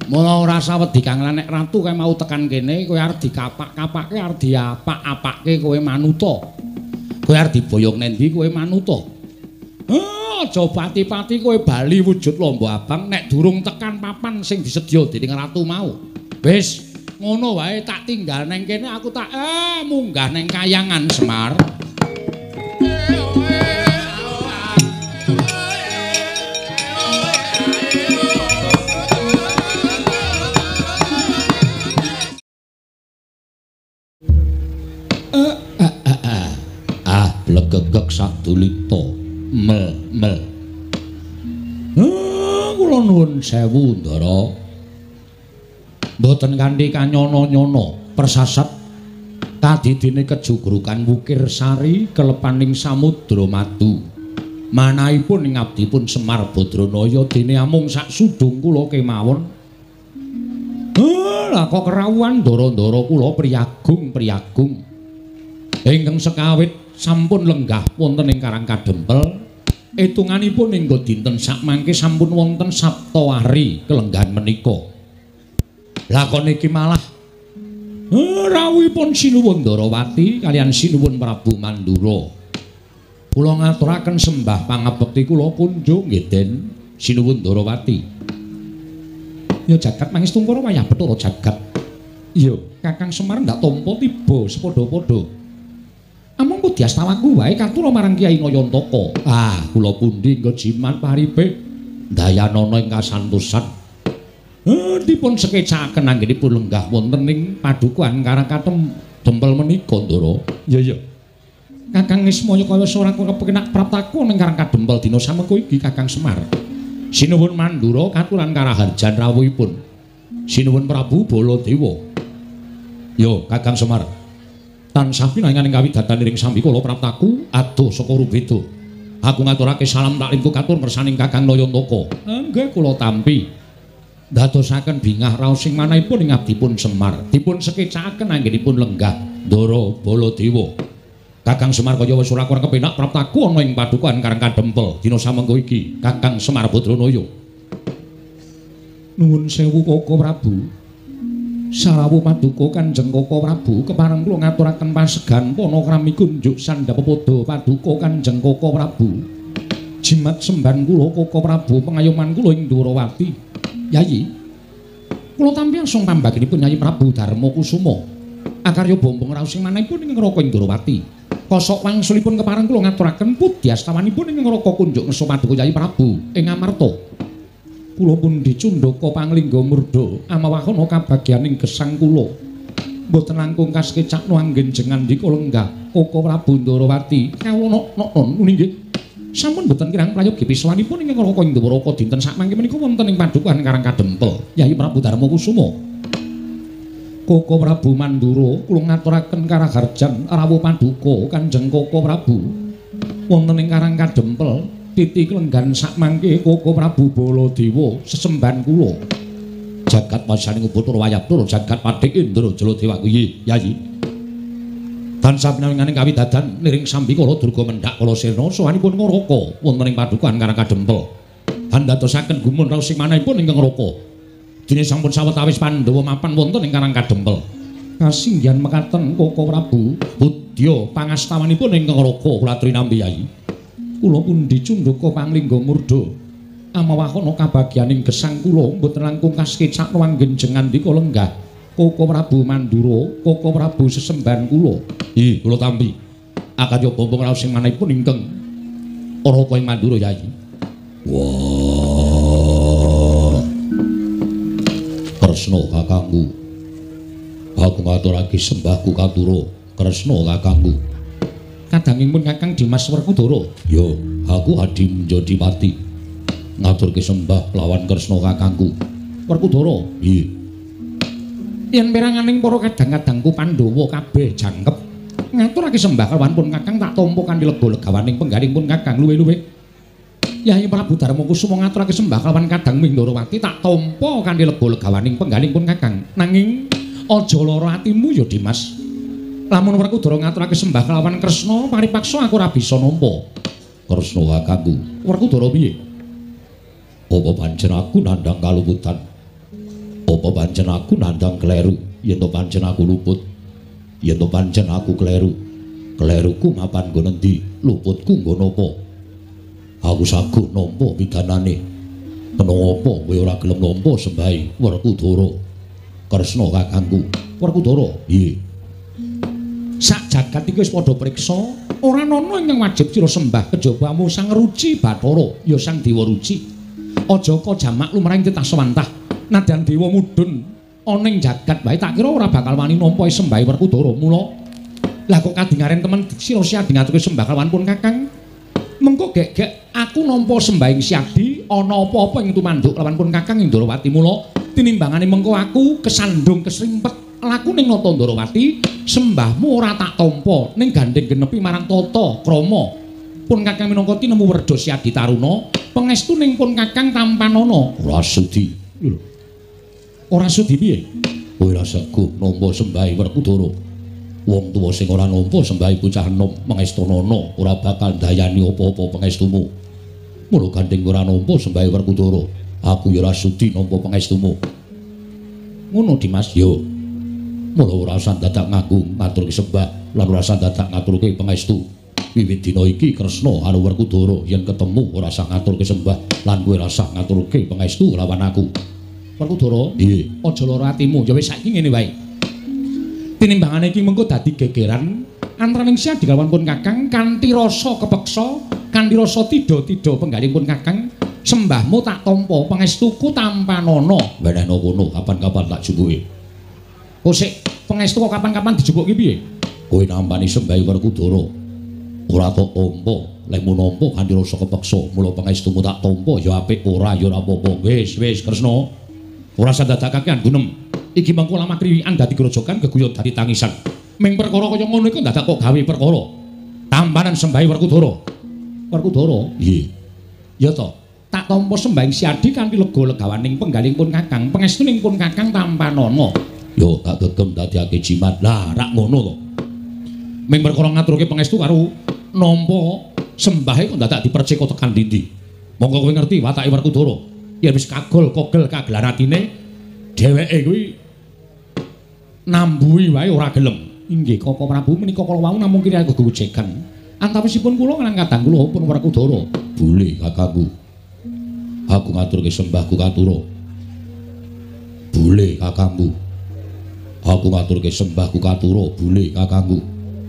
Mula ora usah wedi Kang nek ratu kowe mau tekan kene kowe arep dikapak-kapake arep diapak-apake kowe manuta. Kowe arep diboyong nendi kowe manuta. Aja pati-pati kowe bali wujud lomba abang nek durung tekan papan sing disedya dening ratu mau. Wis ngono wae tak tinggal neng kene aku tak munggah neng Kayangan Semar. Blegegek sadulita mel. Kula nuwun sewu Ndara. Mboten kanthi kanyono-nyono persasat kadidine kejugrukan Wukir Sari kelepaning Samudra Madu. Manahipun ing abdipun Semar Badranaya dene amung sak sudung kula kemawon. Lah kok kerawuhan Ndara-ndara kula priyagung. Ingkang sekawit sampun lenggah wonten ing Karang Kadempel. Etunganipun ingga dinten sakmangke sampun wonten saptawari kelenggahan menika. Lakon iki malah rawuhipun Sinuwun Ndarawati kaliyan Sinuwun Prabu Mandura. Kula ngaturaken sembah pangabekti kula kunjuk nggih Den Sinuwun Ndarawati. Ya jagat mangestungkara wayah Bathara jagat. Iya, Kakang Semar ndak tampa tiba sepadha-padha. Amung Pudyastawaku wae katura marang Kyai Nayantaka. Kula pundi engko jimat paripe dayanana ing kasantosan. Dipun sekecakaken anggenipun lenggah wonten ing padukuhan Karang Kadempel menika, Ndara. Iya. Kakang Nismaya kaya ora kepenak praptaku ning Karang Kadempel dina samengko iki Kakang Semar. Sinuwun Mandura katuran karaharjan rawuhipun. Sinuwun Prabu Baladewa. Yo, Kakang Semar. Tansah pinanganing kawidadan ing sambikala praptaku adoh saka Rubeda. Aku ngaturake salam taklinku katur kersaning Kakang Nayantaka. Nggih kula tampi. Dadosaken bingah raos sing manahipun ing abdipun Semar. Dipun sekecakaken anggenipun lenggah Ndara Baladewa. Kakang Semar kaya wis ora kepenak praptaku ana ing padukuhan Karang Kadempel dina samengko iki. Kakang Semar Badranaya. Nuwun sewu Kaka Prabu. Sarawuh paduka Kanjeng Kaka Prabu kepareng kula ngaturaken pasegan panakrami kunjuk sandhapada paduka Kanjeng Kaka Prabu. Jimat semban kula Kaka Prabu pengayoman kula ing Ndarawati. Yayi. Kula tampi asung pambagenipun Yayi Prabu Darma Kusuma. Akarya bombong raos sing manahipun ing neraka ing Ndarawati. Kosok wangsulipun kepareng kula ngaturaken pudyastawanipun ing neraka kunjuk ngesa paduka Yayi Prabu ing Amarta. Kula pun dicundhaka panglingga murda amawahana kabagyaning gesang kula. Mboten langkung kaskecak nuanggen jengandika lenggah Kaka Prabu Ndarawati. Kawula nggih. Sampun mboten kirang prayogi pisawanipun ing neraka ing Ndawaraka dinten sakmangke menika wonten ing padukuhan Karang Kadempel. Yayi Prabu Darma Kusuma. Kaka Prabu Mandura kula ngaturaken karaharjan rawuh paduka Kanjeng Kaka Prabu wonten ing Karang Kadempel. Titi kelenggan sakmangke Kaka Prabu Baladewa sesemban kula. Jagat wasaning Bathara Wayapura jagat Padhik Indra Jaladewa kuwi Yayi. Tansah pinanganing kawidadan niring sambikala durga mendhak kala sirna sawanipun ngaraka wonten ing padukuhan Karang Kadempel. Handadosaken gumun raos sing manahipun ing neraka. Dene sampun sawetawis Pandhawa mapan wonten ing Karang Kadempel. Kasinggihan mekaten Kaka Prabu budya pangastawanipun ing neraka kula aturi nampi Yayi. Kula pun dicundhaka panglingga murda amawahana kabagyaning gesang kula mboten langkung kaskecak nuanggen jengandika lenggah Kaka Prabu Mandura Kaka Prabu sesemban kula. Kula tampi akarya bombong raos sing manahipun ingkang Araka ing Mandura Yayi. Wah Kresna kakangku, aku ngaturake sembahku katura Kresna kakangku. Kadangipun Kakang Dimas Werkudara. Yo, aku Adi Njadipati. Ngaturke sembah lawan Kresna kakangku. Werkudara. Nggih. Yen peranganing para kadang-kadangku Pandhawa kabeh jangkep ngaturake sembah lawan pun Kakang tak tampa kanthi lega-legawaning penggaling pun Kakang luwe-luwe. Yayi Prabu Darma Kusuma ngaturake sembah lawan Kadang Ndarawati tak tampa kanthi lega-legawaning penggaling pun Kakang. Nanging aja lara atimu ya Dimas. Lamun Werkudara ngaturake sembah kelawan Kresna paripaksa aku ora bisa nampa. Kresna kakangku. Werkudara piye? Apa pancen aku nandhang kalumputan? Apa pancen aku nandang kleru? Yen to pancen aku luput, yen to pancen aku kleru, kleruku mapan nggo endi? Luputku nggo napa? Aku saguh nampa piganane. Kenapa kowe ora gelem nampa sembahe Werkudara? Kresna kakangku. Werkudara, piye? Sak jagat iki wis padha priksa, ora ana ingkang wajib sira sembah kejabamu Sang Ruci Bathara, ya Sang Dewa Ruci. Aja ka jamak lumrahing titah sawantah. Nadyan dewa mudhun ana ing jagat wae tak kira ora bakal wani nampa sembahe Werkudara. Mula lah kok kadingaren temen sira siadi ngaturke sembah kalawan pun Kakang. Mengko gek-gek aku nampa sembahing siadi ana apa-apa ing tumanduk lawan pun Kakang Indrawati. Mula tinimbangane mengko aku kesandung kesrimpet laku ning nata Ndrawati, sembahmu ora tak tampa ning gandeng genepi marang tata krama. Pun Kakang minangka tinemu werda siadi taruna, pangestu ning pun Kakang tampanana. Ora sudi. Ora sudi piye? Kowe ora saguh nampa sembahe Werkudara. Wong tuwa sing ora nampa sembahe bocah enom mangestanana ora bakal ndayani apa-apa pangestumu. Mula gandeng ora nampa sembahe Werkudara, aku ya ora sudi nampa pangestumu. Ngono Dimas, yo. Mula ora usah dadak ngaku ngaturke sembah lan ora usah dadak ngaturke pangestu. Wiwit dina iki Kresna karo Werkudara yen ketemu ora usah ngaturke sembah lan kowe ora usah ngaturke pangestu lawan aku. Werkudara, piye? Aja lara atimu, ya wis saiki ngene wae. Tinimbangane iki mengko dadi gegeran antaraning siadi kalawan pun Kakang kanthi rasa kepeksa, kanthi rasa tida-tida penggalih pun Kakang, sembahmu tak tampa, pangestuku tampanana. Wenehna kono kapan-kapan tak jupuke. Kok sik pangestu kok kapan-kapan dijupuke piye? Kowe nampani sembahe Werkudara. Ora tak tampa, lemu nampa kanthi rasa kepeksa, mula pangestumu tak tampa ya apik ora ya ora apa-apa. Wis Kresna. Ora sadadakake gunem. Iki mangko lama kriwikan dadi grojokan geguyon dadi tangisan. Ming perkara kaya ngono iku dadak kok gawe perkara. Tampanan sembahe Werkudara. Werkudara? Nggih. Ya to. Tak tampa sembahing siadi kanthi lega legawaning penggalih pun Kakang, pangestuning pun Kakang tampanana. Yo tak gegem dadiake jimat. Lah rak ngono to. Ming perkara ngaturke pangestu karo nampa sembahe kok dadak dipercaya tekan ndi-ndi. Monggo kowe ngerti watake Werkudara. Yen wis kagol-kogel kagelar atine, dheweke kuwi nambuhi wae ora gelem. Inggih Koko Prabu menika kala wau namung kira gegojekan. Antawisipun kula lan kadang kula pun Werkudara. Boleh kakangku. Aku ngaturke sembahku katura. Boleh kakangku. Aku ngaturke sembahku katura. Boleh kakangku.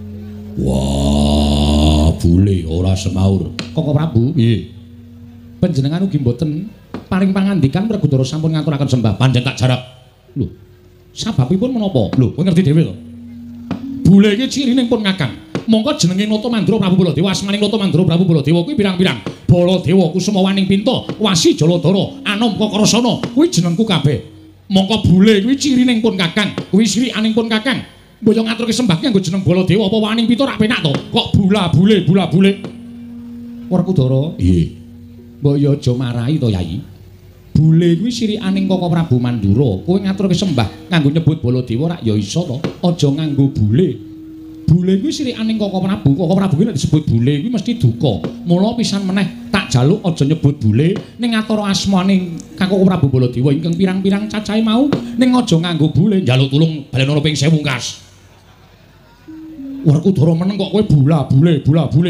Wah, boleh ora semaur. Koko Prabu, piye? Panjenengan ugi mboten paring pangandikan Werkudara sampun ngaturaken sembah panjen tak jarak. Lho, sababipun menapa? Lho, kowe ngerti dhewe to. Bule iki cirine pun Kakang. Mongko jenenge Nata Mandra Prabu Baladewa, asmaning Nata Mandra Prabu Baladewa kuwi pirang-pirang. Baladewa Kusuma-waning Pinta, Wasi Jaladara, Anom Kakrasana, kuwi jenengku kabeh. Mongko bule kuwi cirine pun Kakang, kuwi sirikaning pun Kakang. Mbaya ngaturke sembah ki nggo jeneng Baladewa apa Waning Pinta rak penak to? Kok bula-bule. Werkudara, nggih. Mbok ya aja marahi to, Yai. Bule kuwi sirikaning Koko Prabu Mandura. Kowe ngaturke sembah nganggo nyebut Baladewa rak ya iso to. Aja nganggo bule. Bule kuwi sirikaning Koko Prabu. Koko Prabu kuwi nek disebut bule kuwi mesti duka. Mula pisan meneh tak jaluk aja nyebut bule ning ngatara asmaning Koko Prabu Baladewa ingkang pirang-pirang cacahe mau ning aja nganggo bule. Njaluk tulung balenono ping 1000 kas. Werkudara meneng kok kowe bula-bule.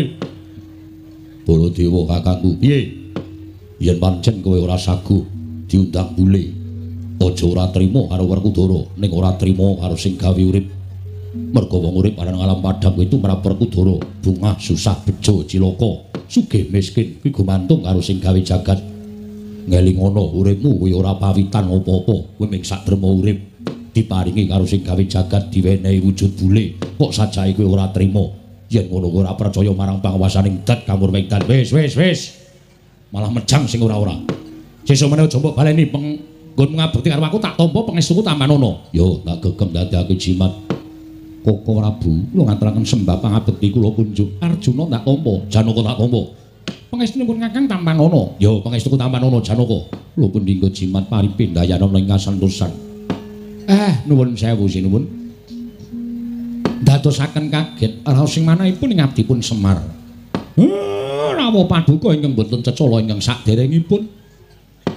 Baladewa kakangku, piye? Yen pancen kowe ora saguh diundang bule, aja ora trima karo Werkudara, ning ora trima karo sing gawe urip. Merga wong urip areng alam padhang kuwi tumrap Werkudara, bungah susah bejo cilaka, sugih miskin kuwi gumantung karo sing gawe jagat. Ngelingono uripmu kuwi ora pawitan apa-apa, kowe mung sak drema urip diparingi karo sing gawe jagat diwenehi wujud bule. Kok sajahe kowe ora trima? Yen ngono kowe ora percaya marang panguwasaning dat kamurmengdan. Wis. Malah mejang sing ora-ora. Sesuk meneh aja mbok baleni penggon ngabekti karo aku tak tampa pangestuku tampanana. Yo tak gegem dadake jimat. Koko Prabu, kula ngaturaken sembah pangabekti kula kunjuk. Arjuna tak tampa, Janaka tak tampa. Pangestunipun Kakang tampanana. Yo pangestuku tampanana Janaka. Kula pun dinggo jimat paripindayana ing kasantosan. Nuwun sewu sinuwun. Dadosaken kaget raos sing manahipun ing abdipun Semar. Rawa paduka ingkang boten cecala ingkang saderengipun.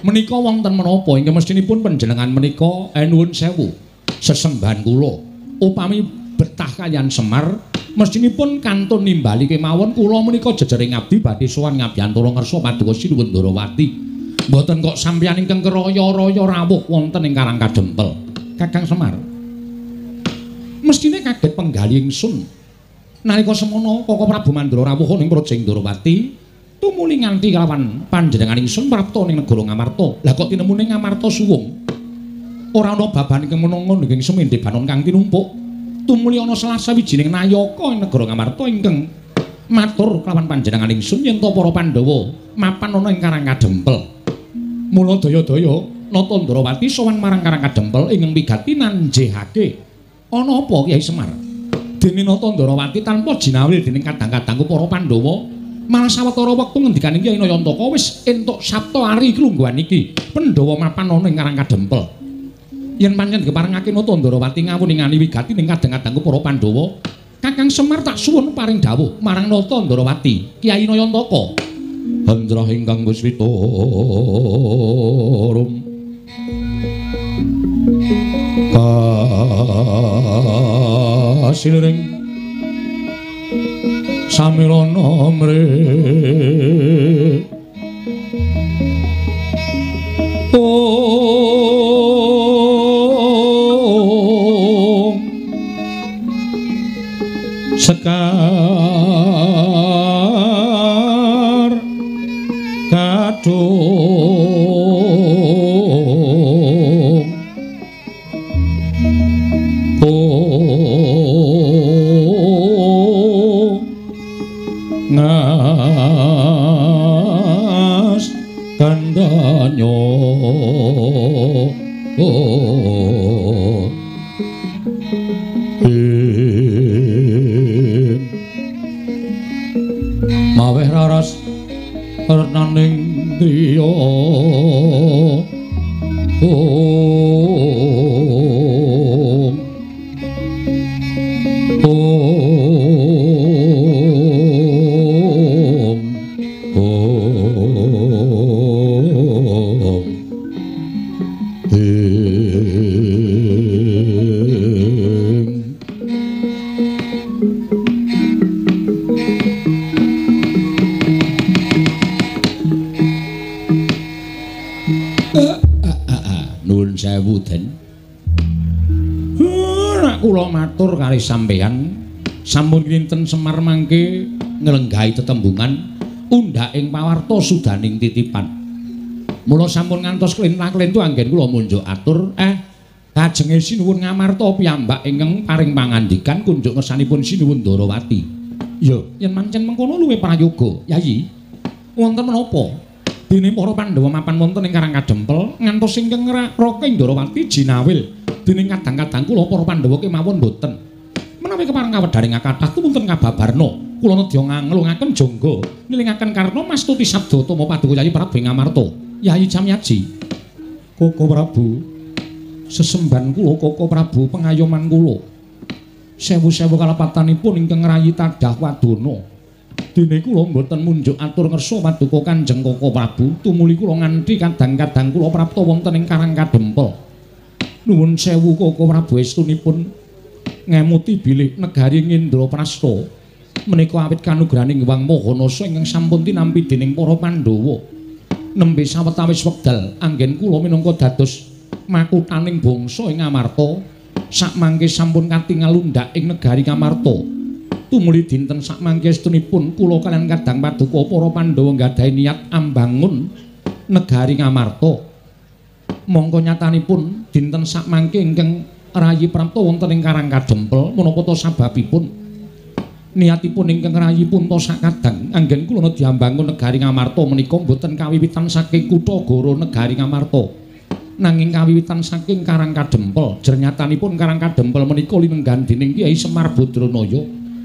Menika wonten menapa ingkang mestinipun panjenengan menika nuwun sewu. Sesembahan kula upami betah kaliyan Semar mestinipun kantun nimbali kemawon kula menika jejering abdi badhe sowan ngabiyantara ngersa paduka Sinuwun Ndarawati. Mboten kok sampeyan ingkang keraya-raya rawuh wonten ing Karang Kadempel. Kakang Semar. Mestine kaget penggali ingsun. Nalika semono Koko Prabu Mandura rawuh ning Projeng Ndarawati. Tumuli nganti kalawan panjenengan ingsun prapta ning negara Ngamarta. Lah kok tinemune Ngamarta suwung. Ora ana baban ingkang menanga ing semende banon kang tinumpuk. Tumuli ana salah sawijining nayaka ing negara Ngamarta ingkang matur kalawan panjenengan ingsun yen to para Pandhawa mapan ana ing Karang Kadempel. Mula daya-daya Nata Ndarawati sowan marang Karang Kadempel ingkang migati nanjehake ana apa Kyai Semar. Dene Nata Ndarawati tanpa jinawil dening kadang-kadangku para Pandhawa malah sawetara wektu ngendikaning Kyai Nayantaka wis entuk sabta ari klungguhan iki Pandhawa mapan ana ing Karang Kadempel. Yen pancen keparengake Nata Ndarawati ngawuningani wigati ning kadang-kadangku para Pandhawa, Kakang Semar tak suwun paring dawuh marang Nata Ndarawati, Kyai Nayantaka. Handrah ingkang wiswita rum kasilring samirana mre om sekar kadung ngas kandanyo maweh raras renaning driya nuwun sewu Den. Nek kula matur kali sampeyan sampun kinten Semar mangke nglenggahi tetembungan undhaking pawarta sudaning titipan. Mula sampun ngantos klenthak-klenthu anggen kula munjuk atur kajenge Sinuwun Ngamarta piyambak ingkang paring pangandikan kunjuk ngersanipun Sinuwun Ndarawati. Ya, yen pancen mengkono luwih prayoga, Yayi. Wonten menapa? Dene para Pandhawa mapan wonten ing Karang Kadempel ngantos ingkang Raka Ndarawati jinawil dening kadang-kadang kula para Pandhawa kemawon boten. Menawi kepareng kawedaring kathah tumunten kababarna, kula nedya nglungaken jangga nilingaken karna mastuti sabda Tama Paduka Yayi Prabu Ngamarta. Yayi Camyaji. Koko Prabu, sesembahan kula Koko Prabu pengayoman kula. Sewu-sewu kalepatanipun ingkang rayi tadah wadana. Dene kula mboten munjuk atur ngersa paduka Kanjeng Koko Prabu, tumuli kula nganti kadang-kadang kula prapta wonten ing Karang Kadempel. Nuwun sewu Koko Prabu estunipun ngemuti bilih negari Ngendraprasta. Menika awit kanugrahaning Hyang Mahanasa ingkang sampun tinampi dening para Pandhawa. Nembe sawetawis wekdal anggen kula minangka dados makuthaning bangsa ing Ngamarta, sakmangke sampun katingal lundhak ing negari Ngamarta. Tumuli dinten sakmangke estunipun kula kaliyan kadang paduka para Pandhawa nggadahi niat ambangun negari Ngamarta. Mongko nyatanipun dinten sakmangke ingkang rayi prapta wonten ing Karang Kadempel menapa ta sababipun niatipun ingkang rayi punta sakadang anggen kula nedya ambangun negari Ngamarta menika boten kawiwitan saking kutha Goro negari Ngamarta nanging kawiwitan saking Karang Kadempel. Jernyatanipun Karang Kadempel menika linenggan dening Kyai Semar Badranaya.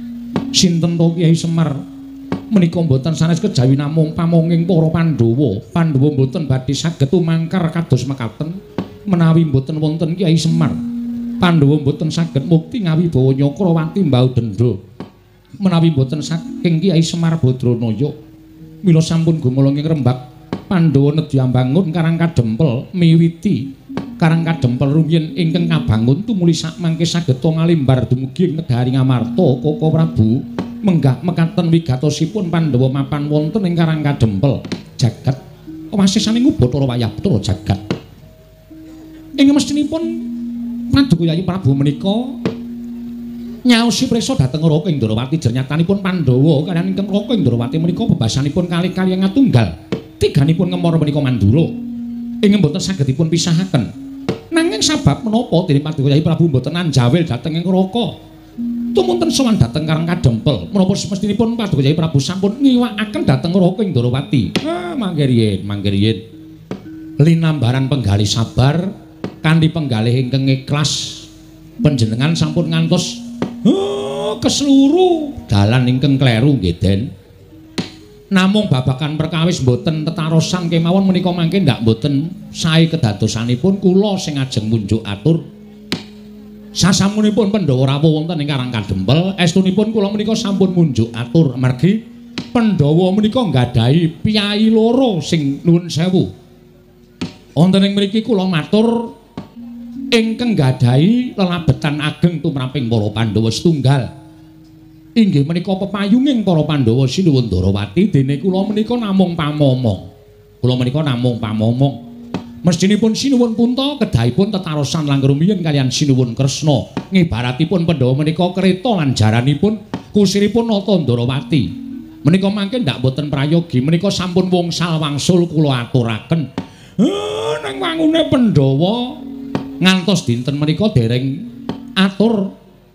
Sinten to Kyai Semar menika boten sanes kejawi namung pamonging para Pandhawa. Pandhawa boten badhe saged tumangkar kados mekaten menawi boten wonten Kyai Semar. Pandhawa boten saged mukti ngawibawa Nyakrawati Mbau Dendra. Menawi boten saking Kyai Semar Badranaya, mila sampun gumulung ing Rembag Pandhawa nedya mbangun Karang Kadempel miwiti Karang Kadempel rumiyin ingkang kabangun tumuli sakmangke sageta ngalimbar dumugi negari Ngamarta Koko Prabu menggah mekaten wigatosipun Pandhawa mapan wonten ing Karang Kadempel jagat wasisane ngubata wayah Bathara jagat ing mestinipun Paduka Yayi Prabu menika nyaosi prisa dhateng Raka Indrawati jernyatanipun Pandhawa kaliyan ingkang Raka Indrawati menika bebasanipun kalih-kalih ngatunggal tiganipun ngemor menika Mandura ing mboten sagedipun pisahaken nanging sabab menapa dening Paduka Yayi Prabu mboten anjawil dhateng ing Raka tumunten sowan dhateng Karang Kadempel menapa semestinipun Paduka Yayi Prabu sampun ngiwakaken dhateng Raka Indrawati mangke riyen linambaran penggalih sabar kanthi penggalih ingkang ikhlas panjenengan sampun ngantos keseluruh dalan ingkang kleru nggih Den namung babakan perkawis mboten tetarosan kemawon menika mangke ndak mboten sae kedadosanipun kula sing ajeng munjuk atur sasamunipun Pandhawa rawuh wonten ing Karang Kadempel estunipun kula menika sampun munjuk atur amargi Pandhawa menika nggadahi piyai loro sing nuwun sewu wonten ing mriki kula matur ingkang nggadahi lelabetan ageng tumraping para Pandhawa setunggal inggih menika pepayunging para Pandhawa Sinuwun Ndarawati dene kula menika namung pamomong mestinipun Sinuwun Punta kedahipun tetarosan langkung rumiyin kaliyan Sinuwun Kresna ngibaratipun Pandhawa menika kreta lan jaranipun kusiripun Nata Ndarawati menika mangke ndak boten prayogi menika sampun wungsal wangsul kula aturaken nang wangune Pandhawa ngantos dinten menika dereng atur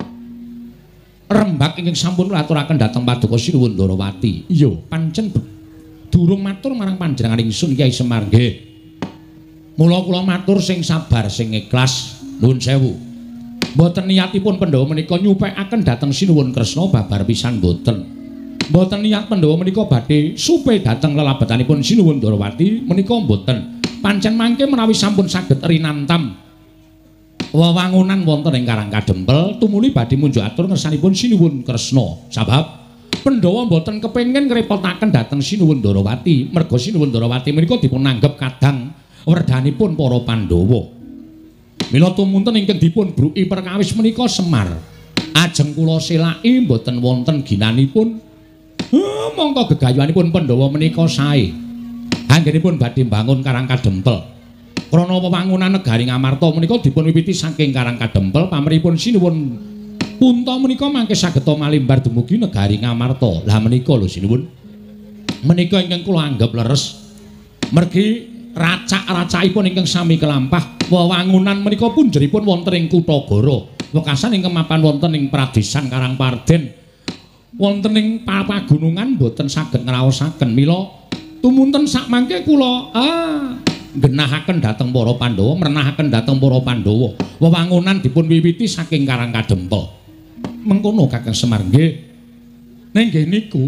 rembak ingkang sampun kula aturaken dhateng Paduka Sinuwun Ndarawati. Iya, pancen durung matur marang panjenengan ingsun Kyai Semar nggih. Mula kula matur sing sabar sing ikhlas nuwun sewu. Mboten niatipun Pandhawa menika nyupekaken dhateng Sinuwun Kresna babar pisan mboten. Mboten niat Pandhawa menika badhe supe dhateng lelabetanipun Sinuwun Ndarawati menika mboten. Pancen mangke menawi sampun saged rinantam wewangunan wonten ing Karang Kadempel tumuli badhe munjuk atur ngersanipun Sinuwun Kresna sabab Pandhawa mboten kepengin ngrepotaken dhateng Sinuwun Ndarawati merga Sinuwun Ndarawati menika dipun anggep kadang werdanipun para Pandhawa mila tumunten ingkang dipun bruki perkawis menika Semar ajeng kula selaki mboten wonten ginanipun mongko gegayuhanipun Pandhawa menika sae anggenipun badhe mbangun Karang Kadempel krana wewangunan negari Ngamarta menika dipun wiwiti saking Karang Kadempel pamripun Sinuwun Punta menika mangke sageta malimbar dumugi negari Ngamarta. Lah menika lho Sinuwun. Menika ingkang kula anggap leres. Mergi racak-racakipun ingkang sami kelampah wewangunan menika punjeripun wonten ing Kutagara. Wekasan ingkang mapan wonten ing Pradesan Karangparden. Wonten ing pagunungan boten saged ngraosaken mila tumunten sakmangke kula genahaken dhateng para Pandhawa, merenahaken dhateng para Pandhawa. Wewangunan dipun wiwiti saking Karang Kadempel. Mengkono Kakang Semar nggih. Ning nggih niku.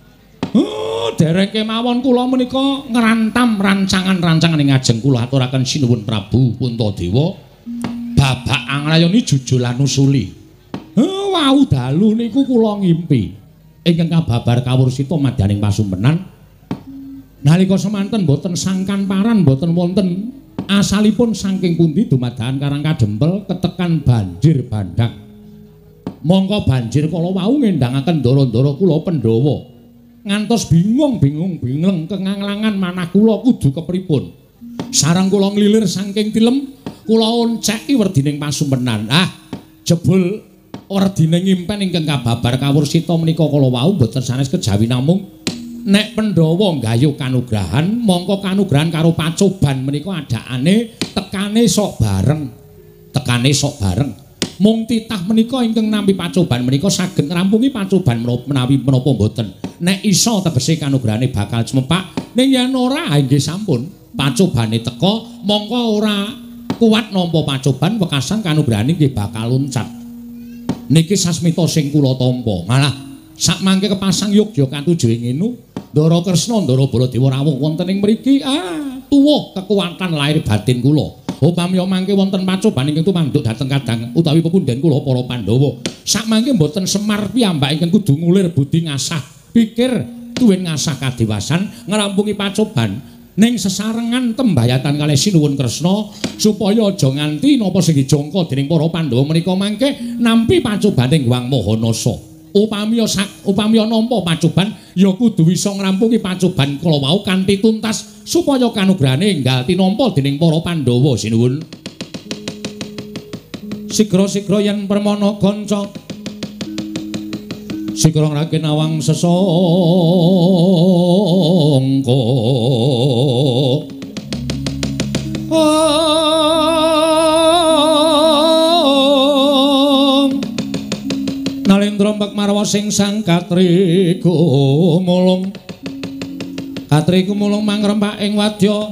Dereng kemawon kula menika ngrantam rancangan-rancangan ing ajeng kula aturaken Sinuwun Prabu Puntadewa babak anglayoni jujulan usuli. Wau dalu niku kula ngimpi ingkang kababar kawursita madyaning pasumpenan. Nalika semanten boten sangkan paran boten wonten asalipun saking pundi dumadakan Karang Kadempel ketekan banjir bandhak. Mongko banjir kala wau ngendangaken ndara-ndara kula Pandhawa. Ngantos bingung kenganglangan manah kula kudu kepripun. Sareng kula nglilir saking tilem kula onceki werdining pasumpenan. Jebul werdine ngimpen ingkang kababar kawursita menika kala wau boten sanes kejawi namung nek Pandhawa nggayuh kanugrahan mongko kanugrahan karo pacoban menika adakane tekane sok bareng mung titah menika ingkang nampi pacoban menika saged ngrampungi pacoban menawi menapa mboten nek iso tegese kanugrahane bakal cempak ning yen ora inggih sampun pacobane teka mongko ora kuat nampa pacoban wekasan kanugrahane nggih bakal luncat niki sasmita sing kula tampa malah sakmangke kepasang Yogya katujuh ngenu Ndara Kresna Ndara Baladewa rawuh wonten ing mriki tuwuh kekuatan lahir batin kula. Upami mangke wonten pacoban ingkang tumanduk dhateng kadang utawi pepundhen kula para Pandhawa. Sakmangke mboten Semar piyambak ingkang kudu ngulir budi ngasah pikir tuwin ngasah kadewasan ngrampungi pacoban. ning sesarengan tembayatan kalih Sinuwun Kresna supaya aja nganti napa sing dijangka dening para Pandhawa menika mangke nampi pacobaning Hyang Mahanasa. Upami nampa pacoban ya kudu bisa ngrampungi pacoban kala wau kanthi tuntas supaya kanugrahane enggal tinampa dening para Pandhawa Sinuwun. Sigra-sigra yen permana kanca sigra ngraken awang sesangka Nalendra Mbakmarwa sing sang Katri gumulung mangrempak ing wadya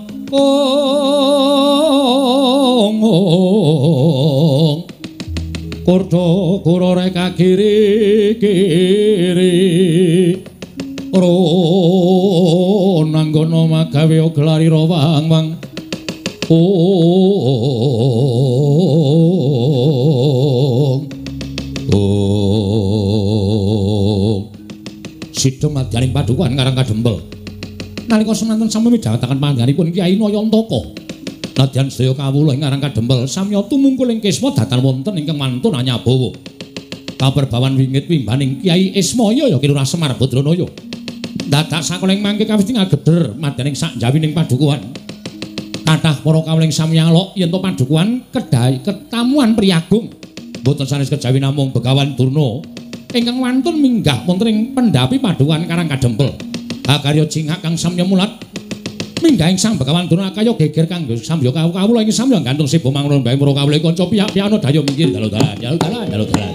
Kurda kurore kagiri-giri Ronanggono magawe gelari rawang-wang Sidha madyaning padukuhan Karang Kadempel nalika semanten sami midhangetaken panjenenganipun Kyai Nayantaka nadyan sedaya kawula ing Karang Kadempel samya tumungkul ing kisma datan wonten ingkang mantun anyabawa kaperbawan wingit wimbaning Kyai Ismaya ya Kilurah Semar Badranaya dadak sakoling mangke kawis ngageder madyaning sak jawining padukuhan kathah para kawuling sami alok yen to padukuhan kedai ketamuan priyagung boten sanes kejawi namung Begawan Durna ingkang wantun minggah wonten ing pendhapi padukuhan Karang Kadempel akarya jingak kang samya mulat minggah ing sang Begawan Durna kaya geger kanggo samya kawula ing samya gantung sibo mangun bae para kawula kanca piyak-piyana daya minggir dalu-dalan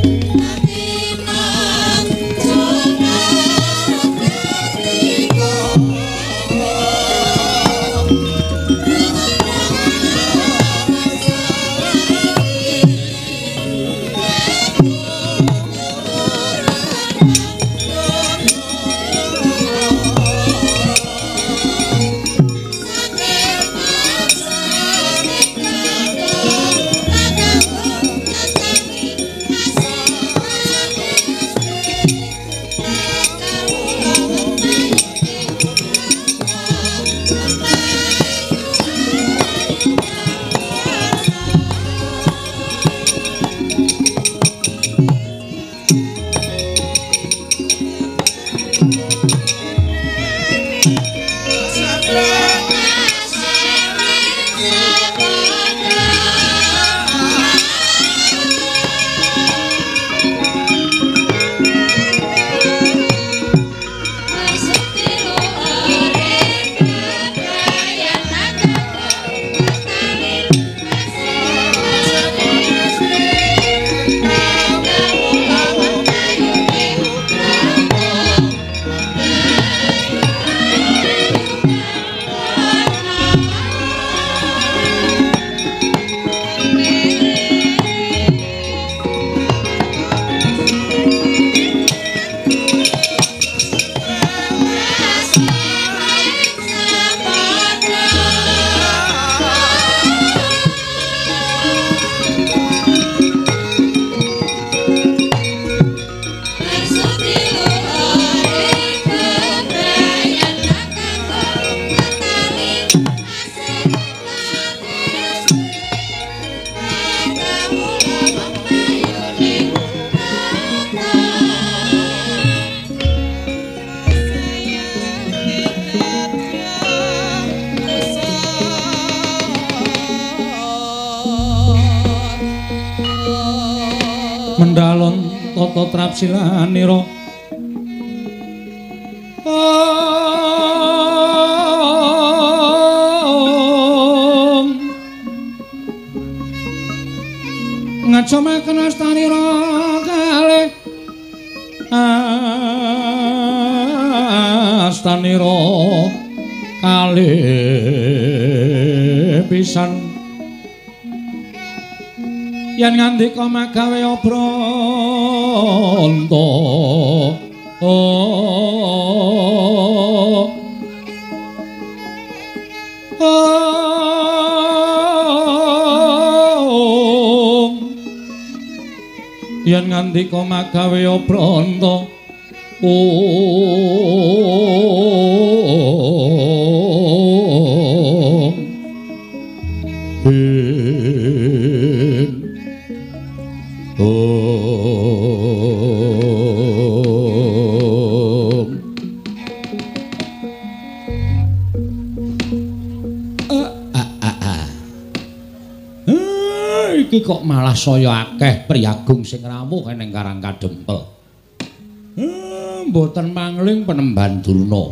mendalon tata trapsilanira ngajamaken astanira kalih astanira kalih pisan yen ngandika magawe obranta yen ngandika magawe obranta Iki kok malah saya akeh priyagung sing rawuh ning Karang Kadempel. Mboten mangling Penemban Durna.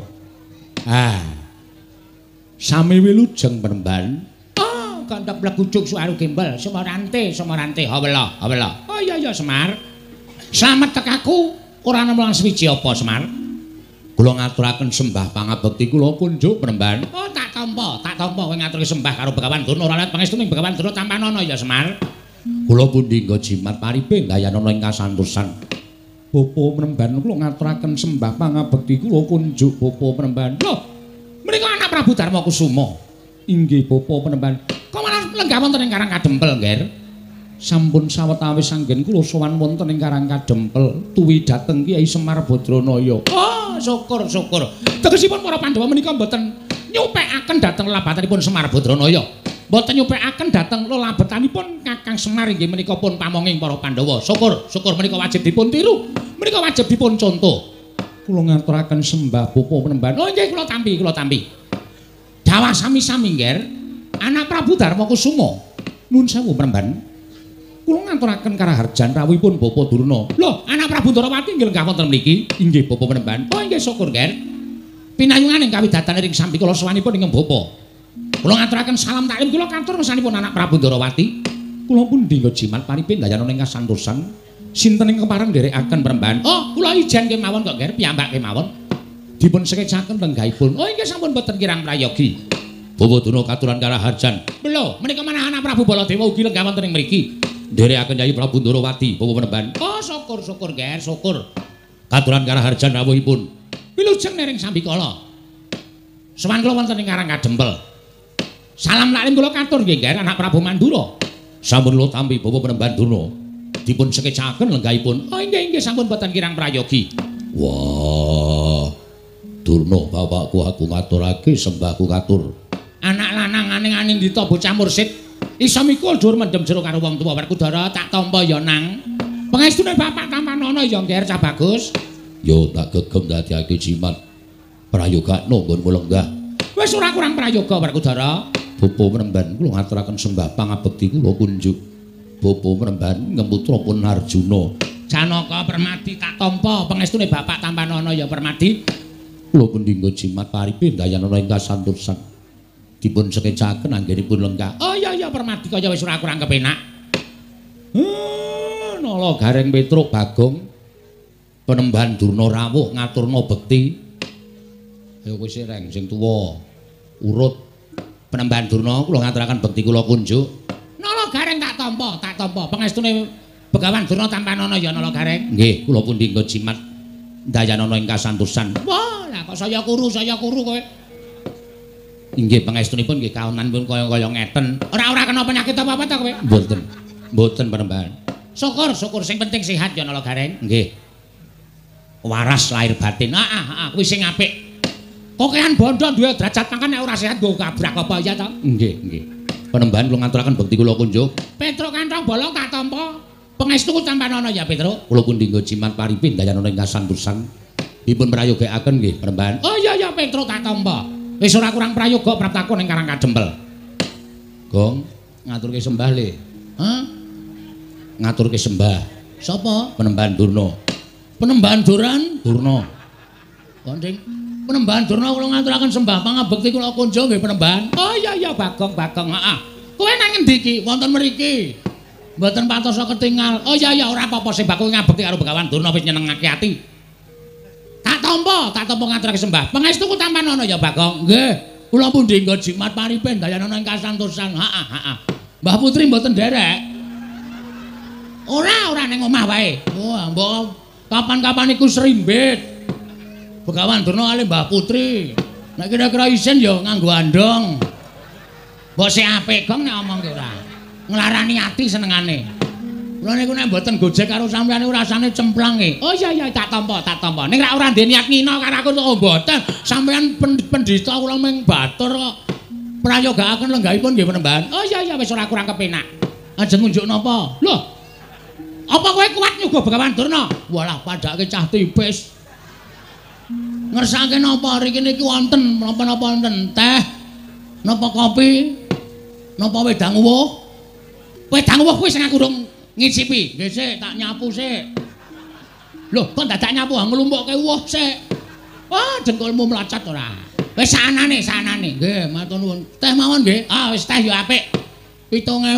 Sami wilujeng Penemban. Kandhap legucuk suaru gembel, Semarante, hawela. Oh iya Semar. Slamet tekaku, ora ana mulang swiji apa Semar? Kula ngaturaken sembah pangabekti kula kunjuk Penemban. Oh tak tampa kowe ngaturke sembah karo Begawan Durna ora let pangestuning Begawan Durna tampanana ya Semar. Kula pundi nggo jimat paripe gayanana ing kasantosan. Bapa Penemban kula ngaturaken sembah pangabekti kula kunjuk Bapa Penemban. Lho, menika anak Prabu Darma Kusuma. Inggih Bapa Penemban. Kok malah lenggah wonten ing Karang Kadempel, Nger? Sampun sawetawis anggen kula sowan wonten ing Karang Kadempel tuwi dhateng Kyai Semar Badranaya. Oh, syukur. Tegesipun para Pandhawa menika mboten nyupekaken dhateng lelabatanipun Semar Badranaya. Mboten nyupekaken dhateng lelabatanipun Kakang Semar inggih menika pun pamonging para Pandhawa. Syukur menika wajib dipun tiru. Menika wajib dipun contoh. Kula ngaturaken sembah Bapa Penemban. Oh nggih kula tampi. Dawah sami-sami, Nger. Anak Prabu Darma Kusuma. Nuwun sewu Penemban. Kula ngaturaken karaharjan rawuhipun Bapa Durna. Lho, anak Prabu Darawati inggih lenggah wonten mriki. Inggih Bapa Penemban. Oh inggih syukur, Nger. Pinayungan ing kawidatane ing sambi kula sowanipun ing Bapa. Kula ngaturaken salam taklim kula katur ngersanipun anak Prabu Darawati. Kula pun dinggo jimat paripin dayanana ing kasantosan. Sinten ing kepareng nderekaken Penemban. Oh, kula ijen kemawon kok, Nger, piyambak kemawon. Dipun sekecaken lenggahipun. Oh inggih sampun boten kirang prayogi. Bapa Durna katuran karaharjan. Lho, menika manah anak Prabu Baladewa ugi lenggah wonten ing mriki. Nderekaken Nyai Prabu Darawati, Bapa Penemban. Oh, syukur, Nger, syukur. Katuran karaharjan rawuhipun. Wilujeng nering sambikala. Sowan kula wonten ing Karang Kadempel. Salam laklim kula katur nggih, Nger, anak Prabu Mandura. Sampun kula tampi Bapa Penemban Durna. Dipun sekecaken lenggahipun. Oh, inggih sampun boten kirang prayogi. Wah. Durna bapakku aku ngaturake sembahku katur. Anak lanang aning-aning dita bocah mursid. Isa mikul dur mendem jero karo wong tuwa Werkudara tak tampa ya nang. Pangestune bapak tampanana ya Nger cah bagus. Yo tak gegem dadiake jimat. Prayogakno nggonmu lenggah. Wis ora kurang prayoga Werkudara. Bapa Penemban kula ngaturaken sembah pangabekti kula kunjuk. Bapa Penemban ngemutra pun Arjuna. Janaka Permadi tak tampa pangestune bapak tampanana ya Permadi. Kula pendinggo jimat paripin dayanana ing kasantosan. Dipun sekecaken anggenipun lenggah. Oh iya Permadi kaya wis ora kurang kepenak. Nala Gareng Petruk Bagong. Penemban Durna rawuh ngaturna bekti. Ayo kowe sireng sing tuwa. Urut Penemban Durna kula ngaturaken bekti kula kunjuk. Nala Gareng tak tampa. Pangestune Begawan Durna tampanana ya Nala Gareng. Nggih, kula pendinggo jimat dayanana ing kasantosan. Wah, lah kok saya kuru kowe. Inggih pangestunipun nggih kaonanipun kaya ngeten. Ora kena penyakit apa-apa ta kowe? Mboten Penemban. Syukur sing penting sehat ya Nala Gareng. Nggih. Waras lahir batin. Kuwi sing apik. Kokean bondo duwe derajat mangkan nek ora sehat nggo kabrak apa ya ta? Nggih. Penemban kula ngaturaken bekti kula kunjuk. Petruk kantong bolong tak tampa. Pangestuku tampanana ya Petruk. Kula pun dinggo jimat paripin dayanana ing kasantosan. Dipun prayogakaken nggih Penemban. Oh iya Petruk tak tampa. Wis ora kurang prayoga praptaku ning Karang Kadempel. Gong, ngaturke sembah le. Hah? Ngaturke sembah. Sapa? Penemban Durna. Penemban Durna. Konding Penemban Durna kula ngaturaken sembah pangabekti kula kunjuk nggih Penemban. Oh iya Bagong. Heeh. Kowe nang endi iki? Wonten mriki. Mboten patos ketingal. Oh iya ora apa-apa sembah kowe ngabekti karo Begawan Durna wis nyenengake ati. Tak tampa ngaturake sembah. Pangestuku tampanana ya Bagong. Nggih. Kula pun dinggo jimat paripin dayanana ing kasantosan. Heeh. Mbah Putri mboten nderek. Ora ning omah wae. Wah, mbok kapan-kapan iku serimbit. Begawan Durna kali Mbah Putri. Nek kira-kira isin ya nganggo andong. Mbok sik apik Gong nek omong ki ora. Nglarani ati senengane. Kula niku nek mboten gojek karo sampeyan niku rasane cemplang e. Oh iya tak tampa. Ning ora ndek niat ngina karo aku kok mboten. Sampeyan pendhita kula mung batur kok. Prayogakaken lenggahipun nggih Penemban. Oh iya wis ora kurang kepenak. Ajeng ngunjuk napa? Lho. Apa kowe kuat nyuga Begawan Durna? Walah padake cah tipis. Ngersake napa riki niki wonten napa-napa wonten teh? Napa kopi? Napa wedang uwuh? Wedang woh kuwi sing aku durung ngicipi. Nggih sik, tak nyapu sik. Loh, kok dadak nyapu nglumpukke woh sik. Wah, dengkulmu mlocot ora. Wis sanane. Nggih, matur nuwun. Teh mawon nggih. Ah, wis teh ya apik. 7.000.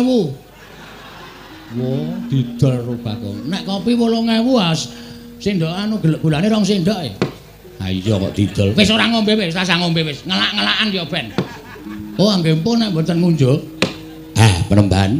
Wah, didol rubakku. Nek kopi 8.000 sendok anu gulane 2 sendok e. Ha iya kok didol. Wis ora ngombe wis, rasa ngombe wis. Ngelak-ngelakan ya ben. Oh, nggih pun nek mboten ngunjuk. Penemban.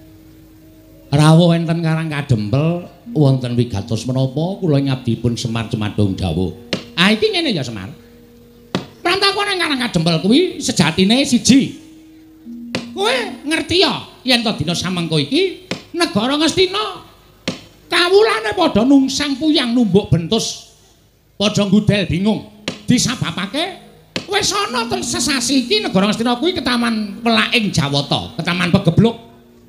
Rawuh enten Karang Kadempel wonten wigatos menapa kula ngabdipun Semar Cemadung dawuh. Iki ngene ya Semar. Prantaku nang Karang Kadempel kuwi sejatine siji. Kowe ngerti ya yen to dina samengko iki negara Ngastina kawulane padha nungsang puyang numbuk bentus padha ngudel bingung disababake wis ana sesasi iki negara Ngastina kuwi ketaman Pelaing Jawata, ketaman Pegebluk.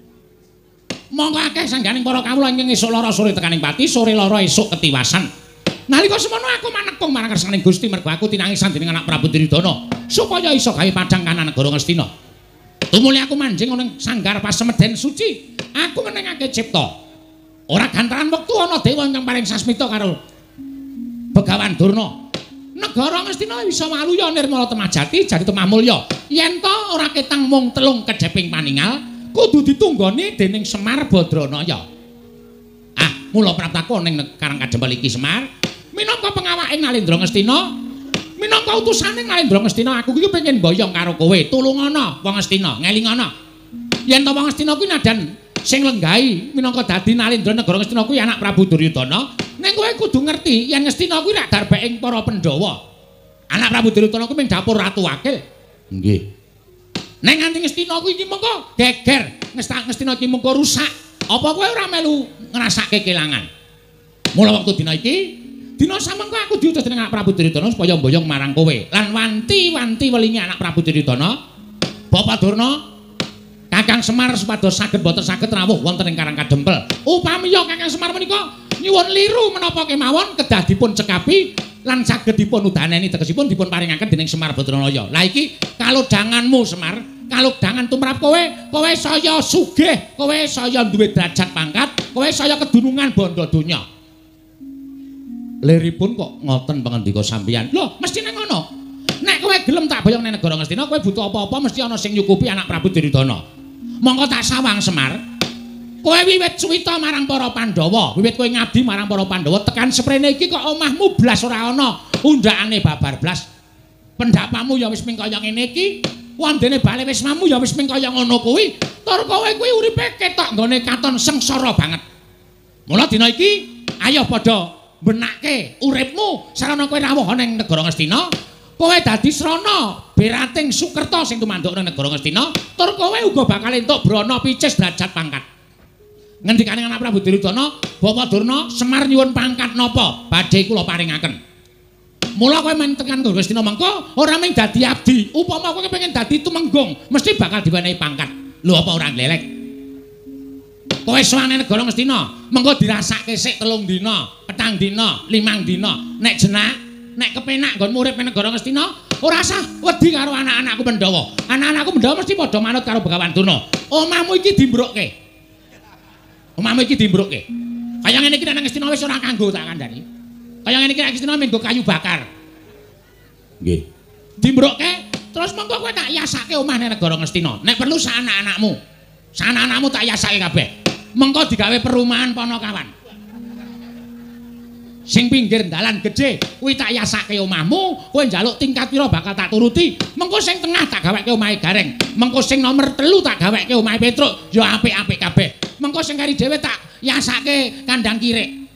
Monggo akeh sangganing para kawula ing esuk lara sore tekaning pati, sore lara esuk ketiwasan. Nalika semono aku manekung marang kersaning Gusti mergo aku tinangisan dening anak Prabu Duryudana supaya iso gawe padang kanan negara Ngastina. Tumuli aku manjing ana ing sanggar pasemeden suci, aku ngenengake cipta. Ora gantaran wektu ana dewa ingkang paring sasmita karo Begawan Durna. Negara Ngastina bisa waluya nirmala temajati jadi temah mulya. Yen to ora ketang mung 3 kejeping paningal, kudu ditunggoni dening Semar Badranaya. Mula praptaku ning Karang Kadempel iki Semar, minangka pengawaking Nalendra Ngastina, minangka utusaning Nalendra Ngastina, aku iki pengen boyong karo kowe. Tulungana wong Ngastina, ngelingana. Yen to wong Ngastina kuwi nadan sing lenggahi minangka dadi Nalendra negara Ngastina kuwi anak Prabu Duryudana, ning kowe kudu ngerti yen Ngastina kuwi rak darbeking para Pandhawa. Anak Prabu Duryudana kuwi mung dapur Ratu Wakil. Nggih. Ning nganti Ngastina kuwi iki mengko geger, Ngastina iki mengko rusak. Apa kowe ora melu ngrasake kelangan? Mula wektu dina iki, dina samengko aku diutus dening anak Prabu Duryudana supaya mboyong marang kowe lan wanti-wanti welingi anak Prabu Duryudana, Bapak Durna, Kakang Semar supados saged boten saged rawuh wonten ing Karang Kadempel. Upamiya Kakang Semar menika nyuwun liru menapa kemawon kedah dipun cekapi lan saged dipun udaneni tegesipun dipun paringaken dening Semar Badranaya. Lah iki kalodhanganmu Semar, kalodhangan tumrap kowe saya sugih, kowe saya duwe derajat pangkat, kowe saya kedunungan bondo donya. Liripun kok ngoten pangandika sampeyan. Lho, mestine ngono. Nek kowe gelem tak boyong ning negara Ngastina, kowe butuh apa-apa mesti ana sing nyukupi anak Prabu Duryudana. Monggo tak sawang Semar. Kowe wiwit suwita marang para Pandhawa, wiwit kowe ngabdi marang para Pandhawa tekan sprene iki kok omahmu blas ora ana undakane babar blas. Pendapamu ya wis ming kaya ngene iki. Wandene bale wismamu ya wis ming kaya ngono kuwi. Tur kowe kuwi uripe ketok nggone katon sengsara banget. Mula dina iki ayo padha benake uripmu sarana kowe rawuh ning negara Ngastina. Kowe dadi srana berating Sukerta sing tumanduk ning negara Ngastina. Tur kowe uga bakal entuk brana picis derajat pangkat. Ngendikane anak Prabu Duryudana, Bapak Durna, Semar nyuwun pangkat napa? Badhe kula paringaken. Mula kowe men tekan Ngastina mengko ora mung dadi abdi, upama kowe pengen dadi tumenggung, mesti bakal diwenehi pangkat. Lho apa ora glelek? Kowe sowane negara Ngastina, mengko dirasake sik 3 dina, 4 dina, 5 dina. Nek jenak, nek kepenak nggon urip ning negara Ngastina, ora usah wedi karo anak-anakku Pandhawa. Anak-anakku Pandhawa mesti padha manut karo Begawan Durna. Omahmu iki dimbrukke. Omahmu iki dimbrukke. Kaya ngene iki nang Ngastina wis ora kanggo tak kandhani. Kaya ngene iki nek Ngastina menggo kayu bakar. Nggih. Dimbrukke terus mengko kowe tak yasake omah ning negara Ngastina. Nek perlu sak anak-anakmu. Sak anak-anakmu tak yasake kabeh. Mengko digawe perumahan Panakawan. Sing pinggir dalan gedhe kuwi tak yasake omahmu, kowe njaluk tingkat pira bakal tak turuti. Mengko sing tengah tak gaweke omahe Gareng. Mengko sing nomor 3 tak gaweke omahe Petruk, ya apik-apik kabeh. Mengko sing kari dhewe tak yasake kandang kirik.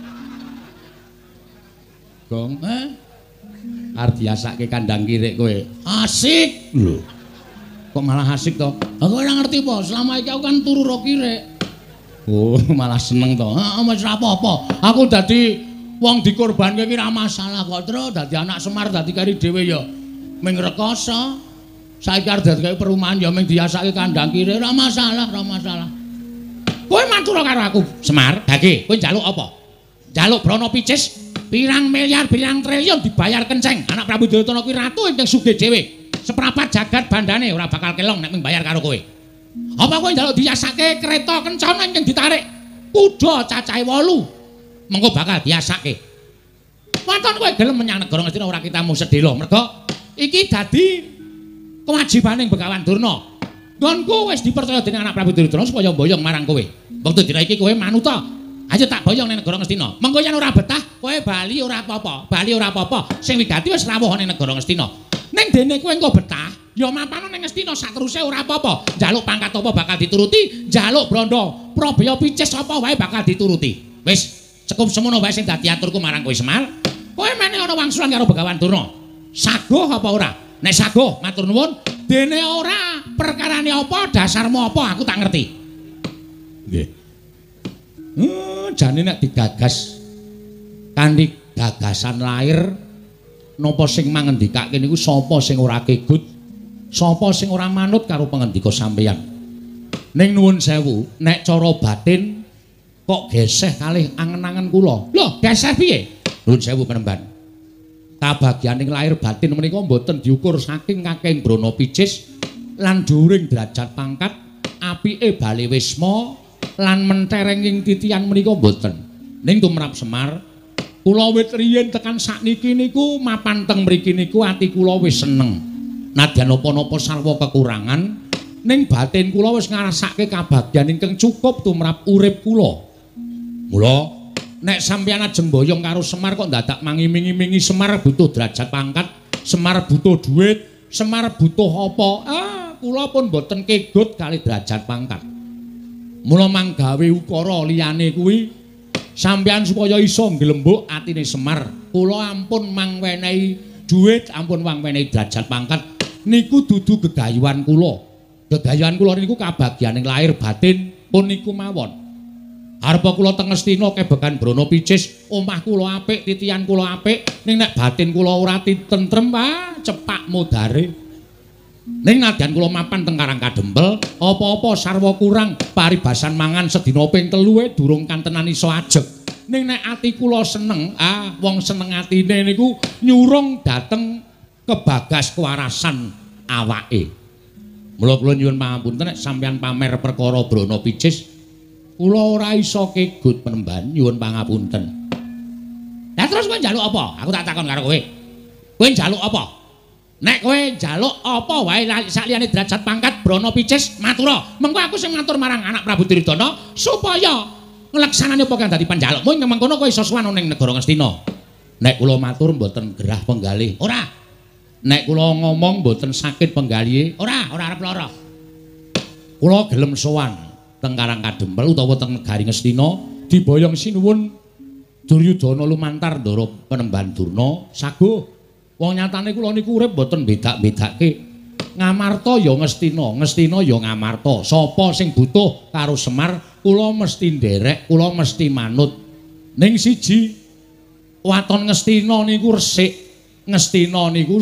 Gong, arep diasake kandang kirik kowe. Asik lho. Kok malah asik to? Aku ora ngerti po, selama iki aku kan turu ro kirik. Oh, malah seneng to. Heeh, wis ora apa-apa. Aku dadi wong dikorbanke iki ora masalah kok, Tru. Dadi anak Semar dadi kari dhewe ya ming rekoso. Saiki arep dadi perumahan ya ming diasake kandang kirik, ora masalah, ora masalah. Kowe matur karo aku, Semar. Dage, kowe njaluk apa? Njaluk brana picis, pirang miliar, pirang triliun dibayar kenceng. Anak Prabu Duryudana kuwi ratu ingkang sugih dhewe. Seprapat jagat bandane ora bakal kelong nek ming bayar karo kowe. Apa kowe njaluk diasake kereta kencana yang ditarik kuda cacahe 8. Mengko bakal diasake. Waton kowe gelem menyang negara Ngastina ora kitamu sedhela. Mergo iki dadi kewajibaning Begawan Durna. Nggonku wis dipercaya dening anak Prabu Duryudana supaya mboyong marang kowe. Wektu dina iki kowe manuta. Ayo tak boyong ning negara Ngastina. Mengko yen ora betah, kowe bali ora apa-apa. Bali ora apa-apa. Sing wigati wis rawuh ning negara Ngastina. Ning dene kowe engko betah, ya mapan ning Ngastina sateruse ora apa-apa. Njaluk pangkat apa bakal dituruti, njaluk branda Prabaya Picis apa wae bakal dituruti. Wis, cukup semono wae sing dadi aturku marang kowe Semar. Kowe meneh ana wangsulan karo Begawan Durna. Saguh apa ora? Nek saguh, matur nuwun. Dene ora, perkarane apa, dasarmu apa, aku tak ngerti. Nggih. Jane nek digagas kanthi gagasan lair napa sing mangendikake niku sapa sing ora kegut, sapa sing ora manut karo pangendika sampeyan. Ning nuwun sewu, nek cara batin kok geseh kalih angen-angen kula. Lho, geseh piye? Nuwun sewu penemban. Kabagyaning lair batin menika mboten diukur saking kakeng brana picis lan dhuwuring derajat pangkat, apike bale wisma lan menterenging titian menika mboten. Ning tumrap Semar, kula wit riyin tekan sakniki niku mapan teng mriki niku ati kula wis seneng. Nadyan napa-napa sarwa kekurangan, ning batin kula wis ngrasake kabagyan ingkang cukup tumrap urip kula. Mula nek sampeyan ajeng boyong karo Semar kok dadak mangiming-imingi Semar butuh derajat pangkat, Semar butuh duit, Semar butuh apa? Kula pun boten kegut kali derajat pangkat. Mula manggawe ukara liyane kuwi sampeyan supaya iso nglembuk atine Semar. Kula ampun mangwenehi duit, ampun mangwenehi derajat pangkat niku dudu gegayuhan kula. Gegayuhan kula niku kabagyaning lair batin pun niku mawon. Arepa kula teng Ngastina kebekan brana picis, omah kula apik, titian kula apik, ning nek batin kula ora tentrem, cepak modare. Ning nadyan kula mapan teng Karang Kadempel, apa-apa sarwa kurang, paribasan mangan sedina ping 3 durung kantenan iso ajeg. Ning nek ati kula seneng, wong seneng atine niku nyurung dateng kebagas kewarasan awake. Mula kula nyuwun pangapunten nek sampeyan pamer perkara brana picis, kula ora iso kegut penemban, nyuwun pangapunten. Lah terus kowe njaluk apa? Aku tak takon karo kowe. Kowe njaluk apa? Nek kowe njaluk apa wae sakliyane derajat pangkat brana picis matura. Mengko aku sing matur marang anak Prabu Duryudana supaya ngleksanane apa kang dadi panjalukmu ing mengkono kowe iso suwan ning negara Ngastina. Nek kula matur mboten gerah penggalih. Ora. Nek kula ngomong mboten sakit penggalihe. Ora arep lara. Kula gelem sowan teng Karang Kadempel utawa teng negari Ngastina diboyong sinuwun Duryudana lumantar Ndara Penemban Durna saguh. Wong nyatane kula niku urip mboten bedak-bedake. Ngamarta ya Ngastina, Ngastina ya Ngamarta. Sapa sing butuh karo Semar, kula mesti nderek, kula mesti manut. Ning siji, waton Ngastina niku resik. Ngastina niku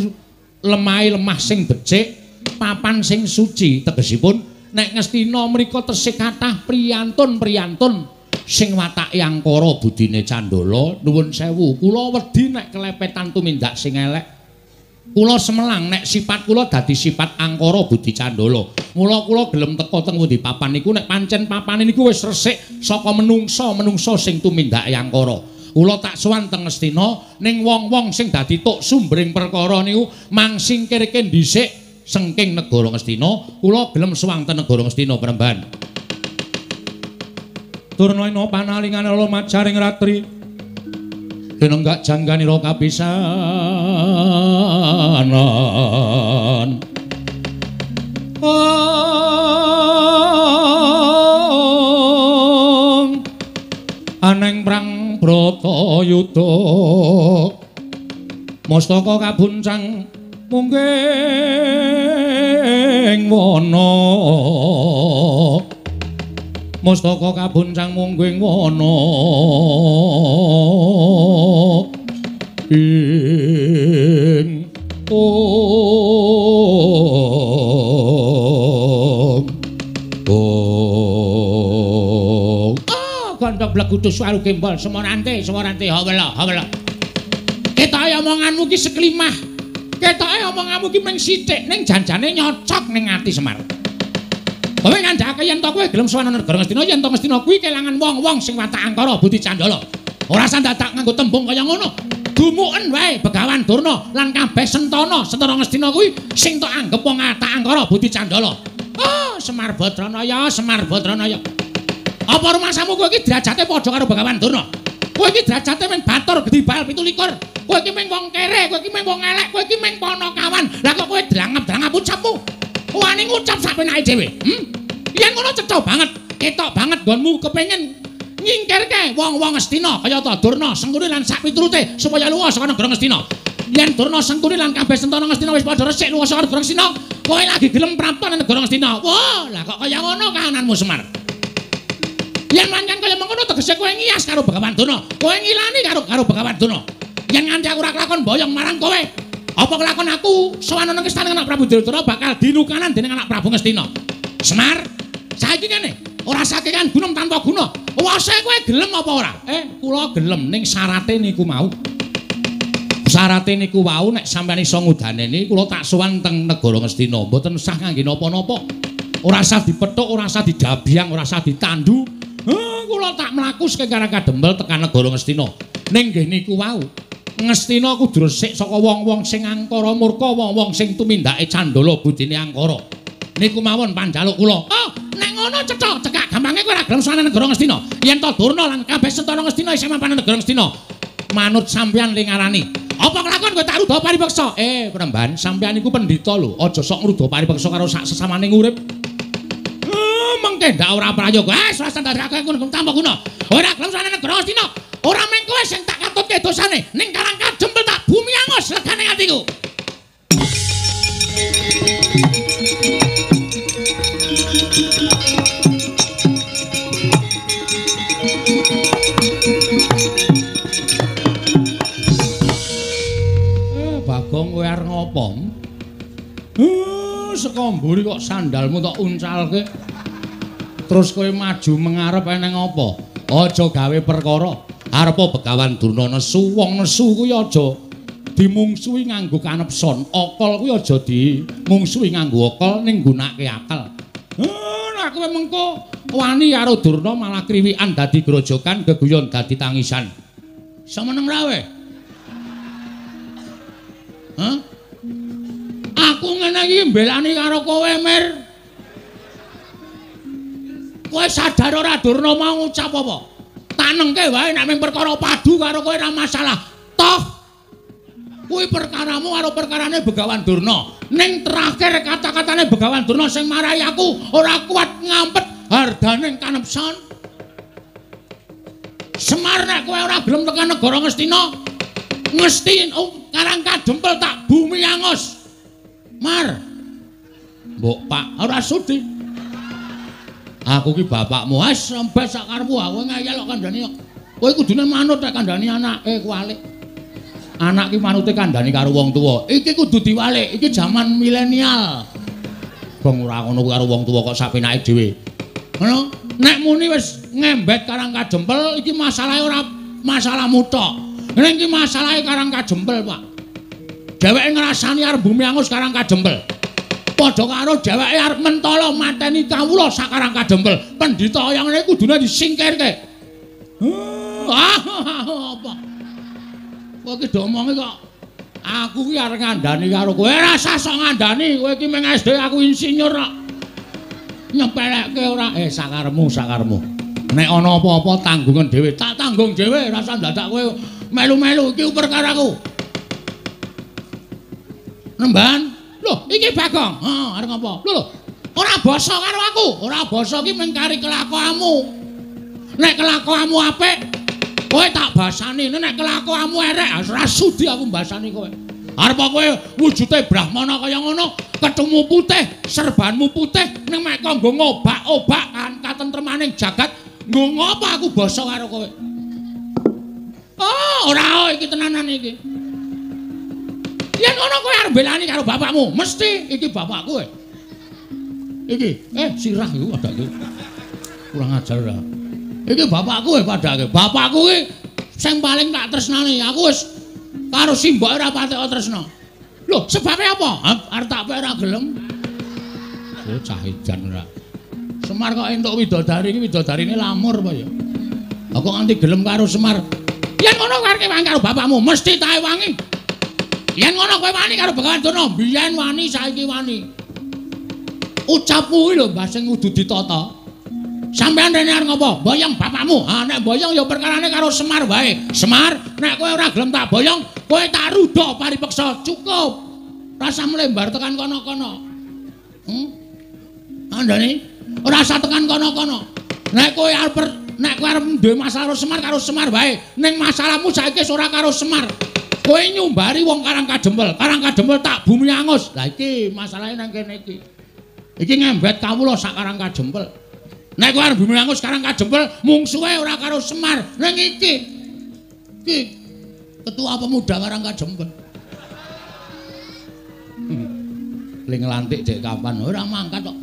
lemah sing becik, papan sing suci. Tegesipun nek Ngastina mriku tesih kathah priyantun-priyantun sing watake angkara budine Candala. Nuwun sewu, kula wedi nek kelepetan tumindak sing elek. Kula semelang nek sifat kula dadi sifat angkara budi Candala. Mula kula gelem teka teng pundi papan niku nek pancen papane niku wis resik saka menungsa sing tumindake angkara. Kula tak sowan teng Ngastina ning wong-wong sing dadi tuk sumbering perkara niku mangsingkirke dhisik sengking negara Ngastina. Kula gelem sowan teng negara Ngastina Penemban. Turnana panalingan lumacaring ratri kinenggak jangganira kapisanan aneng prang Bratayuda mastaka kabuncang mungging wana mastaka kabuncang mungging wana ing gandheng blegudu suaru gembol semorante hawela ketoke omonganmu ki seklimah ketoke omonganmu ki mung sithik ning janjane nyocok ning ati Semar. Kowe ngandhake yen to kowe gelem sowan negara Ngastina yen to Ngastina kuwi kelangan wong-wong sing watak angkara budi candala. Ora usah dadak nganggo tembung kaya ngono. Dumuken wae Begawan Durna lan kabeh Sentana Ngastina kuwi sing tok anggep wong watak angkara budi candala. Oh, Semar Badranaya, Semar Badranaya. Apa rumasamu kowe iki derajate padha karo Begawan Durna? Kowe iki derajate men batur gedibal 17. Kowe iki mung wong kere, kowe iki mung wong elek, kowe iki mung Panakawan. Lah kok kowe drangep-drangep ucapmu? Wani ngucap sak penake dhewe. Yen ngono cetha banget, ketok banget nggonmu kepengin nyingkirke wong-wong Ngastina kaya ta Durna, Sengkuni lan sak piturute supaya luwih saka negara Ngastina. Yen Durna, Sengkuni lan kabeh Sentana Ngastina wis padha resik luwih saka negara Ngastina, kowe lagi gelem prapta nang negara Ngastina. Wah, lah kok kaya ngono kahananmu Semar. Yen pancen kaya mengkono tegese kowe ngias karo Begawan Durna. Kowe ngilani karo Begawan Durna. Yen nganti aku ora kelakon boyong marang kowe, apa kelakon aku sowan nang istana anak Prabu Duryudana bakal dinukanan dening anak Prabu Ngastina. Semar, saiki kene ora sakekan gunung tanpa guna. Wase kowe gelem apa ora? Kula gelem ning syarate niku mau. Syarate niku wau nek sampeyan iso ngudaneni kula tak sowan teng negara Ngastina. Mboten sah kangge napa-napa. Ora usah dipethuk, ora usah didabyang, ora usah ditandu. Kula tak mlaku saka Karangkadembel tekan negara Ngastina. Ning nggih niku wau. Ngastina kudu resik saka wong-wong sing angkara murka, wong-wong sing tumindake candala budine angkara. Niku mawon panjaluk kula. Oh, nek ngono cecok cekak gampange kowe ora gelem sowan negara Ngastina. Yen to Durna lan kabeh Sentana Ngastina isih mapan negara Ngastina. Manut sampeyan ling ngarani. Apa kelakon kowe tak ruda paripeksa? Penemban, sampeyan iku pendhita lho, aja sok ngruda paripeksa karo sak sesamaning urip. Mengke ndak ora prayoga. Swasta ndadekake ngono tanpa guna. Ora gelem sowan negara Ngastina. Ora meng kowe sing tak katutke dosane. Ning Karangkadembel tak bumi angus legane atiku. Bagong kowe arep ngopo? Saka mburi kok sandalmu tok uncalke. Terus kowe maju mengarep eneng apa? Aja gawe perkara. Arepa Begawan Durna nesu, wong nesu kuwi aja dimungsuhi nganggo kanepson. Akal kuwi aja dimungsuhi nganggo akal ning nggunakake akal. Lah kowe mengko wani karo Durna malah kriwikan dadi grojokan, geguyon dadi tangisan. Semeneng ra we? Aku ngene iki mbelani karo kowe, Mir. Kowe sadar ora Durna mau ngucap apa? Tanengke wae nek mung perkara padu karo kowe ora masalah. Toh kuwi perkaramu karo perkarane Begawan Durna. Ning terakhir kata-katane Begawan Durna sing marahi aku ora kuat ngampet hardaning kanepson. Semar nek kowe ora gelem tekan negara Ngastina, Karangkadembel tak bumi angus. Mar. Mbok Pak, ora sudi. Aku ki bapakmu, wis rembes sak karepmu, kowe ngeyel kok kandhani kok. Kowe kudune manut nek kandhani anake kuwalik. Anak ki manute kandhani karo wong tuwa. Iki kudu diwalik, iki jaman milenial. Bong ora ngono karo wong tuwa kok sapenake dhewe. Ngono, nek muni wis ngembet Karangkadembel iki masalahe ora masalahmu tok. Ning iki masalahe Karangkadembel, Pak. Dheweke ngrasani arep bumi angus Karangkadembel. Padha karo dheweke arep mentala mateni kawula sak Karangkadembel. Pendhita yang ngene kudune disingkirke. Apa? Kowe iki domonge kok aku ki arep ngandani karo kowe. Ora usah sok ngandani, kowe iki meng SD aku insinyur kok. Nyepelekke ora sakaremu. Nek ana apa-apa tanggungan dhewe, tak tanggung dhewe, ora usah dadak kowe melu-melu iki perkaraku. Nemban, lho iki Bagong. Arep ngopo? Lho, ora basa karo aku. Ora basa iki mung kari kelakuanmu. Nek kelakuanmu apik, kowe tak basani. Nek kelakuanmu elek, ora sudi aku mbasani kowe. Arep kowe wujude Brahmana kaya ngono, ketemu putih, serbanmu putih, ning mek kanggo ngobak-obak kan katentremaning jagat, nggo ngopo aku basa karo kowe? Ora iki tenanan iki. Yen ngono kowe arep belani karo bapakmu, mesti iki bapakku. Iki, sirah iku padake. Kurang ajar ora. Iki bapakku padake. Bapakku iki sing paling tak tresnani. Aku wis karo simboke ora patek tresna. Lho, sebabe apa? Arep tak ora gelem. Cah edan ora. Semar kok entuk widodari iki widodarine lamur apa ya? Kok nganti gelem karo Semar. Yen ngono karek wangi karo bapakmu mesti tae wangi. Yen ngono kowe wani karo Begawan Durna, biyen wani saiki wani. Ucapmu kuwi lho Mbah sing kudu ditata. Sampeyan rene arep ngopo? Boyong bapakmu. Ah nek boyong ya perkarane karo Semar wae. Semar, nek kowe ora gelem tak boyong, kowe tak rudo paripeksa. Cukup. Rasa mlembar tekan kono-kono. Andane ora usah tekan kono-kono. Nek kowe arep duwe masalah karo Semar wae. Ning masalahmu saiki ora karo Semar. Kowe nyumbari wong Karang Kadempel. Karang Kadempel tak bumi angus. Lah iki masalahe nang kene iki. Iki ngembet kawula sak Karang Kadempel. Nek kowe arep bumi angus Karang Kadempel mungsuhe ora karo Semar. Ning iki ketua pemuda Karang Kadempel. Ling lantik cek kapan ora mangkat kok.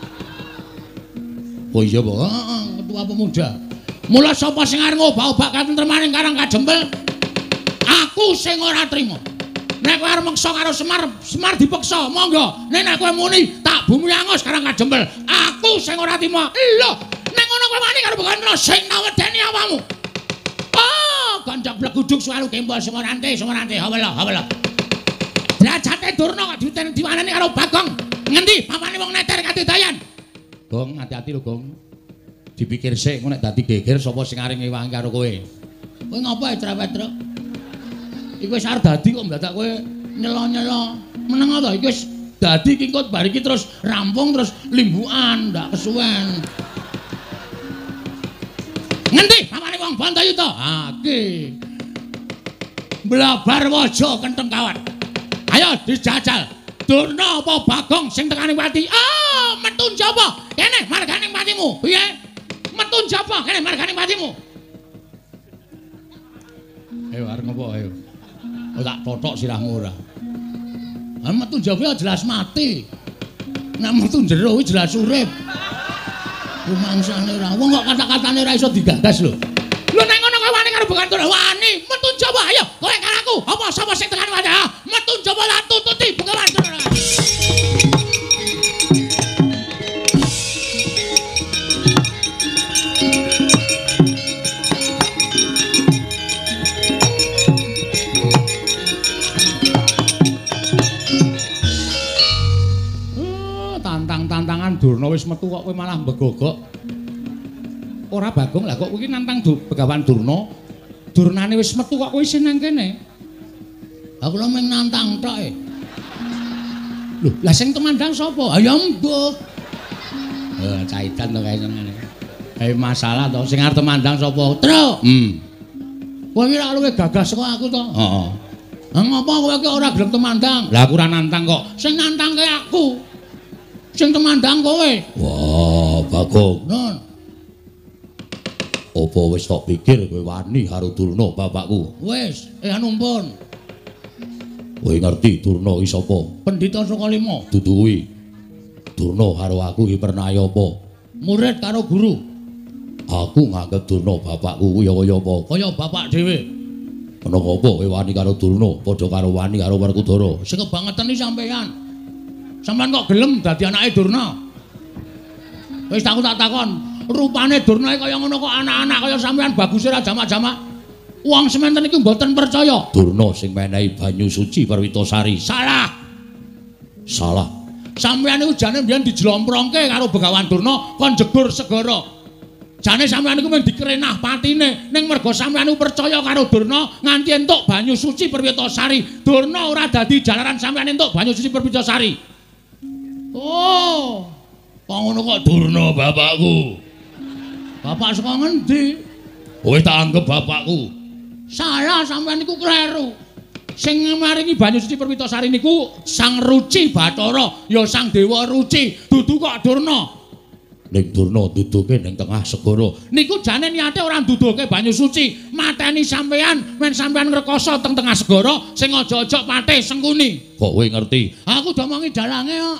Oh iya, Pak. Ketua pemuda. Mula sapa sing arep ngobah-obah katentremaning Karang Kadempel? Aku sing ora trima. Nek kowe arep meksa karo Semar, Semar dipeksa, monggo. Nek kowe muni tak bumi angus Karang Kadempel, aku sing ora trima. Lho, nek ngono kowe wani karo Begawan sing nawedeni awakmu. Oh, kanca bleguduk selalu kembal Semorante, hawala. Derajate Durna kok diwaneni karo Bagong. Ngendi papane wong neter kadidayan? Gong, hati-hati lho, Gong. Dipikir sik engko nek dadi geger sapa sing arep ngewangi karo kowe. Kowe ngopo ae trewet-trek? Iku wis arep dadi kok mendadak kowe nyelo-nyelo. Meneng ta iki wis dadi kingkut bar iki terus rampung terus limbukan ndak kesuwen. Ngendi papane wong Bantayuda? Ha iki. Blabar waja kenteng kawan. Ayo dijajal. Durna apa Bagong sing tekani pati? Ah, metu njaba. Kene marganing patimu. Piye? Metu njaba kene marganing patimu. Ayo arep ngopo ayo. Oh, tak totok sirahmu ora. Ah metu njaba jelas mati. Nek metu jero kuwi jelas urip. Rumangsane ora. Wong kok kata-katane ora iso digagas lho. Lho nek ngono kowe wani karo Begawan Durna, wani metu njaba. Ayo kowe karo aku. Apa sapa sing tekani pati? Ah, metu njaba tak tututi Begawan Durna. Tantangan Durna wis metu kok kowe malah mbegogok. Ora Bagong lah kok kowe iki nantang Begawan Durna. Durnane wis metu kok kowe isih nang kene. Aku lho mung nantang tok e. Lho, lah sing temandang sapa? Ya mbuh. Caitan to kae ngene. Masalah to sing arep temandang sapa? Truk. Kowe iki ora luwih gagas kok aku to. Heeh. Ngapa kowe iki ora gelem temandang? Lah aku ora nantang kok. Sing nantangke aku. Sing temandang kowe. Wah, Bagong. Nun. Apa wis tok pikir kowe wani karo Durna bapakku? Wis, anumpun. Kowe ngerti Durna iki sapa? Pendhita saka 5. Dudu kuwi. Durna karo aku iki pernah apa? Murid karo guru. Aku nganggep Durna bapakku kuwi kaya apa? Kaya bapak dhewe. Ana apa kowe wani karo Durna padha karo wani karo Werkudara? Sing kebangetan iki sampeyan. Sampeyan kok gelem dadi anake Durna? Wis tak takon, rupane Durna kaya ngono kok anak-anak kaya sampeyan baguse ra jamak-jamak. Wong sementen iki mboten percaya. Durna sing menehi banyu suci Perwitasari. Salah. Sampeyan iku jane mbiyen dijlomprongke karo Begawan Durna kon jegur segara. Jane sampeyan iku mung dikerenah patine, ning merga sampeyan iku percaya karo Durna nganti entuk banyu suci Perwitasari. Durna ora dadi jalaran sampeyan entuk banyu suci Perwitasari. Oh, kok ngono kok Durna bapakku. Bapak saka ngendi? Kowe tak anggap bapakku. Salah sampeyan niku kleru. Sing maringi banyu suci Perwitasari niku Sang Ruci Bathara, ya Sang Dewa Ruci, dudu kok Durna. Ning Durna duduke ning tengah segara. Niku jane niate ora duduke banyu suci, mateni sampeyan, men sampeyan ngrekoso teng tengah segara sing aja-aja patih sengkuni. Kok kowe ngerti? Aku domongi dalange kok.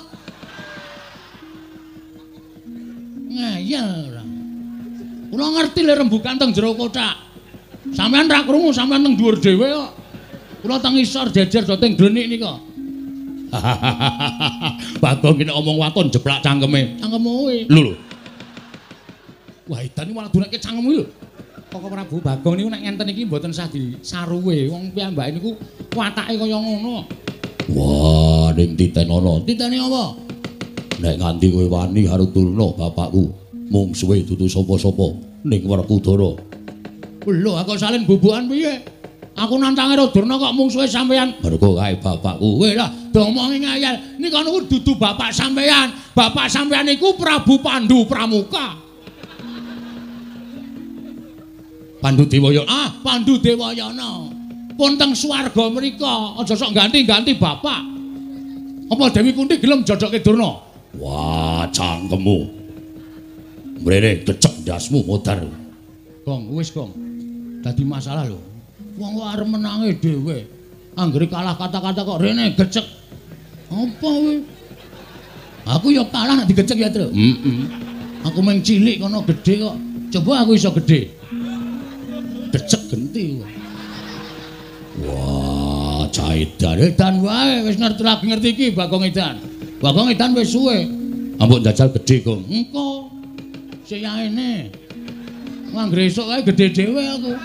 Ngayal ora. Kula ngerti le rembugan teng jero kotak. Sampeyan ra krungu, sampeyan teng dhuwur dhewe kok. Kula teng isor jejer do teng glenik nika. Bagong iki nek omong waton jeplak cangkeme. Cangkemmu kuwi. Lho. Wah, edan iki malah dunake cangkem iki lho. Koko Prabu Bagong niku nek ngenten iki mboten sah disaruwe. Wong piyambake niku watake kaya ngono. Wah, ning titenana. Titene apa? Nek nganti kowe wani karo Durna bapakku, mung suwe dudu sapa-sapa ning Werkudara. Lho, aku salin bubukan piye? Aku nantange karo Durna kok mung suwe sampeyan. Mergo kae bapakku. Weh lah, domongi ngayal. Nika niku dudu bapak sampeyan. Bapak sampeyan iku Prabu Pandu Pramuka. Pandu Dewayana. Pandu Dewayana. Pun teng swarga mrika, aja sok ganti-ganti bapak. Apa Dewi Kunti gelem jodoke Durna? Wah, cangkemmu. Mrene kecek ndasmu modar. Gong, wis Gong. Dadi masalah lho. Wong kok arep menange dhewe. Anggere kalah kata-kata kok rene gecek. Apa kowe? Aku ya kalah nek digecek ya, Tru. Aku mung cilik kono gedhe kok. Coba aku iso gedhe. Gecek genti kok. Wah, cah edan wae wis ngerti iki Bagong Edan. Bagong Edan wis suwe. Ampun njajal gedhe, Gong. Engko. Sik yaene. Anggere esuk kae gedhe dhewe aku.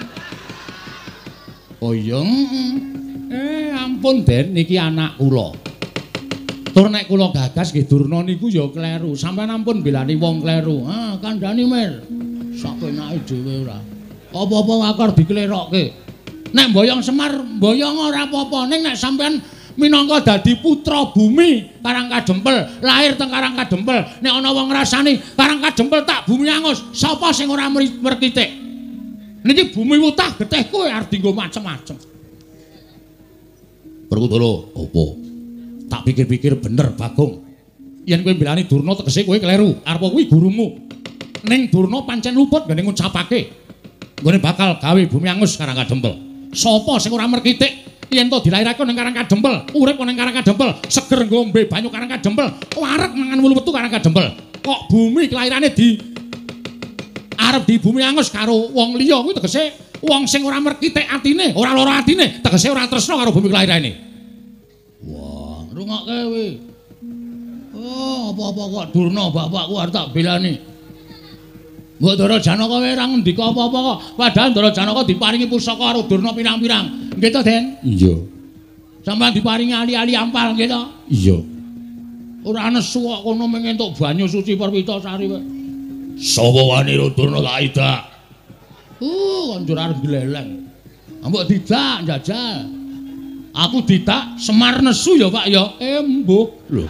Oh iya. Ampun Den, niki anak kula. Tur nek kula gagas nggih Durna niku ya kleru. Sampeyan ampun belani wong kleru. Ah, kandhani Mir. Sak penake dhewe ora. Apa-apa akar diklerokke. Nek mboyong Semar, mboyong ora apa-apa. Ning nek sampeyan minangka dadi putra bumi Karangkadempel, lahir teng Karangkadempel, nek ana wong ngrasani Karangkadempel tak bumi angus, sapa sing ora merkitik? Niki bumi wutah getih kowe arep dienggo macem-macem. Werkudara, apa? Tak pikir-pikir bener Bagong. Yen kowe mbelani Durna tegese kowe kleru. Arep kuwi gurumu. Ning Durna pancen luput gane ngucapake. Nggone bakal gawe bumi angus Karangkadempel. Sapa sing ora merkitik yen to dilairake ning Karangkadempel, urip ning Karangkadempel, seger ngombe banyu Karangkadempel, wareg mangan wulu wetu Karangkadempel. Kok bumi kelairane arep di bumi angus karo wong liya kuwi tegese wong sing ora merkitik atine, ora lara atine, tegese ora tresna karo bumi kelairane. Wah, rungokke kowe. Oh, apa-apa kok Durna bapakku arep tak belani. Mbok Ndara Janaka wae ora ngendika apa-apa kok. Padahal Ndara Janaka diparingi pusaka karo Durna pirang-pirang. Nggih to, Den? Iya. Sampeyan diparingi ali-ali ampal nggih to? Iya. Ora nesu kok kono mung entuk banyu suci Perwita Sari wae. Sapa wani Durna tak idak? Kanjur arep gleleng. Mbok didak njajal. Aku didak Semar nesu ya, Pak ya. Mbuh. Lho.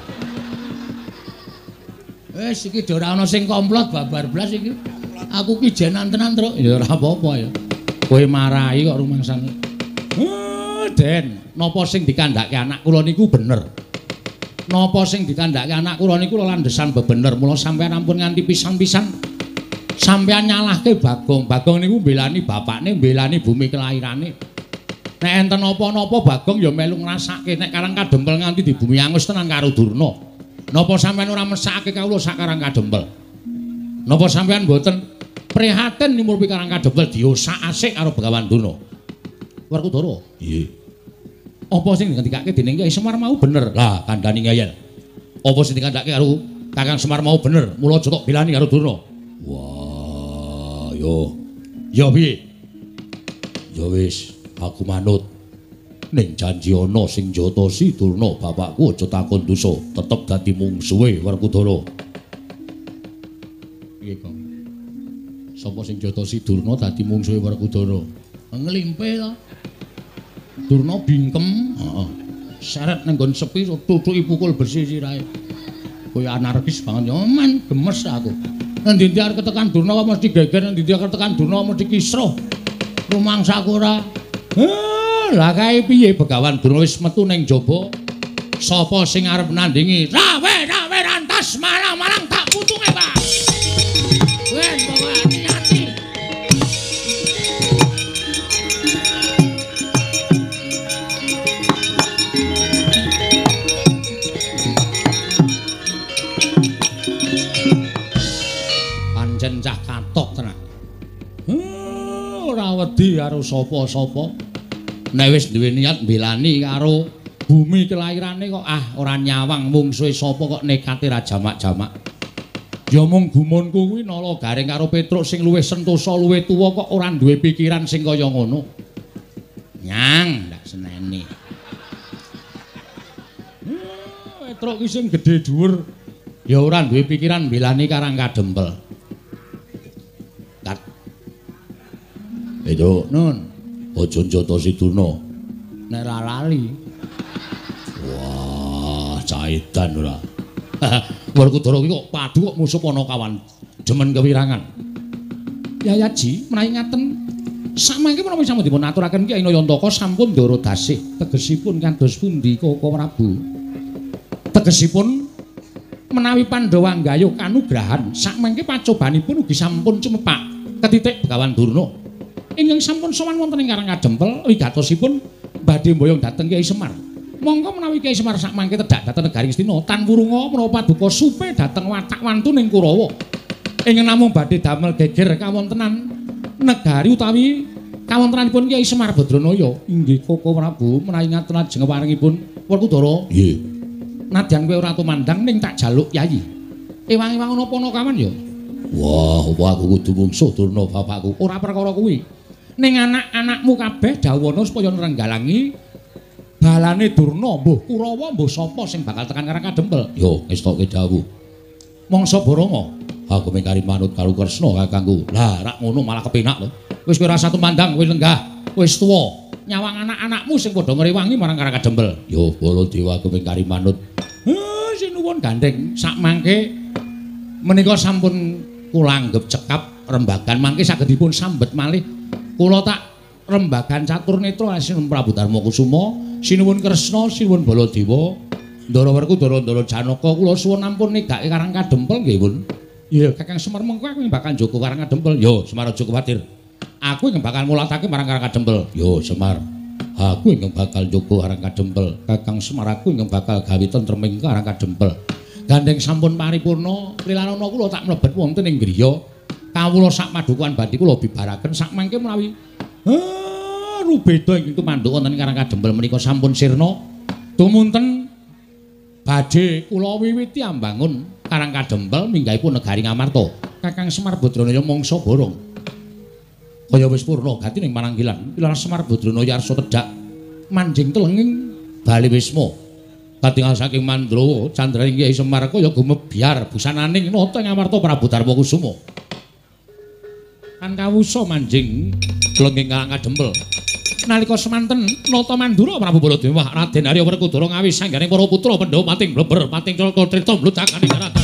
Wis iki ora ana sing komplot babar blas iki. Aku ki jenan tenan, Truk. Ya ora apa-apa ya. Kowe marahi kok rumangsane. Den, napa sing dikandhake anak kula niku bener. Napa sing dikandhake anak kula niku landesan bebener. Mula sampeyan ampun nganti pisan-pisan sampeyan nyalahke Bagong. Bagong niku mbelani bapakne, mbelani bumi kelairane. Nek enten apa-napa Bagong ya melu ngrasake nek Karangkadempel nganti di bumi angus tenan karo Durna. Napa sampeyan ora mesake kawula sak Karangkadempel? Napa sampeyan mboten prihatin nimurpi Karangkadempel diosak-asik karo Begawan Durna? Werkudara. Nggih. Apa sing dikandikake dening Kyai Semar mau bener? Lah, kandhani ngayal. Apa sing dikandhake karo Kakang Semar mau bener? Mula aja tok belani karo Durna. Wah, yo. Ya piye? Ya wis, aku manut. Ning janji ana sing jotosi Durna bapakku aja takon dosa, tetep dadi mungsuhe Werkudara. Piye, Kang? Sapa sing jotosi Durna dadi mungsuhe Werkudara? Nglimpe to. Durna bingkem, heeh. Seret nang nggon sepi tutuki pukul bersih sirahe. Kaya anarkis banget ya, men gemes aku. Endi-endi arep ketekan Durna kok mesti geger, endi-endi arep ketekan Durna mesti kisruh. Rumangsaku ora. Lah kae piye Begawan Durna wis metu ning jaba? Sapa sing arep nandingi? Rawe rantas malang-malang tak putunge, Pak. Wen bawa hati-hati. Pancen cah katok tenan. Ora wedi karo sapa-sapa. Nek wis duwe niat mbelani karo bumi kelairane kok ora nyawang mungsuhe sapa kok nekate ra jamak-jamak. Ya mung gumunku kuwi nala garing karo Petruk sing luwih sentosa, luwih tuwa kok ora duwe pikiran sing kaya ngono. Nyang, ndak seneni. Petruk ki sing gedhe dhuwur ya ora duwe pikiran mbelani Karang Kadempel. Kat. Itu nun, aja njoto Sidurna. Nek ra lali. Wah, caitan ora. Werkudara iki kok padu kok musuh Panakawan. Demen kewirangan. Yayaji, menawi ngaten samangke menawi sampun dipun aturaken Kyai Nayantaka sampun ndara dasih. Tegesipun kados pundi Koko Prabu? Tegesipun menawi Pandhawa nggayuh kanugrahan samangke pacobanipun ugi sampun cumepak ketitik Begawan Durna. Ingkang sampun sowan wonten ing Karang Kadempel wigatosipun badhe mboyong dhateng Kyai Semar. Monggo menawi Kyai Semar sakmangke tedhak dhateng negari Ngastina tan wurunga menapa paduka supe dhateng watak wantuning Kurawa. Ingkang namung badhe damel geger kawontenan negari utawi kawontenanipun Kyai Semar Badranaya. Inggih Koko Prabu menawi ngaten ajeng paringipun Werkudara. Nggih. Nadyan kowe ora tumandang ning tak jaluk Yayi. Ewang-ewang ana Panakawan ya. Wah, apa aku kudu mungsuh Durna bapakku. Ora perkara kuwi. Ning anak-anakmu kabeh dawana supaya nrenggalangi balane Durna, mbuh Kurawa, mbuh sapa sing bakal tekan Karang Kadempel. Yo, estoke dawuh. Mangsa Baranga, aku mengkari manut karo Kresna kakangku. Lah, rak ngono malah kepenak to. Wis kowe rasa tumandang, kowe lenggah, wis tuwa. Nyawang anak-anakmu sing padha ngrewangi marang Karang Kadempel. Yo, Baladewa aku mengkari manut. Sinuwun gandeng, sakmangke menika sampun kula anggep cekap rembagan mangke saged dipun sambet malih. Kula tak rembagan catur netra Sinuwun Prabu Darmakusuma. Sinuwun Kresna, sinuwun Baladewa, Ndara Werkudara, Ndara Janaka, kula suwun ampun negake Karang Kadempel nggih, Pun. Iya, Kakang Semar mengko aku bakal njogo Karang Kadempel. Yo, Semar aja kuwatir. Aku yang bakal mulatake marang Karang Kadempel. Yo, Semar. Aku yang bakal njogo Karang Kadempel. Kakang Semar aku yang bakal gawe tentreming Karang Kadempel. Gandeng sampun paripurna, lilanana kula tak mlebet wonten ing griya. Kawula sak padukuhan badhe kula bibaraken sak mangke menawi rubeda ingkang tumanduk wonten Karang Kadempel menika sampun sirna tumunten badhe kula wiwiti ambangun Karang Kadempel minggahipun negari Ngamarta. Kakang Semar Badranaya mangsa borong kaya wis purna gati ning Pananggilan. Pilar Semar Badranaya arsa tedhak manjing telenging bali wisma. Katingal saking Mandrawa candraning Kyai Semar kaya gumebyar busananing nata Ngamarta Prabu Darmakusuma. Kan kawusa manjing telenging Karang Kadempel. Nalika semanten nata Mandura Prabu Baladewa Raden Arya Werkudara ngawis sangganing para putra Pandhawa pating bleber pating celaka trita mludakaning karatan.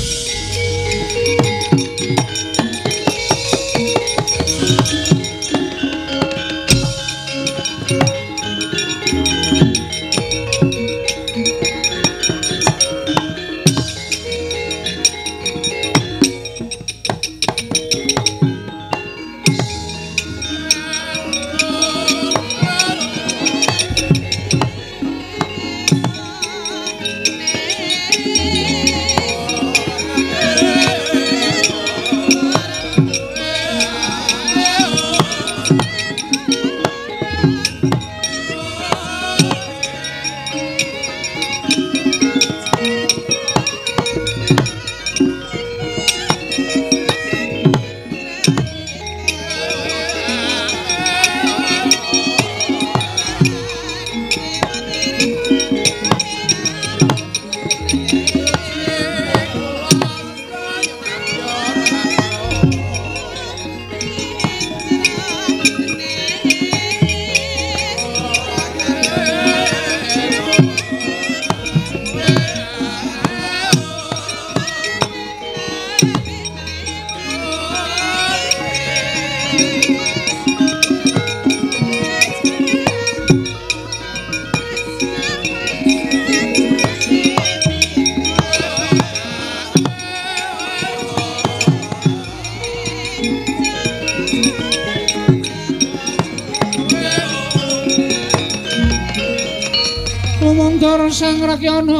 Sang Rakyana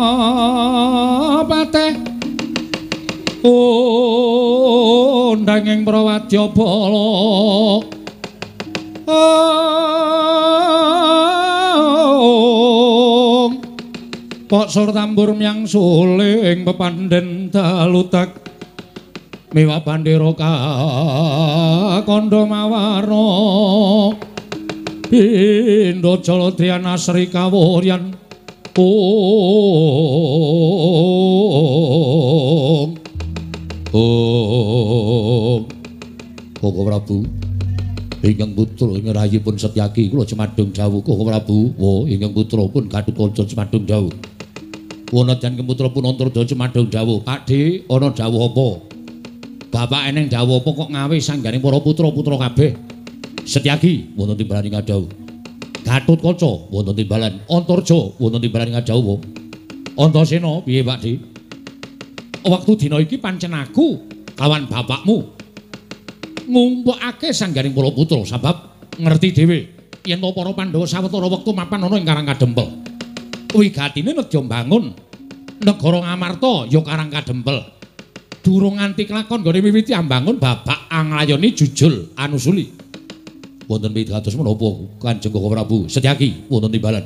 pateh undanging Prawadyabala Pak Sur tambur miyang suling pepandhen dalutak Miwa bandera kandha mawarna Pindha Jaladhyana Sri Kawuryan Koko Prabu ingkang putra ngerayipun Setyaki kula Cemadung Dawu Koko Prabu ingkang putra pun Gatotkaca Cemadung Dawu ana jan putra pun Antarja Cemadung Dawu Pakde ana dawuh apa bapak eneng dawuh apa kok ngawe sangganing para putra-putra kabeh Setyaki wonten timbalan ngadhawuh Gatotkaca wonten timbalan Antarja wonten timbalan ngadhawuh Antasena piye Pakde wektu dina iki pancen aku kawan bapakmu ngumpulake sangganing para putra sebab ngerti dhewe yen para Pandhawa sawetara wektu mapan ana ing Karang Kadempel wigatine nedya mbangun negara Ngamarta ya Karang Kadempel durung nganti kelakon nggone miwiti ambangun bapak anglayoni jujul anusuli wonten pitados menapa Kanjeng Koko Prabu Setyaki wonten timbalan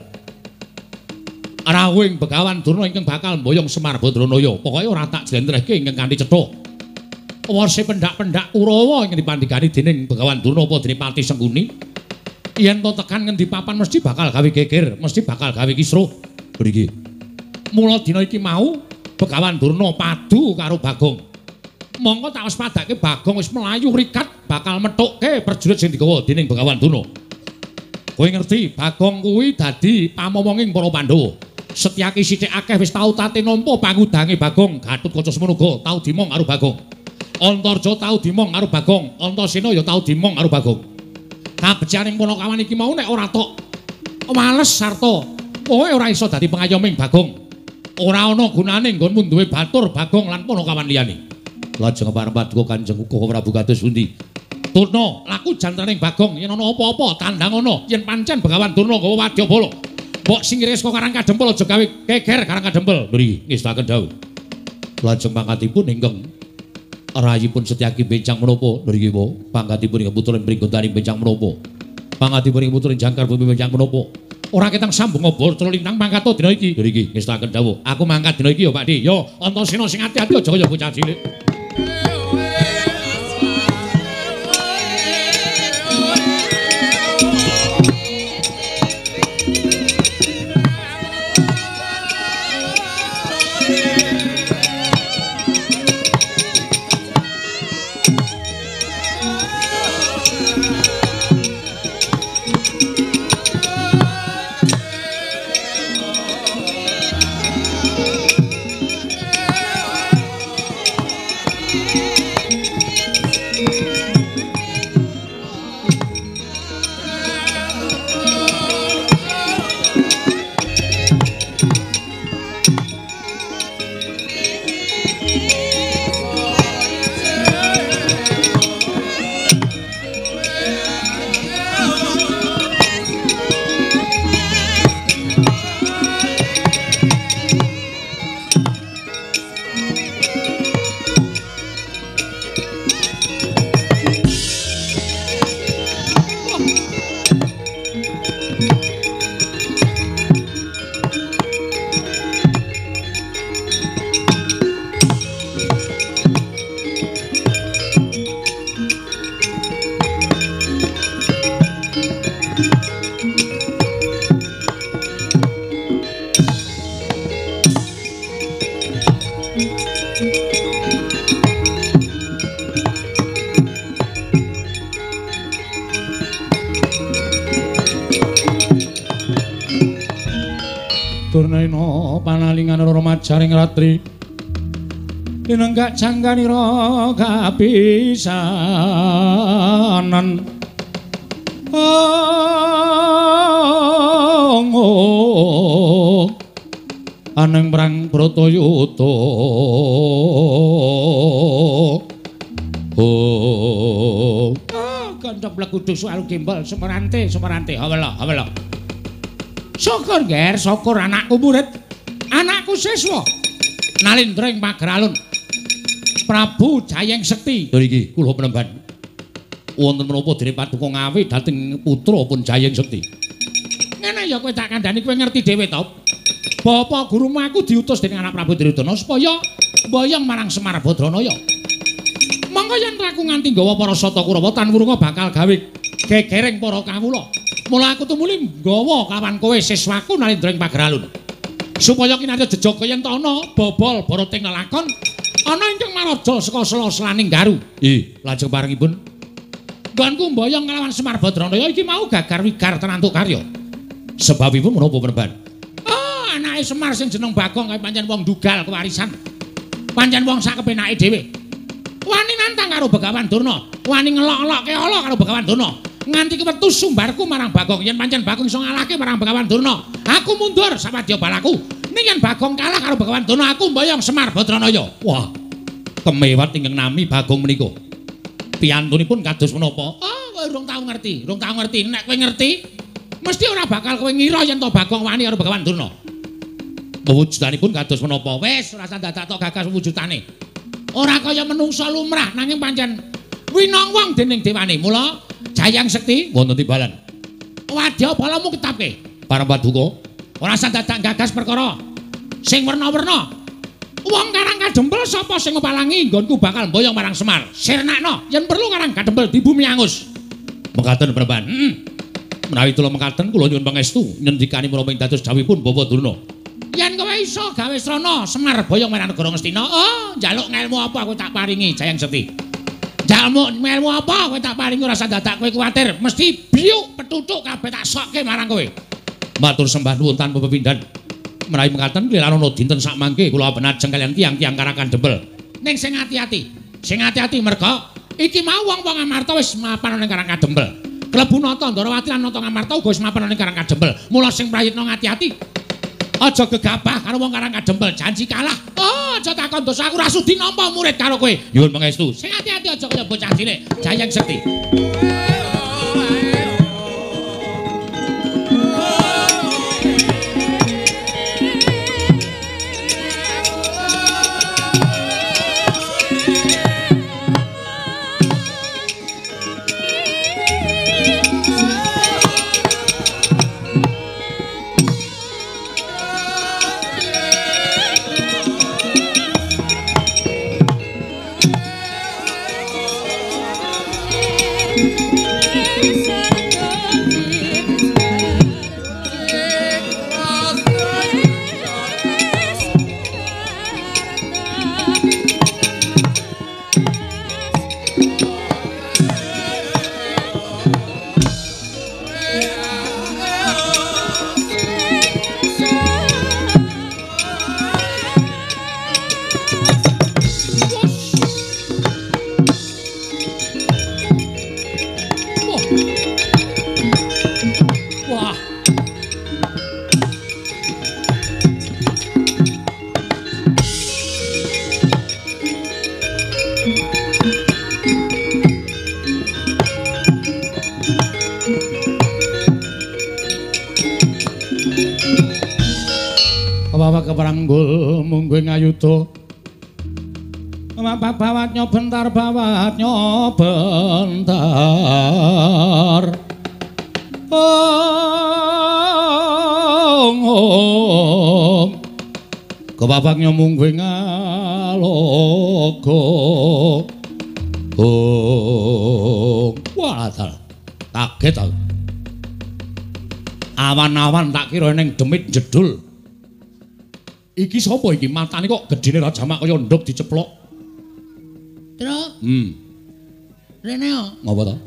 rawuhing Begawan Durna ingkang bakal mboyong Semar Badranaya pokoke ora tak jlentrehke ingkang kanthi cetha wase pendak-pendak Kurawa ingkang dipandhigani dening Begawan Durna apa dening Pati Sengkuni yen to tekan ngendi papan mesti bakal gawe geger mesti bakal gawe kisruh mriki mula dina iki mau Begawan Durna padu karo Bagong mongko tak wis padake Bagong wis melayu rikat bakal methukke prajurit sing digawa dening Begawan Durna kowe ngerti Bagong kuwi dadi pamomonging para Pandhawa Setyaki sithik akeh wis tau tate nampa pangudange Bagong Gatotkaca semono uga tau dimong karo Bagong Antarja tau dimong karo Bagong Antasena ya tau dimong karo Bagong kabejaning Panakawan iki mau nek ora tok males sarta kowe ora iso dadi pengayoming Bagong ora ana gunane nggonmu duwe batur Bagong lan Panakawan liyane lajeng paduka Kanjeng Koko Prabu kados pundi Durna laku jantaning Bagong yen ana apa-apa tandang ana yen pancen Begawan Durna gawa wadyabala mbok singkire saka Karang Kadempel aja gawe geger Karang Kadempel mriki ngestaken dawuh lajeng pangkatipun ingkang rayipun Setyaki bencang menapa mriki po pangkatipun ingkang putra Pringgontani bencang menapa pangkatipun ingkang putra Jangkar Bumi bencang menapa ora ketang sambung ngobor lintang mangkat dina iki mriki ngestaken dawuh aku mangkat dina iki ya Pakde ya Antasena sing ati-ati aja kaya bocah cilik Durnaena panalingan Rara Majaring Ratri tinenggak jangkanira kapisanan aneng perang Bratayuda gandheng blekuduk soal gimbal semerante hawala syukur ger syukur anakku murid anakku siswa Nalindra ing Pageralun Prabu Jayeng Sekti lho iki kula penemban wonten menapa dene paduka ngawe dhateng putra pun Jayeng Sekti ngene ya kowe tak kandhani kowe ngerti dhewe to Bapak gurumu aku diutus dening anak Prabu Duryudana supaya mboyong marang Semar Badranaya Mongko yen aku nganti nggawa para Sata Kurawa tan wurunga bakal gawe gegereng para kawula. Mula aku tumuli nggawa kawan kowe siswaku Narendra ing Pageralun. Supaya kinarya jejaka yen ta ana bobol boroting lelakon ana ingkang maraja saka sela-selaning garu. Lajeng parengipun nggonku mboyong kalawan Semar Badranaya iki mau gagar wigar tenantuk karya. Sebabipun menapa peneban? Anake Semar sing jeneng Bagong kae pancen wong dugal kewarisan. Pancen wong sak kepenake dhewe. Wani nantang karo Begawan Durna, wani ngelok-elokke ala karo Begawan Durna. Nganti kewetu sumbarku marang Bagong yen pancen Bagong iso ngalahke marang Begawan Durna. Aku mundur sapadya balaku. Ning yen Bagong kalah karo Begawan Durna, aku mboyong Semar Badranaya. Wah, kemewat ingkang nami Bagong menika. Piyantunipun kados menapa? Kowe urung tau ngerti, Nek kowe ngerti, mesti ora bakal kowe ngira yen to Bagong wani karo Begawan Durna. Wujudanipun kados menapa? Wis ora usah dadak tok gagas wujudane. Ora kaya menungsa lumrah nanging pancen winong wong dening dewane. Mula Jayang Sekti wonten timbalan. Wadya balamu ketapke. Para Paduka, ora usah dadak gagas perkara sing werna-werna. Wong Karang Kadempel sapa sing ngepalangi nggonku bakal mboyong marang Semar. Sirnakno yen perlu Karang Kadempel di bumi angus. Mekaten peneban. Menawi kula mekaten kula nyuwun pangestu nyendikani menapa ing dados dawuhipun Bapak Durna. Yen kowe iso gawe srana Semar boyong marang negara Ngastina, njaluk ngelmu apa kowe tak paringi Jayang Sekti. Njaluk ngelmu apa kowe tak paringi ora usah dadak kowe kuwatir, mesti biuk petutuk kabeh tak sokke marang kowe. Matur sembah nuwun tanpa pepindhan. Menawi mekaten kelirana dinten sak mangke kula benajeng kalian tiang-tiang Karang Kadempel. Ning sing ati-ati. Sing ati-ati merga iki mau wong-wong Amarta wis mapan ning Karang Kadempel. Klebu Nata Ndarawati lan Nata Amarta uga wis mapan ning Karang Kadempel. Mula sing prayitna ngati-ati. Aja gegabah karo wong Karang Kadempel, janji kalah. Aja takon dosa aku ra sudi nampa murid karo kowe. Nyuwun pangestu. Sing ati-ati aja kaya bocah cilik. Jayang Sekti. Keparanggul mungguh ngayuda bawatnya bentar kebabaknya mungguh ngalogo walah kaget aku awan-awan tak kira ning demit jedul. Iki sapa iki? Matane kok gedene rajamak kaya nduk diceplok. Tru. Rene yo. Ngapa to?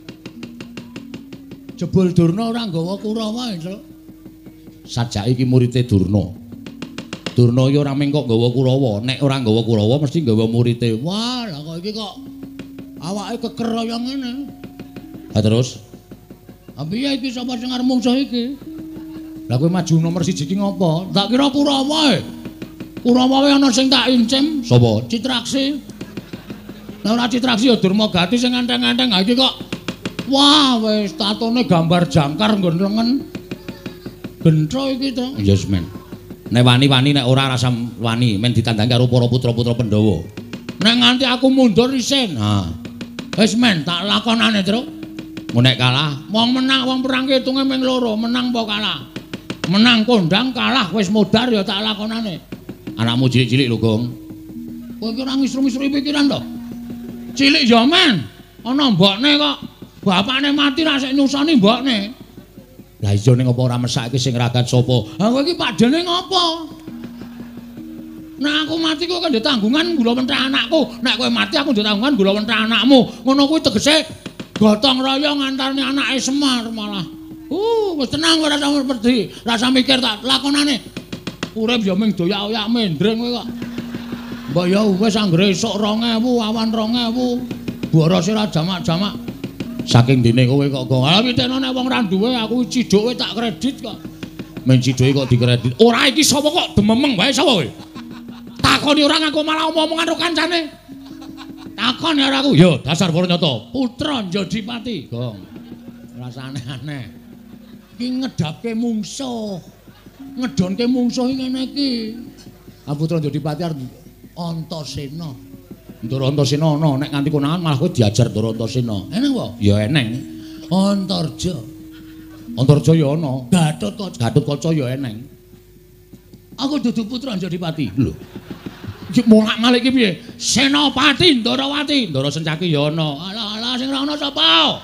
Jebul Durna ora nggawa Kurawa, Tru. Sajake iki murite Durna. Durna ya ora mengko nggawa Kurawa. Nek ora nggawa Kurawa mesti nggawa murite. Wah, lah kok iki kok awake keker kaya ngene. Ha terus? Piye iki sapa sing arep mungsuh iki? Lah kowe maju nomor 1 iki ngopo? Tak kira Kurawa. Kurawa wae ana sing tak incim. Sapa? Citraksi. Lah ora Citraksi ya Durmagati sing nganteng-nganteng. Ha iki kok wah wis tatone gambar jangkar nggon lengen. Bentro iki to. Yes men. Nek wani-wani nek ora rasa wani men ditandhangi karo para putra-putra Pandhawa. Nek nganti aku mundur isin. Ha. Wis men tak lakonane, Tru. Nek kalah, wong menang wong perang hitunge ming loro, menang apa kalah? Menang kondang kalah wis modar ya tak lakonane. Anakmu cilik-cilik lho, Gong. Kowe iki ora ngisru-ngisru pikiran to? Cilik ya men. Ana mbokne kok. Bapakne mati ra sik nyusoni mbokne. Lah iya ning apa ora mesake sing ragat sapa? Ha kowe iki padane ngopo? Nek aku mati kok ndek tanggungan gula wentreh anakku. Nek kowe mati aku ndek tanggungan gula wentreh anakmu. Ngono kuwi tegese gotong royong antarane anake Semar malah. Wis tenang ora sampe pedhi. Rasa mikir tak lakonane. Urip ya ming doyak-oyak mendring kowe kok. Mbok ya wis anggere esuk 2000, awan 2000. Borose ra jamak-jamak. Saking dene kowe kok go. Lah pitekno nek wong ra duwe aku ciduke tak kredit kok. Men ciduke kok dikredit. Ora iki sapa kok dememeng wae sapa kowe? Takoni orang aku malah omong-omongan karo kancane. Takoni ora aku. Yo dasar Waranyata, putra Njodipati. Gong. Rasane aneh. Ki ngedapke mungsuh. Ngedonke mungsuh ngene iki. Ah putra Njodipati arep Antasena. Ndara Antasena ana nek nganti konangan malah kowe diajar Ndara Antasena. Eneng apa? Ya eneng. Antarja. Antarja ya ana. Gatotkaca ya eneng. Aku dudu putra Njodipati. Lho. Iki molak-malik iki piye? Senopati Ndarawati. Ndara Sencaki ya ana. Alah sing ora ana sapa?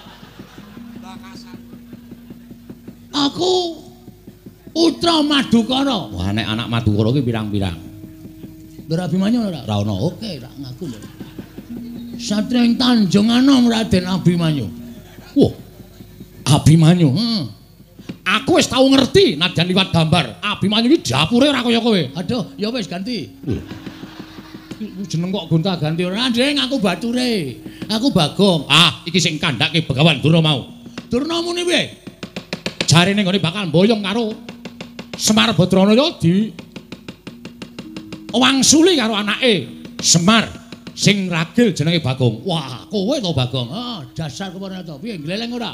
Aku putra Madukara. Wah nek anak Madukara ki pirang-pirang. Ndara Abimanyu ora ana. Oke, tak ngaku lho. Satria ing Tanjung Anom Raden Abimanyu. Wah. Abimanyu. Aku wis tau ngerti nadyan liwat gambar. Abimanyu iki dapure ora kaya kowe. Aduh, ya wis ganti. Jeneng kok gonta-ganti ora, Deng, aku bature. Aku Bagong. Ah, iki sing kandhake Begawan Durna mau. Durna muni piye? Jarine nggone bakal mboyong karo Semar Badranaya di wangsuli karo anake Semar sing ragil jenenge Bagong. Wah, kowe to Bagong. Ah, dasar Waranyata. Piye gleleng ora?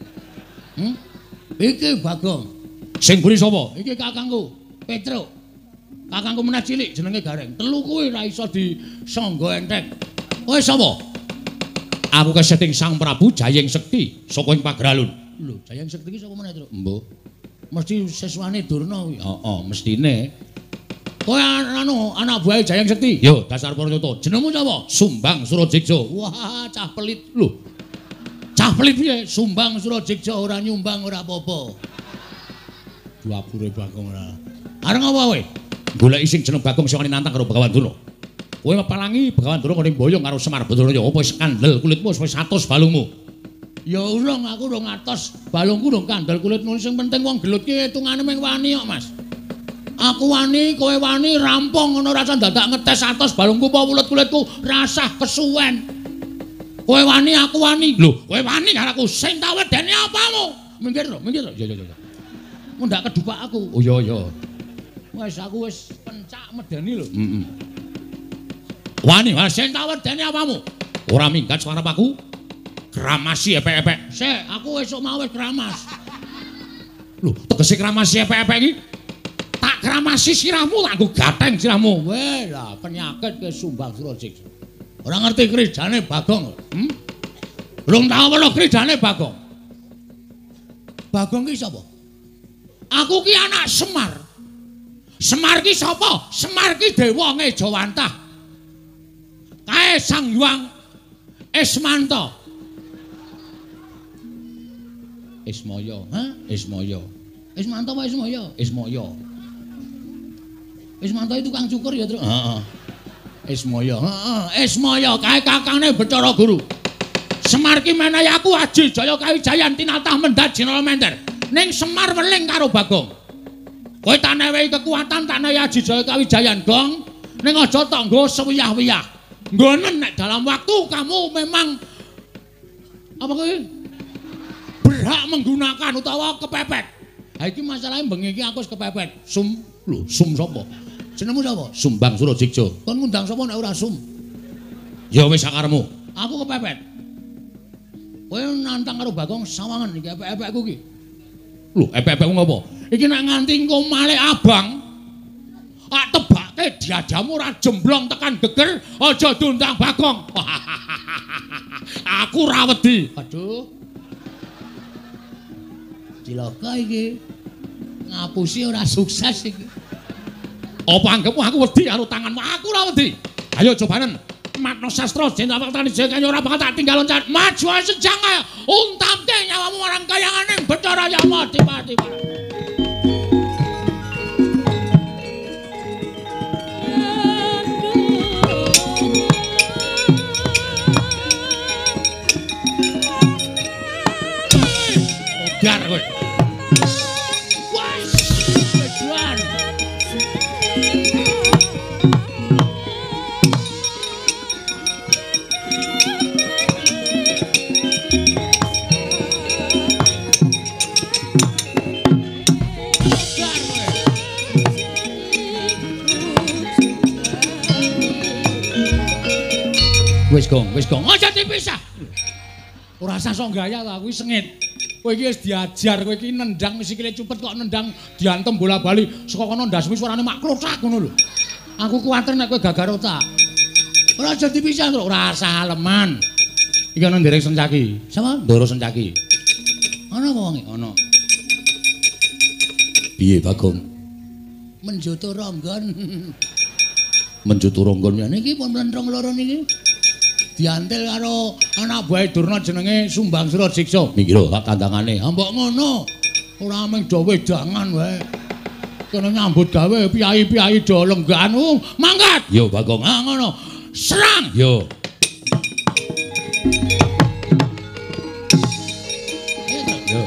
Iki Bagong. Sing buri sapa? Iki kakangku, Petruk. Kakangku meneh cilik jenenge Gareng. Telu kuwi ra iso disangga entek. Kowe sapa? Aku keseting Sang Prabu Jayeng Sekti saka ing Pagralun. Lho, Jayeng Sekti iki sapa meneh, Truk? Mbah. Mesti seswane Durna kuwi. Heeh, mestine. Kowe anak buah Jayeng Sekti. Yo, dasar Waranyata. Jenengmu sapa? Sumbang Surajigja. Wah, cah pelit lho. Cah pelit piye? Sumbang Surajigja ora nyumbang ora apa-apa. Duapure Bagong ora. Areng apa kowe? Goleki sing jeneng Bagong sing nantang karo Begawan Durna. Kowe mepalangi Begawan Durna ngene mboyong karo Semar Badranaya. Apa wis kandel kulitmu wis 100 balungmu? Ya urung, aku urung atos. Balungku urung kandel kulitmu. Sing penting wong gelut ki hitungane mung wani kok, Mas. Aku wani, kowe wani rampung ngono rasa dadak ngetes 100 balungku apa kulit-kulitku rasah kesuwen. Kowe wani, aku wani. Lho, kowe wani karo aku sing tak wedeni apamu? Minggir lho. Ya. Mundak kedupak aku. Oh iya. Wes aku wis pencak medeni lho. Wani, sing tak wedeni apamu? Ora minggat suara aku. Kramasi epek-epek. Sik, aku esuk mau wis kramas. Lho, tegese kramasi epek-epek iki? Tak kramasi sirahmu, tak nggo gateng sirahmu. Weh lah, penyakit ke Sumbang Surajigja. Ora ngerti kridane Bagong. Belum tahu apa kridane Bagong. Bagong ki sapa? Aku ki anak Semar. Semar ki sapa? Semar ki dewa Ngejawantah. Kae Sang Hyang Ismanta. Ismaya, Ismaya. Ismanta apa Ismaya? Ismaya. Ismanta itu tukang cukur ya, Truk? Heeh. Ismaya, Ismaya kae kakangne Bathara Guru. Semar ki menehi aku Aji Jaya Kawijayan tinatah mendhat Jinala Menter. Ning Semar weling karo Bagong. Kowe tak newehi kekuatan tak nehi Aji Jaya Kawijayan, Gong. Ning aja tok nggo sewiyah-wiyah. Nggonen nek dalam waktu kamu memang apa kuwi? Berhak menggunakan utawa kepepet. Ha iki masalahe bengi iki aku wis kepepet. Lho, sum sapa? Jenengmu sapa? Sumbang Surajigja. Kon ngundang sapa nek ora sum? Ya wis sakaremu. Aku kepepet. Kowe nantang karo Bagong sawangan iki epek-epekku iki. Lho, epek-epekmu ngopo? Iki nek nganti engko malih abang, tak tebake diadamu ora jemblong tekan geger, aja diundang Bagong. Aku ra wedi. Aduh. Cilaka iki. Ngapusi ora sukses iki. Apa anggapmu aku wedi karo tanganmu? Aku ora wedi. Ayo cobanen. Matno Sastra Jenderal Wektani Jaya ora bakal tak tinggal loncat maju sejang kaya untamke nyawamu marang kayanganing Bathara Yama Dipati. Dar kowe. Wes, wedan. Wis gong, aja dipisah. Ora usah sok gaya ta, kuwi sengit. Kowe iki wis diajar, kowe iki nendang sikile cupet kok nendang diantem bola-bali saka kono ndasmu suarane mak klothak ngono lho. Aku kuwatir nek kowe gagar otak. Ora aja dipisah, ora usah aleman. Iki ana nderek Sencaki. Sapa? Ndoro Sencaki. Ana apa wonge? Ana. Piye, Bagong? Menjoto ronggon. Menjoto ronggon niki pun mlentrong loro niki. Diantil karo anak buah Durna jenenge Sumbang Sura Jiksa. Niki lho kandhangane. Mbok ngono. Ora mung do wedangan wae. Kene nyambut gawe piyai-piyai do lenggan. Mangkat. Yo Bagong. Ah ngono. Serang. Yo. Yo.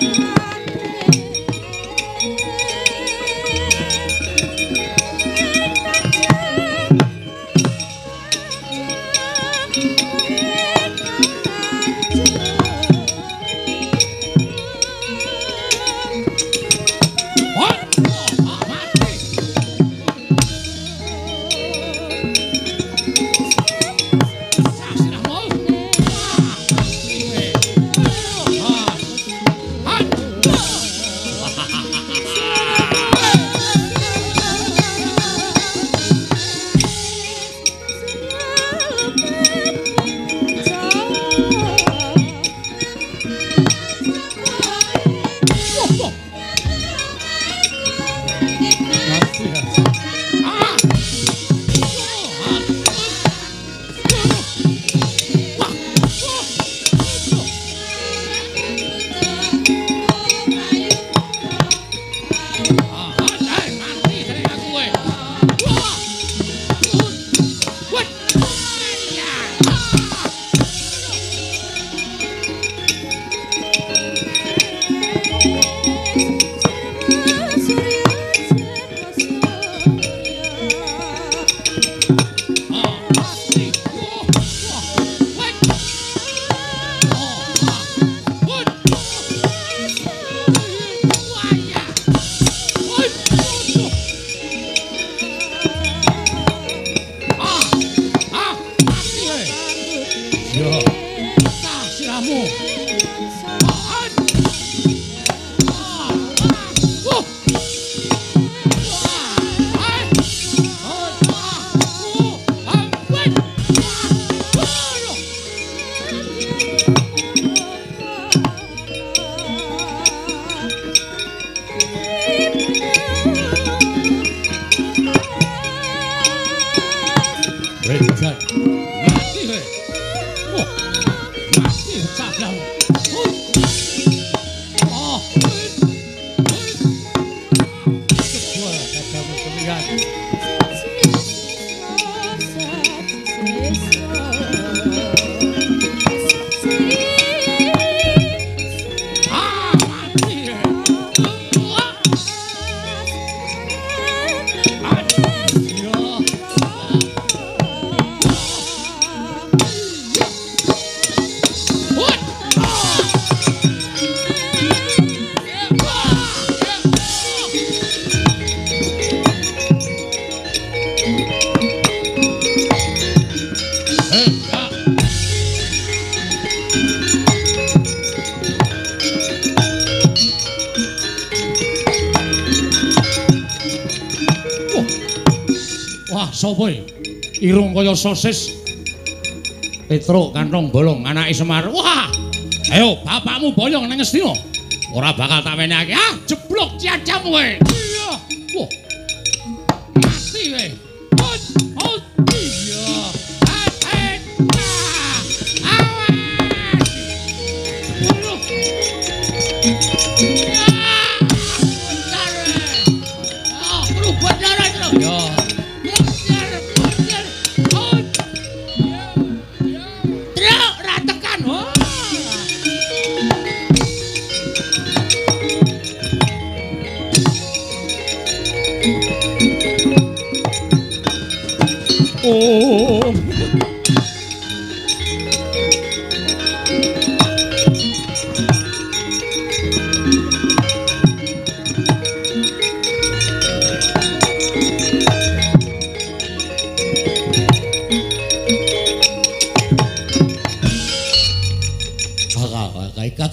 Sopo irung kaya sosis Petruk kantong bolong anake Semar. Wah, ayo bapakmu boyong nang Ngastina ora bakal tak wenehake. Ah jeblok ciacam kowe. Iya. Wah mati kowe. Iya.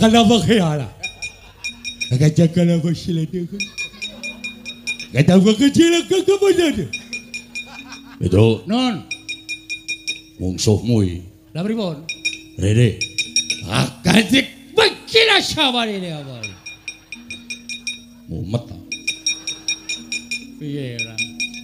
Akan apa kaya lah? Akan jaga apa sila dia kan? Kata apa kecil akan kemana dia? Itu, non. Mungsuhmu ini. Lah pripun? Rere. Akan dikbekila siapa ini apa? Mumet. Iya lah.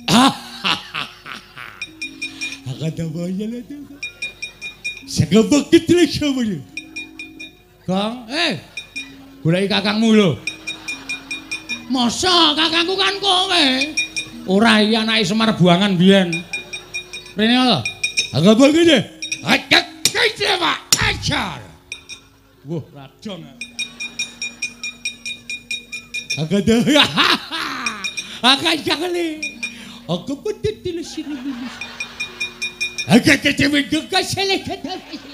Akan apa aja lah dia kan? Saya bakit lah siapa dia? Kang, goleki kakangmu lho. Masa kakangku kan kowe? Ora iya anake Semar Buangan biyen. Rene lho. Agak apa dia? Ajak kece Pak, ajar. Wah, rajong. Agak dah. Agak jangan. Agak betul di sini. Agak kecewa juga salah kata.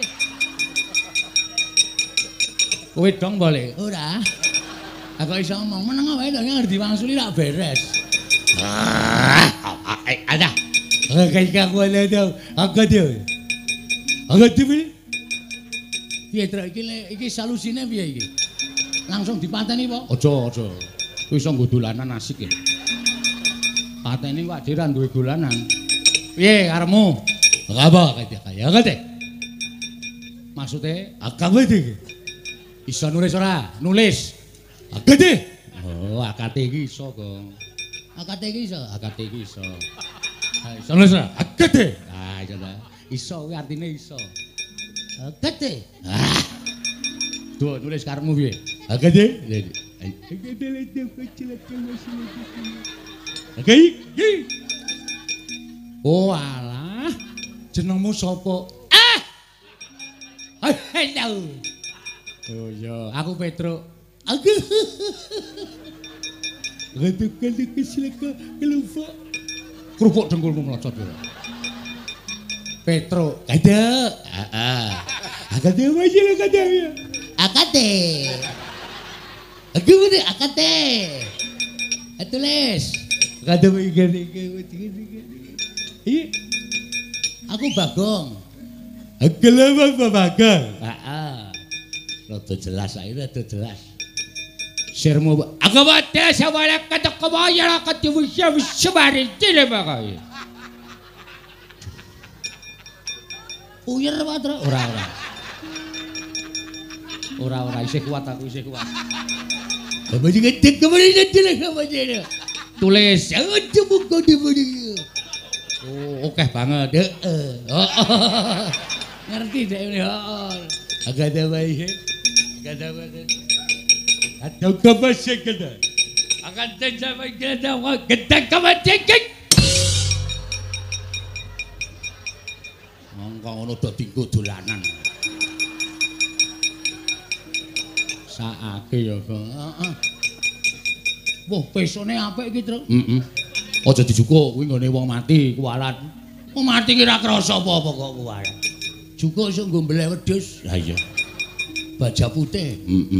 Kowe dong boleh. Ora. Aku iso ngomong meneng wae dong ngerti wangsuli tak beres. Ada. Agak kamu ada. Agak dia. Agak dia. Piye Tru iki salusine piye iki? Langsung dipateni apa? Aja. Kowe iso nggo dolanan asik ya. Pateni kok dhewe ra duwe dolanan. Piye karepmu? Apa kaya deh. Maksude Agak deh. iso nulis ora? Nulis. Agak deh. Oh, akate iki iso kok. Akate iki iso. Ha iso nulis ora? Agak deh. Ah, iso ta. Iso kuwi artine iso. Agak deh. Duh, nulis karepmu piye? Agak deh. Agak deh lah kecil masih. Agak Oh, alah. Jenengmu sapa? Hello. Oh iya, aku Petro. Aku. Agak kecil kelupa. Kerupuk dengkulmu melocot ya. Petro. Ada. Agak deh aja lah kata ya. Akate. Aku mana Akate. Tulis. Kata begini. Iya. Aku Bagong. Aku lama Bagong. Rada jelas ae, rada jelas. Sirmu aku wadah sawala kata kebaya kata wis sebari cile bakai. Uyer Patra. Ora isih kuat aku isih kuat. Apa juga tek kemarin jelas apa dia. Tulis. Aja buka di mana. Oh, oke banget. Ngerti deh ini. Agak ada baik. Atau kabasya kada. Akan terjadi kada kita kabasya. Mongko ngono dadi dolanan. Saake ya kok. Wah, pesone apik iki, Tru. Aja dijukuk kuwi nggone wong mati kuwalat. Wong mati ki ora krasa apa-apa kok kuwalat. Jukuk iso nggo mbleh wedhus. Lah iya. Baja putih.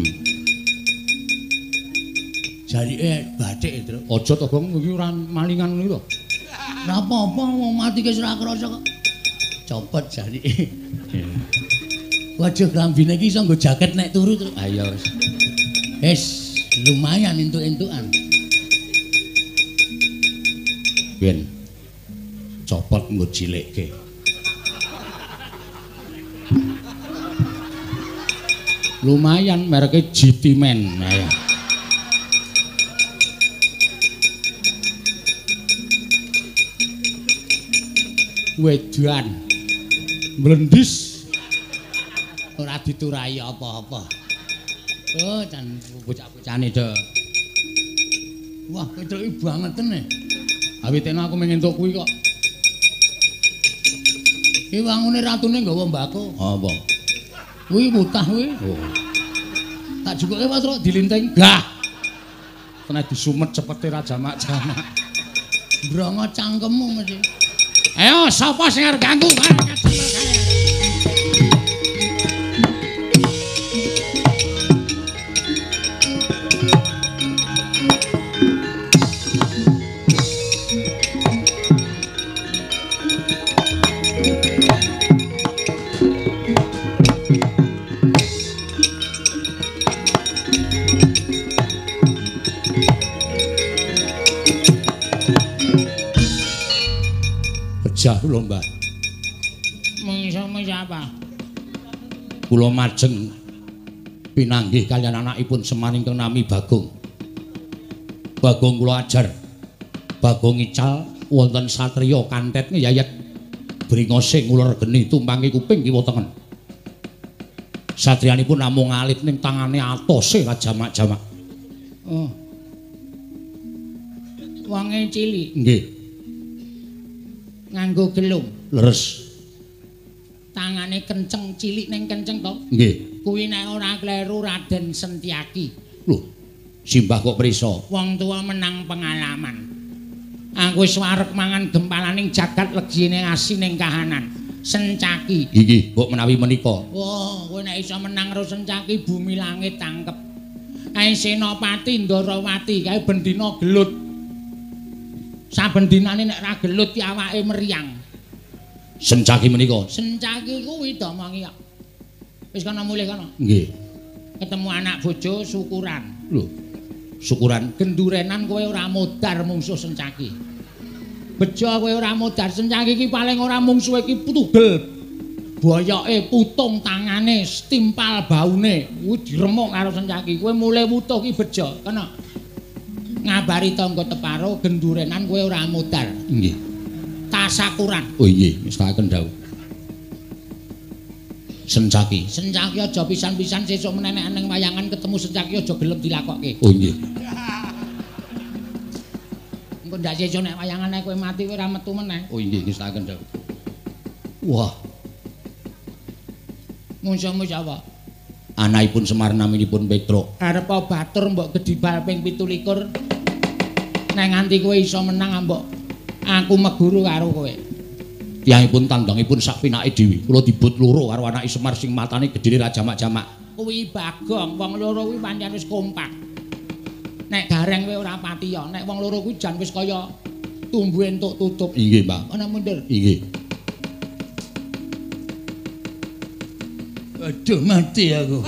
Jarike bathik, Tru. Aja to, Bang, iki ora malingan ngono lho. Ora apa-apa wong mati ki ora krasa kok. Copot jarike. Waduh, klambine iki iso nggo jaket nek turu, Tru. Ayo wis. Wis lumayan entuk-entukan. Ben copot nggo cilekke. Lumayan mereke GT Man. Ayo. Wedan mlendis ora diturai apa-apa. Oh, can bocah-bocane do. Wah, kecuki banget tenan. Awitene aku pengen entuk kuwi kok. Ki wangune ratune nggawa mbako. Apa? Kuwi mutah kuwi. Oh. Tak jukuke Mas Tru dilinteng. Gah. Kena disumet cepete ra jamak-jamak. Brongo cangkemmu mesti. Ayo sapa sing arep ganggu? wajah lho, Mbah. Mengisa apa? Kula majeng pinanggih kalian anakipun Semar ingkang nami Bagong. Bagong kula ajar. Bagong ical wonten satriya kantet ngeyayat bringosing uler geni tumpangi kuping kiwa tengen. Satriyanipun namung alit ning tangane atose jamak-jamak. Oh. Wonge cilik. Nggih. Nganggo gelung. Leres. Tangane kenceng cilik ning kenceng to. Nggih. Kuwi nek ora kleru Raden Sentyaki. Lho, Simbah kok prisa? Wong tua menang pengalaman. Aku wis wareg mangan gempalaning jagat legine asining kahanan. Sentyaki. Nggih, mbok menawi menika. Wah, kowe nek iso menang karo Sentyaki bumi langit tangkep. Kae Senopati Ndarawati kae bendina gelut. Saben dinane nek ra gelut ki awake meriang. Sentyaki menika. Sentyaki kuwi domongi kok. Wis kana mulih kana. Nggih. Ketemu anak bojo syukuran. Lho. Syukuran gendurenan kowe ora modar mungsuh Sentyaki. Bejo kowe ora modar Sentyaki iki paling ora mungsuhe iki tugel. Boyoke, putung tangane, stimpal baune, kuwi diremuk karo Sentyaki. Kowe mulih wutuh ki bejo, kena. Ngabari tangga teparo gendurenan kowe ora modar. Nggih. Tasakuran. Oh nggih, wis tak kendhau. Sentyaki. Sentyaki aja pisan-pisan sesuk menenek ning wayangan ketemu Sentyaki aja gelem dilakokke. Oh nggih. Engko ndak sesuk nek wayangane kowe mati kowe ora metu meneh. Oh nggih, wis tak kendhau. Wah. Mungsuh apa? Anakipun Semar naminipun Petruk. Arep batur mbok gedibal ping 17. Nek nganti kowe iso menang mbok aku meguru karo kowe. Tiyangipun tandangipun sak pinake dhewe. Kula dibut loro karo anake Semar sing matane gedene ra jamak-jamak. Kuwi Bagong, wong loro kuwi pancen wis kompak. Nek gareng kowe ora patiya, nek wong loro kuwi jan wis kaya tumbuhe entuk tutup. Inggih, Pak. Ana mundur. Inggih. Aduh mati aku.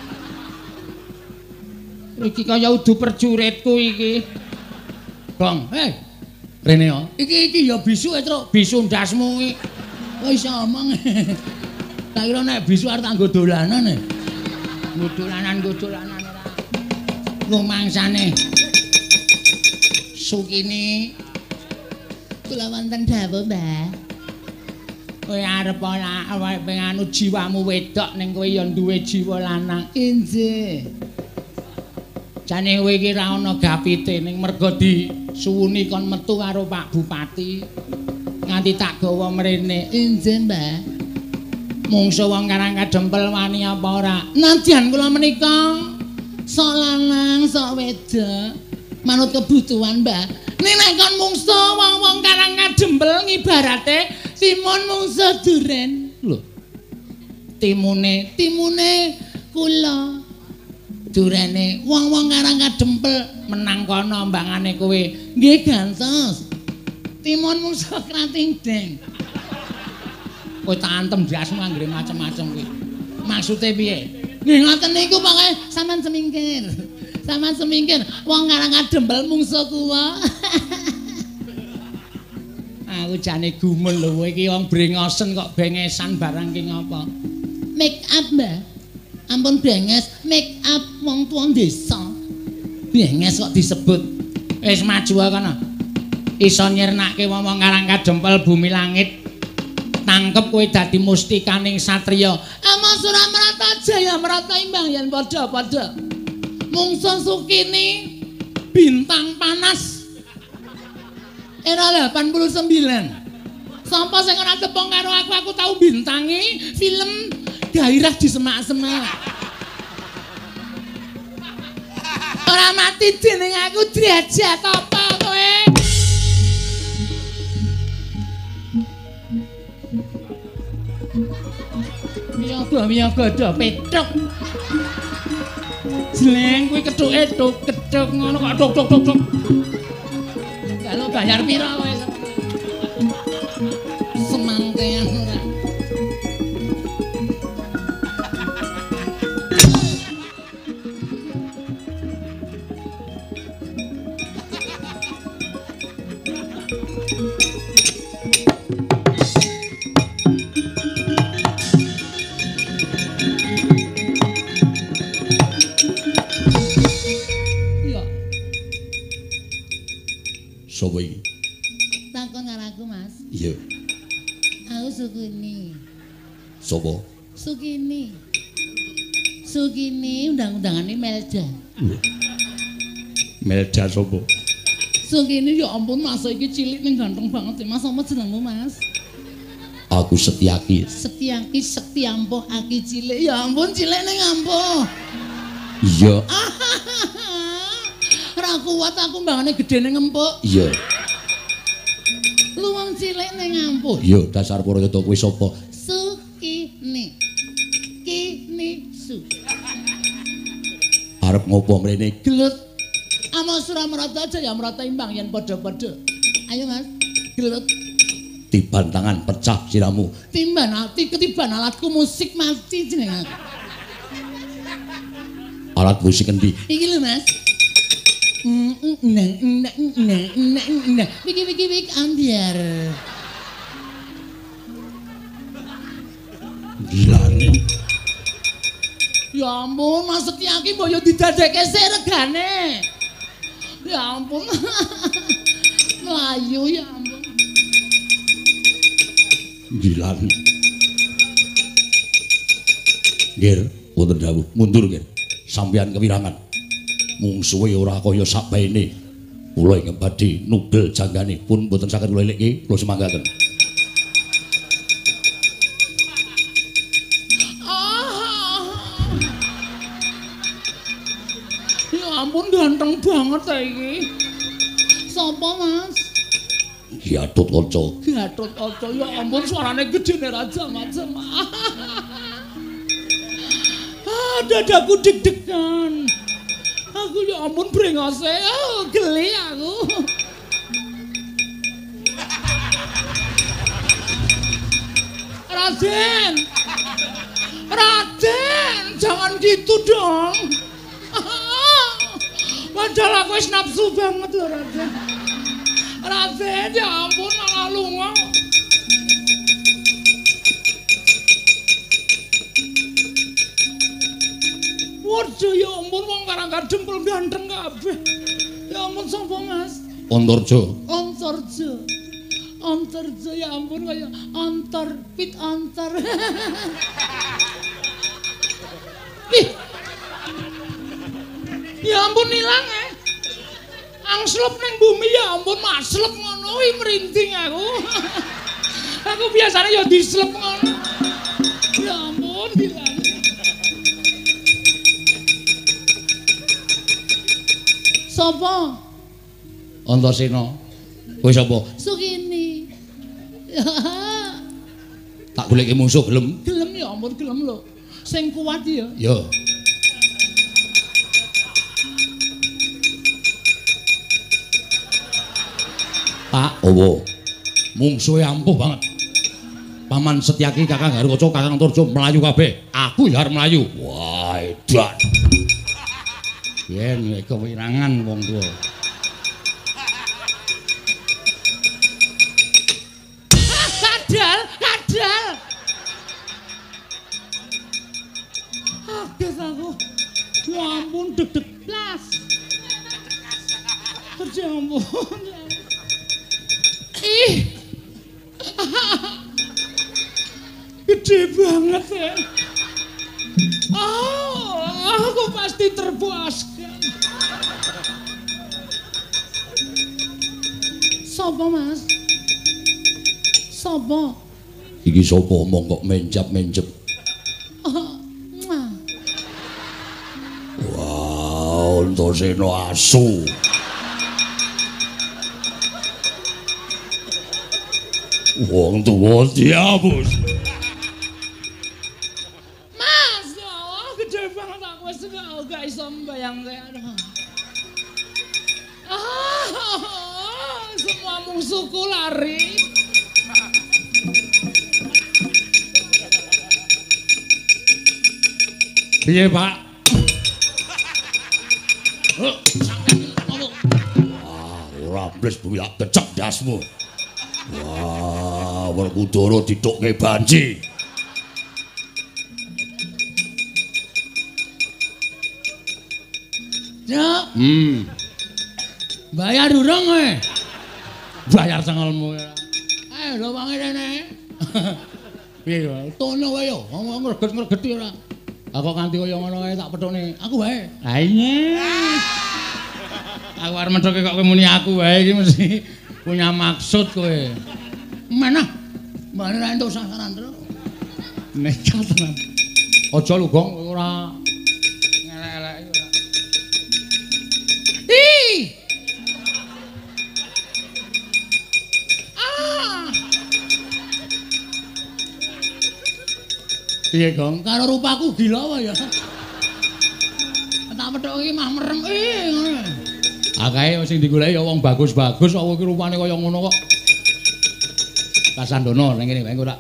Iki kaya udu perjuritku iki. Gong, Rene yo. Iki ya bisu Truk, bisu ndasmu iki. Kok iso omong. Tak kira nek bisu arep tak nggo dolanan e. Nggo dolanan ora. Rumangsane. Sukini. Kula wonten dawuh, Mbah. Kowe arep ora awake penganu jiwamu wedok ning kowe ya duwe jiwa lanang. Injih. Jane kowe iki ra ana gapite ning mergo disuwuni kon metu karo Pak Bupati. Nganti tak gawa mrene. Injih, Mbah. Mungsuh wong Karang Kadempel wani apa ora? Nadyan kula menika sok lanang, sok wedok. Manut kebutuhan, Mbah. Nek kon mungsuh wong-wong Karang Kadempel ngibarate timun mungsuh duren. Lho. Timune kula. Durene wong-wong Karang Kadempel menang kono mbangane kowe. Nggih gantos. Timun mungsuh krating deng. Kowe tak antem jasmu anggere macem-macem kuwi. Maksude piye? Nggih ngoten niku pokoke sampean semingkir. Sampean semingkir wong Karang Kadempel mungsuh kuwa. Aku jane gumul lho kowe iki wong brengosen kok bengesan barang ki ngopo? Make up, Mbah. Ampun benges, make up wong tuwa desa. Benges kok disebut. Wis maju kono. Iso nyirnake wong-wong Karang Kadempel bumi langit. Tangkep kowe dadi mustikaning satriya. Ama Suramarata Jaya Marata imbang yen padha-padha. Mungsuh Sukini bintang panas. Era 89. Sapa sing ora tepung karo aku tau bintangi film Gairah di Semak-semak. Ora mati dening aku derajat apa kowe? Miyaga Petruk. Jleng kuwi kethuke tuk ngono kok tuk. Kalau bayar piro kowe? Semangkean ora. Sapa iki? Takon karo aku, Mas. Iya. Aku Sukini. Sapa? Sukini. Sukini undang-undangane Melda. Melda sapa? Sukini ya ampun Mas iki cilik ning ganteng banget ya Mas. Apa jenengmu Mas? Aku Setyaki. Setyaki Setyampuh aki cilik. Ya ampun cilik ning ampuh. Iya. Ora kuat aku mbangane gede ning empuk. Iya. Lu wong cilik ning ampuh. Iya, dasar Purwokerto kuwi sapa? Sukini. Kini su. Arep ngopo mrene? Gelut. Ama Suramrata aja ya merata imbang yen padha-padha. Ayo Mas, gelut. Tiban tangan pecah siramu. Timban ati ketiban alatku musik mati jeneng aku. Alat musik endi? Iki lho Mas. Wiki ambiar. Gilane. Ya ampun, Mas Setyaki mbok yo didadekke sik regane. Ya ampun. Melayu ya ampun. Gilane. Nggih, wonten dawuh, mundur nggih. Sampeyan kewirangan. Mungsuhe ora kaya sakbaene. Kula ingkang badhe nugel janggane pun boten saged kula elekke, kula semanggaken. Ya ampun ganteng banget ta iki. Sopo Mas? Gatot Kaca. Gatot Kaca ya ampun suarane gedene raja macam. Dadaku deg-degan. Aku ya ampun brengose, geli aku. Raden. Raden, jangan gitu dong. Padahal aku wis nafsu banget loh Raden. Raden, ya ampun malah lunga. Waduh ya ampun wong karang dempel ganteng kabeh. Ya ampun sapa Mas? Antarja. Antarja. Antarja ya ampun kaya antar pit antar. Ih. Ya ampun ilang angslep ning bumi ya ampun maslep ngono kuwi merinding aku. Aku biasanya ya dislep ngono. Ya ampun ilang. Sapa? Antasena. Kowe sapa? Sukini. Tak goleki musuh gelem? Gelem ya ampun gelem lho. Sing kuat ya. Ya. Pak, owo. Mungsuhe ampuh banget. Paman Setyaki Kakang Garukaca Kakang Antarja mlayu kabeh. Aku ya arep mlayu. Wah, edan. Yen kewirangan wong tuwa. Kadal, kadal. Kaget aku. Ya ampun deg-deg blas. Ya ampun. Ih. Gede banget ya. Oh, aku pasti terpuaskan. Sopo Mas? Sopo? Iki sapa omong kok menjap-menjep. Wow, Antasena asu. Wong tuwa diabus. Mas, ya Allah, gede banget aku wis gak iso mbayangke. Semua musuhku lari. Piye, Pak? Ora bles bumi tak kecek dasmu. Wah, Werkudara ditukke banci. Ya. Bayar durung kowe? Bayar cengelmu. Ayo lho wong rene. Piye yo? Tono wae yo. Wong ngreget-ngregeti ora. Aku kanthi kaya ngono wae tak pethukne. Aku wae. Ha iya. Aku arep methoke kok kowe muni aku wae iki mesti punya maksud kowe. Mana? Mbane ra entuk sasaran terus. Nekat tenan. Aja lho, Gong, ora ngelek-eleki ora. Ih. Ah. Piye, Gong? Karo rupaku gila wae ya. Tak pethok iki mah merem ngono. Akae sing digoleki ya wong bagus-bagus kok iki rupane kaya ngono kok. Kasandono ning kene wae ora.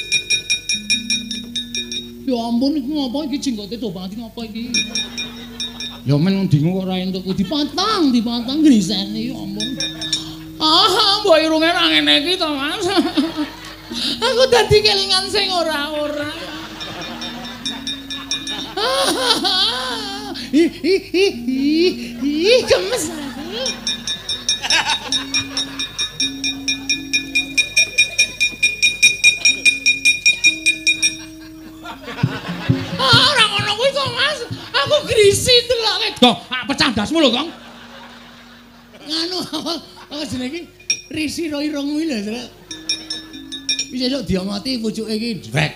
Ya ampun iki ngopo iki jenggote to banget ngopo iki. Ya men ndingu kok ora entuk dipotong grisene ya ampun. Ah, mbok irunge ra ngene iki to, Mas. Aku dadi kelingan sing ora-ora. Gemes aku. Ora ngono kuwi kok, Mas. Aku grisi deloke. Kok pecah dasmu lho, Kong. Nganu apa jenenge iki? Risi ro irungmu lho, Srek. Wis esuk diomoti pucuke iki drek.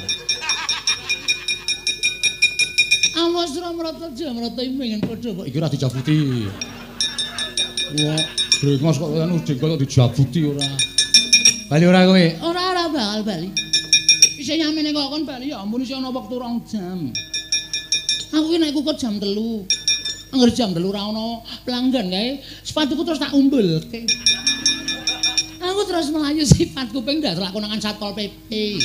Awas ora mrata jamrata pengen padha kok iki ora dijabuti. Wah, brengos kok anu jengkol kok dijabuti ora. Bali ora kowe? Ora bakal bali. Isih nyamene kok kon bali ya ampun isih ana wektu 2 jam. Aku ki nek kok jam 3. Angger jam 3 ora ana pelanggan kae, sepatuku terus tak umbulke. Aku terus melayu sifatku ping ndak lakonan Satpol PP.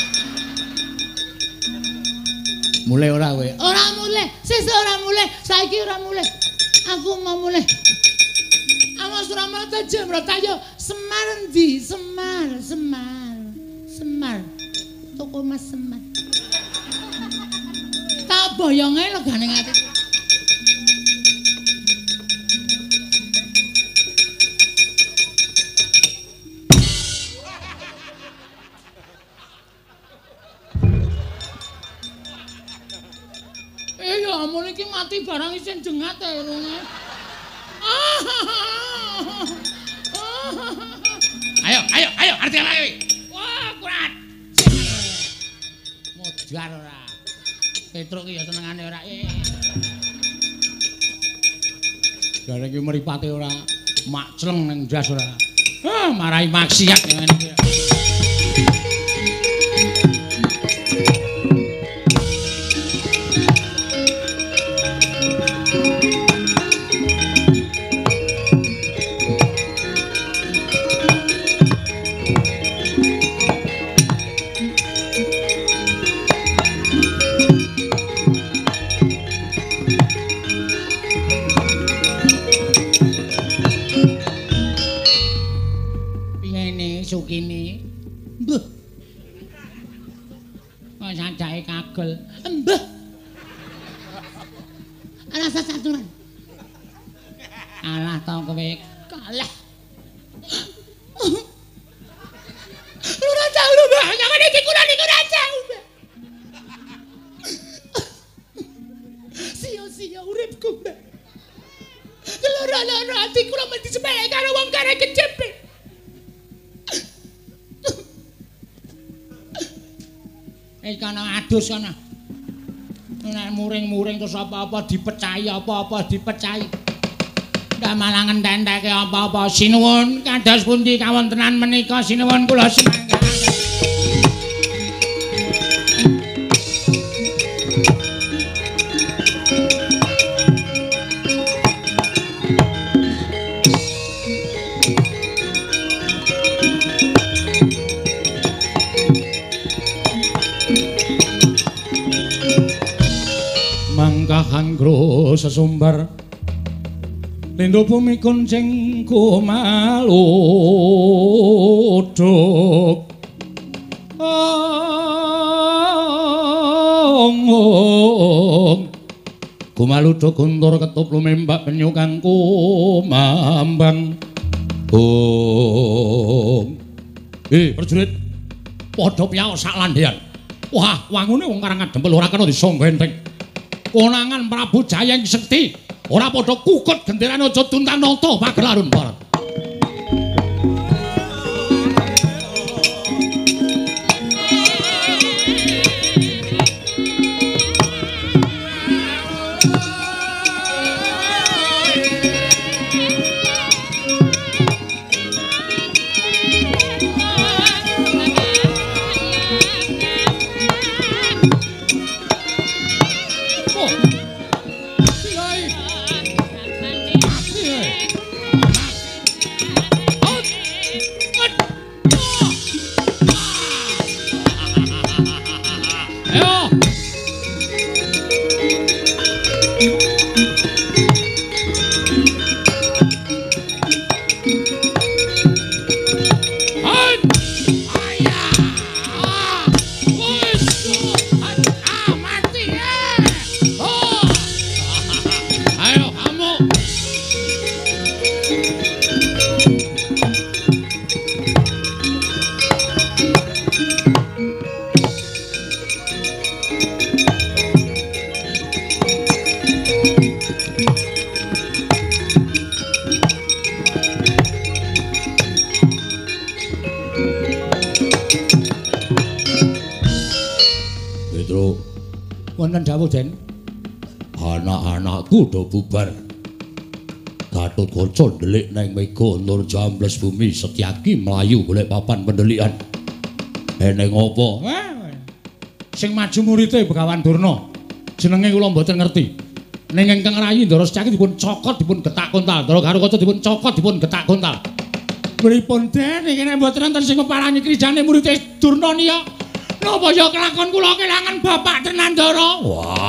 Mulai ora kowe? Ora mulai, sesuk ora mulai, saiki ora mulai. Aku mau mulai. Awas ora mrata jam rata yo Semar endi? Semar. Toko Mas Semar. Tak boyong ae legane ati. Ya ampun iki mati barang isin jengat ae runge. Ayo, arti ae. Wah, kurat. Modar ora. Petruk iki ya senengane ora. Gara iki mripate ora makcleng ning ndas ora. Marahi maksiat ngene iki. Sukini. Mbah. Kok sajake kagel. Mbah. Alah saturan. Alah to kowe kalah. Ora tau lho, Mbah. Jangan iki kurang iki ora tau, Mbah. Sia-sia uripku, Mbah. Loro-loro atiku ora mesti sepele karo wong karek kecepet. Kana adus kana. Nek muring-muring terus apa-apa dipecahi, apa-apa dipecahi. Ndak malah ngentek-enteke apa-apa. Sinuwun kados pundi kawontenan menika sinuwun kula semanggaken. Hanggro sesumbar lendo bumi kuncing kumaluduk kumaluduk guntur ketup lumembak penyu kang kumambang Prajurit padha piyaos sak landhean. Wah, wangune wong karangan dempel ora kena disangga enteng. Konangan Prabu Jayeng Sekti ora padha kukut genderane aja tuntang nata pagelarun barat. Den, anak-anakku do bubar. Gatotkaca ndelik nang mega lur Jambles Bumi Setyaki mlayu golek papan pendelikan. Ning apa? Sing maju murite Begawan Durna. Jenenge kula mboten ngerti. Ning ingkang rayi Ndara Setyaki dipun cokot dipun getak kontal, Ndara Garukaca dipun cokot dipun getak kontal. Pripun Den iki nek mboten enten sing keparani krijane murite Durna niya? Napa ya kelakon kula kelangan bapak tenan Ndara? Wah.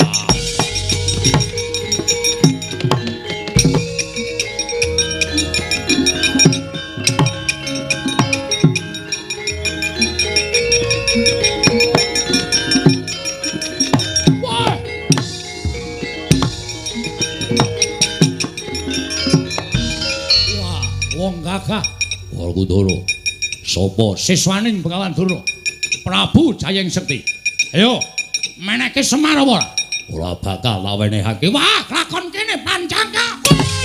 Wah, wong gagah. Werkudara. Sapa siswaning Begawan Durna? Prabu Jayeng Sekti. Ayo, meneke Semar apa ora? Ora bakal lawenehake. Wah, lakon kene Pancaka.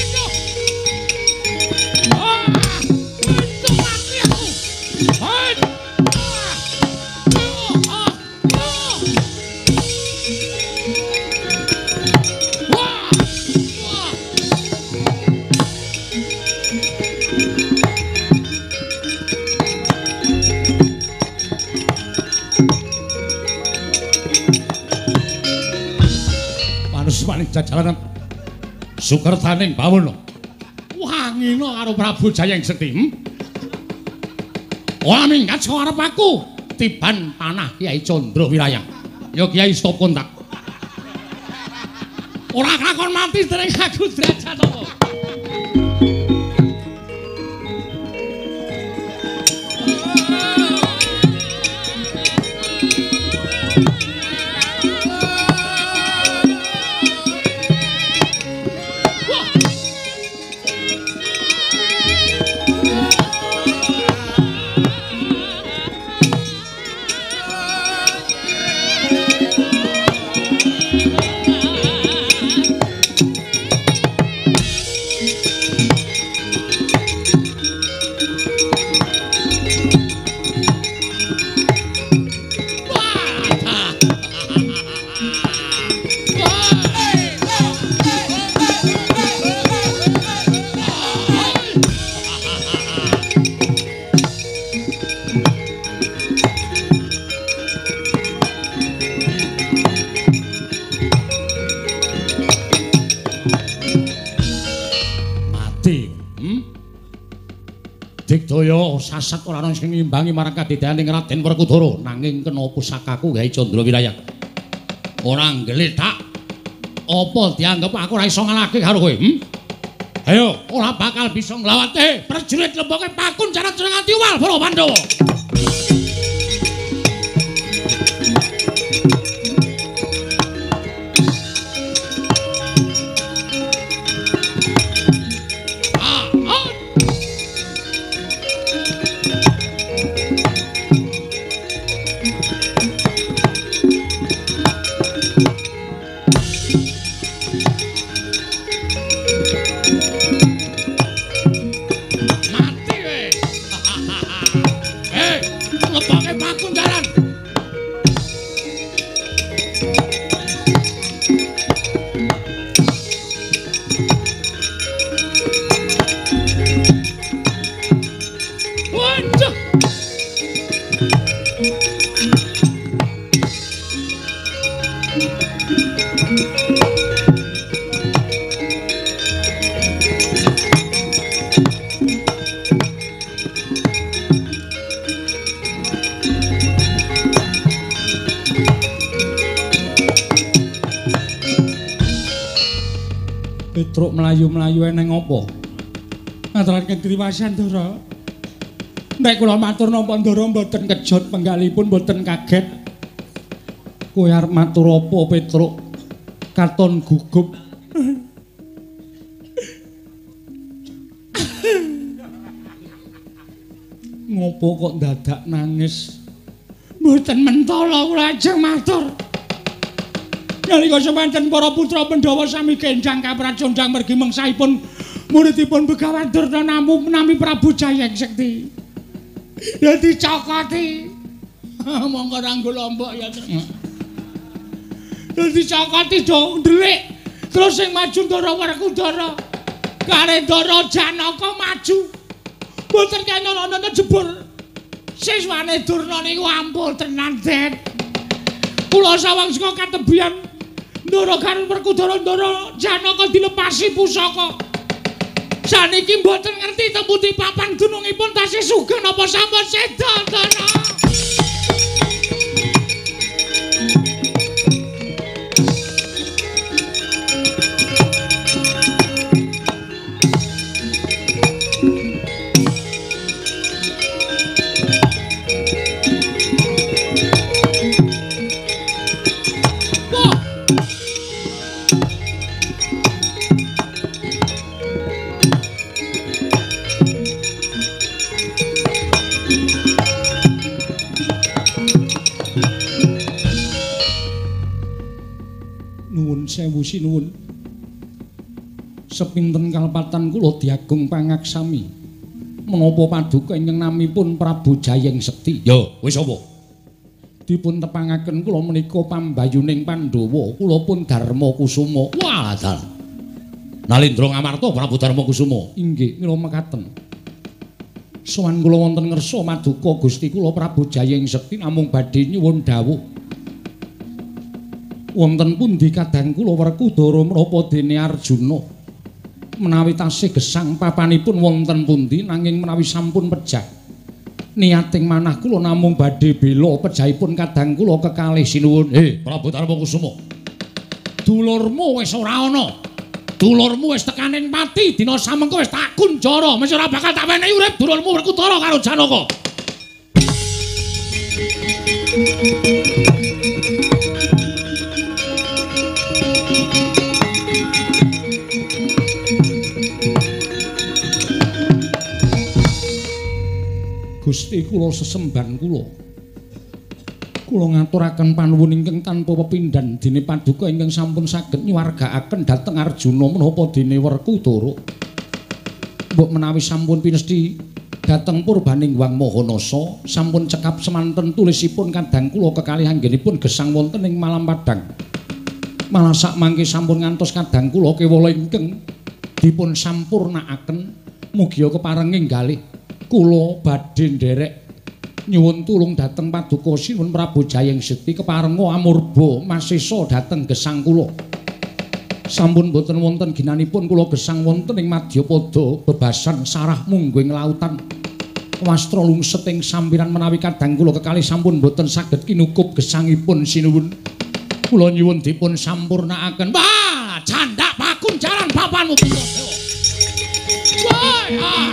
Jalanan Sukertaning Bawana wangina karo Prabu Jayeng Sekti. Ora minggat saka arep aku tiban panah Kyai Candra Wirayang. Ya Kyai stop kontak. Ora kakon mati dereng aku derajat apa. Digdaya sasak ora ana sing ngimbangi marang kadidayaning Raden Werkudara nanging kena pusakaku Kyai Candra Wirayang. Ora nggletak apa dianggep aku ora iso ngalahke karo kowe? Ayo, ora bakal bisa nglawate prajurit lemboke Pakun cara nganti wal para Pandhawa. Petruk mlayu-mlayu eneng apa? Ngaturaken kriwasan Ndara. Nek kula matur napa Ndara mboten kejot penggalipun mboten kaget. Kowe arep matur apa Petruk? Katon gugup. Ngopo kok dadak nangis? Mboten mentala kula ajeng matur. Nalika semanten para putra Pandhawa sami kenjang kapracondang mergi mengsaipun muridipun Begawan Durna nami Prabu Jayeng Sekti. Dadi cokoti. Monggo ranggul lombok ya. Dadi cokoti do ndelik. Terus sing maju Ndara Werkudara. Kare Ndara Janaka maju. Mboten kena jebul. Siswane Durna niku ampun tenan, Den. Kula sawang saka katebian Ndara karo Werkudara Ndara Janaka dilepasi pusaka. Saniki mboten ngerti temputi papan dunungipun tasih sugih napa sampun seda, Ndara. Sewu sinuwun. Sepinten kalpatan kula diagung pangaksami. Menapa paduka ingkang namipun Prabu Jayeng Sekti? Yo, wis apa? Dipun tepangaken kula menika pambayuning Pandhawa, kula pun Darma Kusuma. Wah, dal. Nalindra Ngamarta Prabu Darma Kusuma. Inggih, mila mekaten. Sowan kula wonten ngersa maduka Gusti kula Prabu Jayeng Sekti namung badhe nyuwun dawuh. Wonten pundi kadang kula Werkudara menapa dene Arjuna menawi tasih gesang papanipun wonten pundi nanging menawi sampun pejah niating manah kula namung badhe bela pejahipun kadang kula kekalih sinuwun. Prabu Darma Kusuma, dulurmu wis ora ana, dulurmu wis tekaning pati, dina samengko wis tak kunjara, mesti ora bakal tak wenehi urip dulurmu Werkudara karo Janaka. Gusti kula sesemban kula ngaturaken panuwun ingkang tanpa pepindhan dene paduka ingkang sampun saged nyuwargakaken dhateng Arjuna menapa dene Werkudara. Mbok menawi sampun pinesti dhateng purbaning Wang Mahanasa sampun cekap semanten tulisipun kadang kula kekalih anggenipun gesang wonten ing Malam Padang. Malah sak mangke sampun ngantos kadang kula kewala ingkang dipun sampurnakaken mugi keparenging galih kula badhe nderek nyuwun tulung dhateng paduka sinuwun Prabu Jayeng Sekti keparenga amurba masesa dhateng gesang kula. Sampun boten wonten ginanipun kula gesang wonten ing Madyapada bebasan sarah mungguing lautan. Wastra lungset ing sampiran menawi kadang kula kekalih sampun boten saged kinukup gesangipun sinuwun. Kula nyuwun dipun sampurnakaken. Wah, candhak pakunjaran papanmu Bima Dewa. Wah.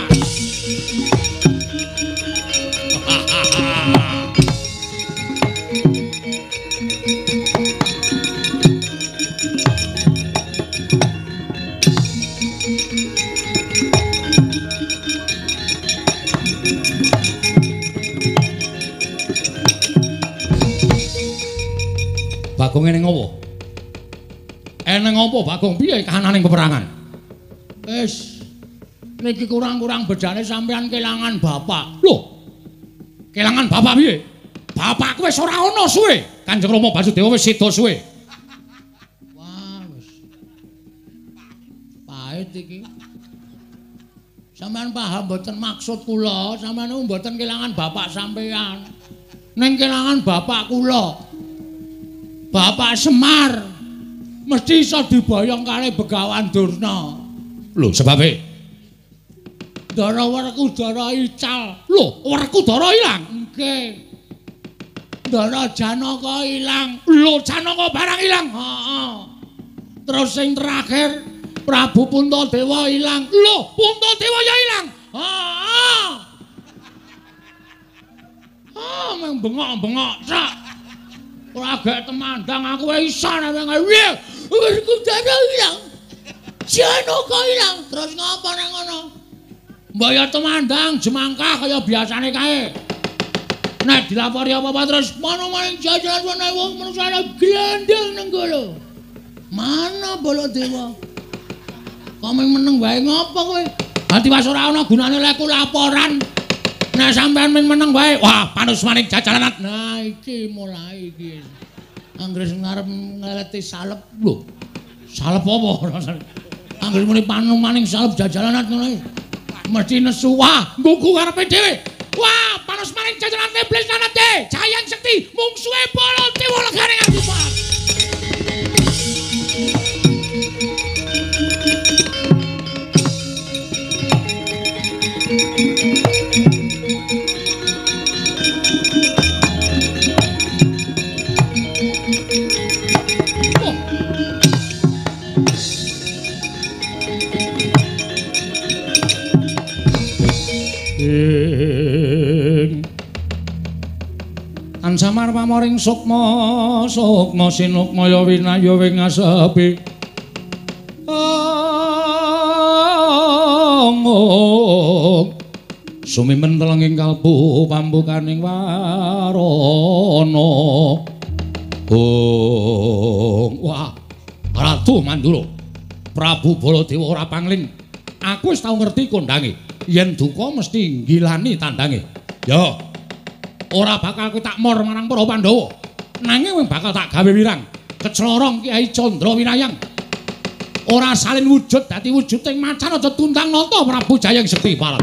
Bagong eneng apa? Eneng apa Bagong piye kahananing peperangan? Wis niki kurang-kurang bedane sampean kelangan bapak. Lho. Kelangan bapak piye? Bapakku wis ora ana suwe. Kanjeng Rama Basudewa wis seda suwe. Wah, wis. Pahit iki. Sampeyan paham mboten maksud kula, sampeyan mboten kelangan bapak sampeyan. Ning kelangan bapak kula. Bapak Semar mesti iso diboyong kali Begawan Durna. Lho, sebabe Ndara Werkudara ical. Lho, Werkudara ilang? Nggih. Ndara Janaka ilang. Lho, Janaka barang ilang. Heeh. Terus sing terakhir Prabu Puntadewa ilang. Lho, Puntadewa ya ilang. Meng bengok-bengok sak. Ora gek temandang aku wae isan nang piye. Kudane ilang. Janaka ilang. Terus ngapa nang ngono? Mbok ya temandang jemangkah kaya biasane kae. Nek dilapori apa-apa terus maning jajanan ana wong manusa glendeng nang kono. Mana Baladewa? Komeng meneng wae ngopo kowe? Ati wis ora ana gunane leku laporan. Nek sampean meneng wae, wah panus maning jajanan. Nah iki mulai iki. Anggere ngarep ngeleti salep lho. Salep apa? Anggere muni panung maning salep jajanan ngono. Mesti nesu wah, nggugu karepe dhewe. Wah, panus maning jajanan iblis lanate. Jayang Sekti mungsuhe Baladewa legane nganti pas. Samar pamoring sukma sukma sinukmaya winaya wingasepi sumimen telenging kalbu pambukaning warana wah Ratu Mandura Prabu Baladewa ora pangling aku wis tau ngerti kondange yen duka mesti nggilani tandange ya ora bakal aku tak mor marang para Pandhawa nanging bakal tak gawe wirang keclorong Kyai Candra Winayang ora salin wujud dadi wujuding macan aja tuntang nata Prabu Jayang Sekti Parat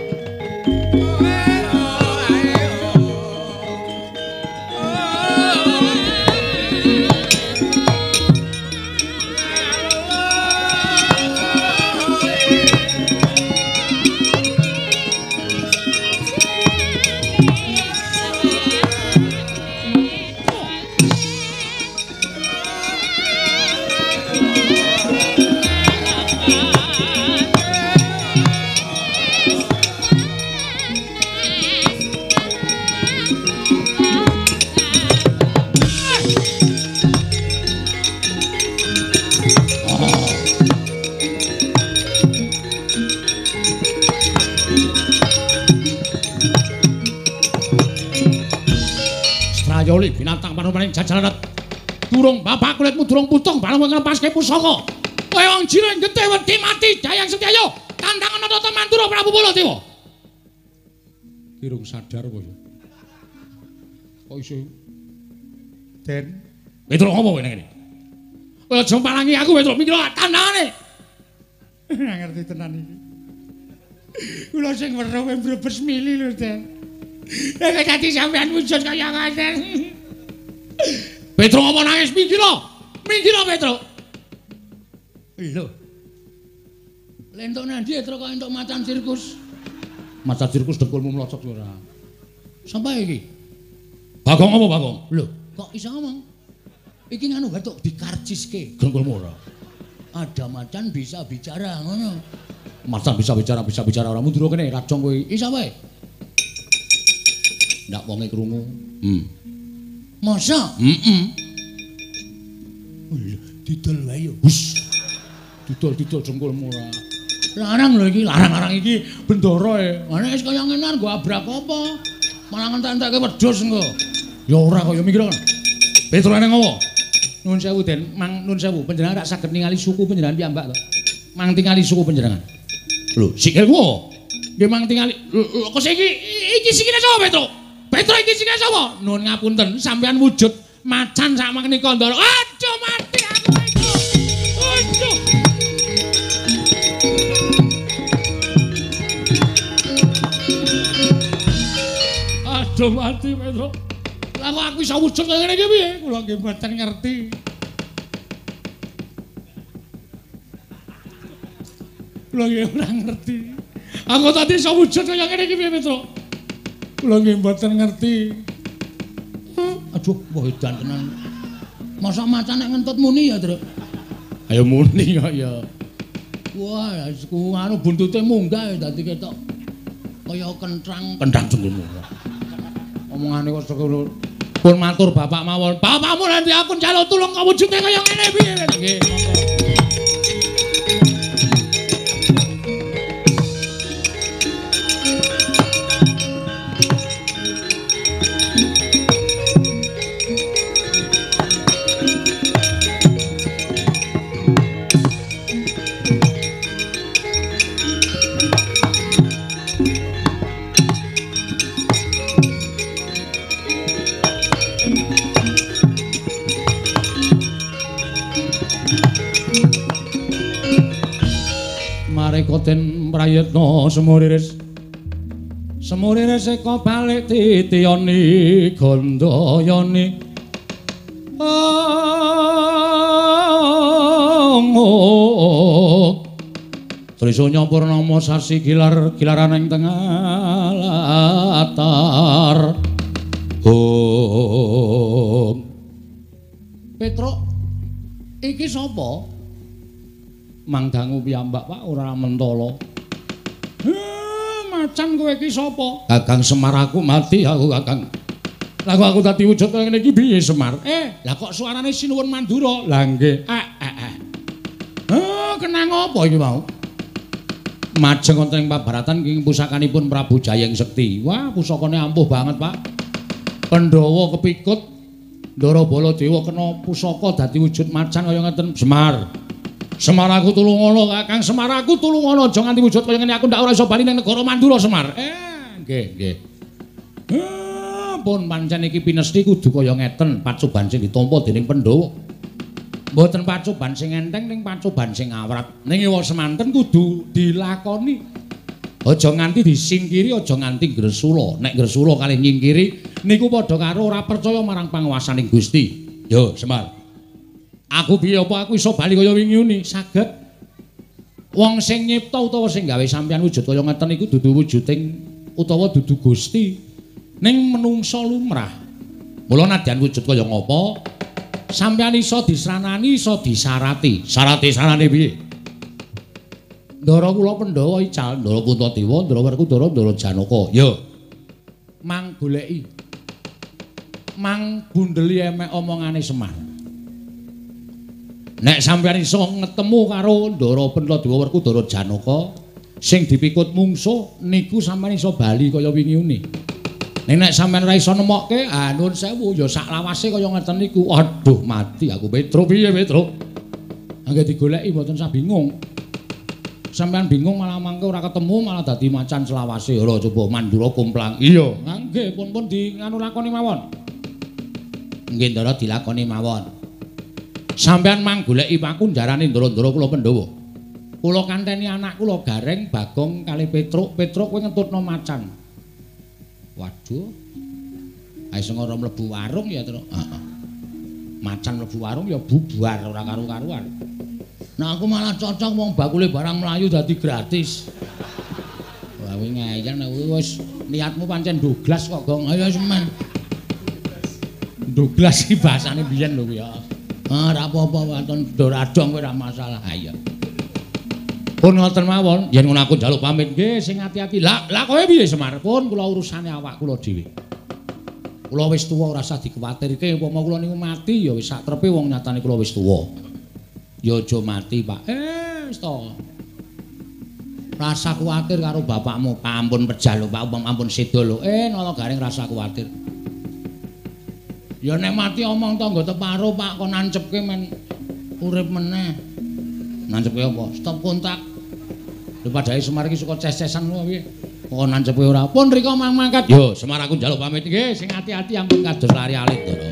Yoli binatang panupaning jajalan durung bapak kulitmu durung putung bareng nglepaske pusaka kowe wong jira getih wedi mati Jayang Sekti ayo tandangan nata Mandura Prabu Baladewa kirung sadar kowe kok iso Den Petro ngopo kowe nang kene kowe aja palangi aku Petro mikir tandangane ngerti tenan iki kula sing weruh mbrebes mili lho Den nek dadi sampean wujud kaya ngaten. Petro apa nangis mikira? Mikira Petro. Lho. Lentuk nandi Petro kok entuk macan sirkus. Macan sirkus dekulmu mlocot ora. Sampai iki. Bagong apa Bagong? Lho, kok iso ngomong? Iki nganu gatuk dikarciske dekulmu ora. Ada macan bisa bicara ngono. Macan bisa bicara ora mundur kene kacong kowe. Iso wae. Ndak wonge krungu. Masa? Didol wae yo. Hus. Didol jengkulmu ora. Larang lho iki, larang iki bendara e. Nek wis kaya ngene nggo abrak apa? Malah ngentek-entekke wedhus engko. Ya ora kaya mikir ngono. Petro nang ngopo? Nuwun sewu Den, Mang nuwun sewu panjenengan tak saged ningali suku panjenengan piyambak to. Mang tingali suku panjenengan. Lho, sikilmu. Nggih mang tingali. Kok iki sikile sapa Petro? Petro iki sing sapa? Nuwun ngapunten, sampeyan wujud macan sak mangkene kandara. Aduh mati aku iku. Aduh. Aduh mati Petro. Lah kok aku iso wujud kaya ngene iki piye? Kula nggih mboten ngerti. Kula nggih ora ngerti. Aku tadi iso wujud kaya ngene iki piye Petro? Kula nggih mboten ngerti. Aduh, wah edan tenan. Masa macan nek ngentut muni ya, Tru? Ayo muni kok ya. Wah, anu buntute munggah dadi ketok kaya kentrang jenggonmu. Omongane kok sekono. Pun matur bapak mawon. Bapakmu nanti aku njaluk tulung kawujute kaya ngene piye? Nggih, monggo. Koten prayitna semuriris eka balik titiyani gandayani Trisanya purnama sasi gilaran ing tengah latar Petruk iki sapa? Mangdangu piyambak Pak ora mentala. Macan kowe iki sapa? Kakang Semar aku mati aku Kakang. Lah kok aku dadi wujud kaya ngene iki piye Semar? Lah kok suarane Sinuwun Mandura? Lah nggih. Kenang apa iki mau? Majeng wonten ing pabaratan ing pusakanipun Prabu Jayeng Sekti. Wah, pusakane ampuh banget, Pak. Pandhawa kepikut Ndara Baladewa kena pusaka dadi wujud macan kaya ngeten Semar. Semar aku tulungono Kakang Semar aku tulungono aja nganti wujud kaya ngene aku ndak ora iso bali ning negara Mandura Semar. Nggih. Pun pancen iki pinesti kudu kaya ngeten pacoban sing ditampa dening Pandhawa. Mboten pacoban sing enteng ning pacoban sing awrat. Ning ewa semanten kudu dilakoni. Aja nganti disingkiri, aja nganti gresula. Nek gresula kalih nyingkiri niku padha karo ora percaya marang panguwasaning Gusti. Yo Semar. Aku piye apa aku iso bali kaya wingi uni? Saged. Wong sing nyipta utawa sing gawe sampeyan wujud kaya ngeten iku dudu wujuding utawa dudu Gusti. Ning menungsa lumrah. Mula nadyan wujud kaya ngapa? Sampeyan iso disranani, iso disarati. Sarate-sarane piye? Ndara kula Pandhawa ical, Ndara Puntadewa, Ndara Werkudara, Ndara Janaka. Yo. Mang goleki. Mang bundeli emek omongane Semar. Nek sampeyan iso ngetemu karo Ndara Puntadewa Werkudara Janaka sing dipikut mungsuh niku sampeyan iso bali kaya wingi-uni. Nek sampeyan ora iso nemokke, nuwun sewu ya sak lawase kaya ngeten niku. Aduh mati aku Petruk piye Petruk? Angge digoleki mboten usah bingung. Sampeyan bingung malah mangke ora ketemu malah dadi macan selawase. Ora coba Mandura kumplang. Iya, nggih pun di nganu lakoni mawon. Nggih Ndara dilakoni mawon. Sampeyan mang goleki paku njarane ndara-ndara kula Pandhawa. Kula kanteni anak kula Gareng, Bagong kali Petruk. Petruk kowe ngentutno macan. Waduh. Ae sing ora mlebu warung ya terus. Heeh. Macan mlebu warung ya bubar ora karu-karuan. Nah aku malah cocok wong bakule barang mlayu dadi gratis. Wah kuwi ngayal nek wis niatmu pancen ndoglas kok Gong. Ayo semen. Ndoglas iki bahasane biyen lho ya. Ora apa-apa waton doradong kowe ora masalah. Ayo. Pun ngoten mawon, yen ngono aku njaluk pamit nggih sing ati-ati. Lah kowe piye Semar? Pun kula urusane awak kula dhewe. Kula wis tuwa ora usah dikuwatirke, upama kula niku mati ya wis sak trepe wong nyatane kula wis tuwa. Ya aja mati, Pak. Wis to. Rasa kuwatir karo bapakmu. Ampun pejal lho, Pak, ampun sedo lho. Nala Gareng rasa kuwatir. Ya nek mati omong tangga teparo Pak kon nancepke men urip meneh. Nancepke apa? Stop kontak. Lho padahal Semar iki suka ces-cesan lho piye. Kok nancepke ora. Pun rika mangkat. Yo Semar aku njaluk pamit nggih sing ati-ati ampun kados lari alit to.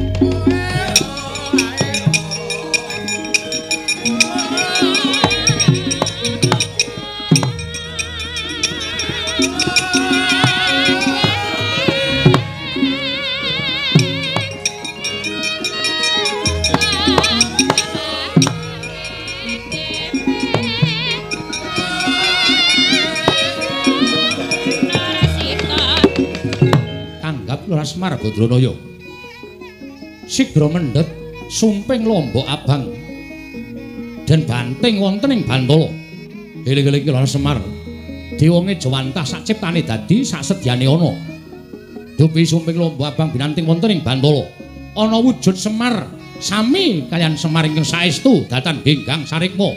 Semar Badranaya sigra mendhet sumping lombok abang dan banting wonten ing Bantala Eling-eling Lara Semar. Diwonge Jawantah sak ciptane dadi sak sedyane ana. Dupi sumping lomba abang binanting wonten ing Bantala. Ana wujud Semar sami kalian Semar ingkang saestu datan Genggang Sarikma.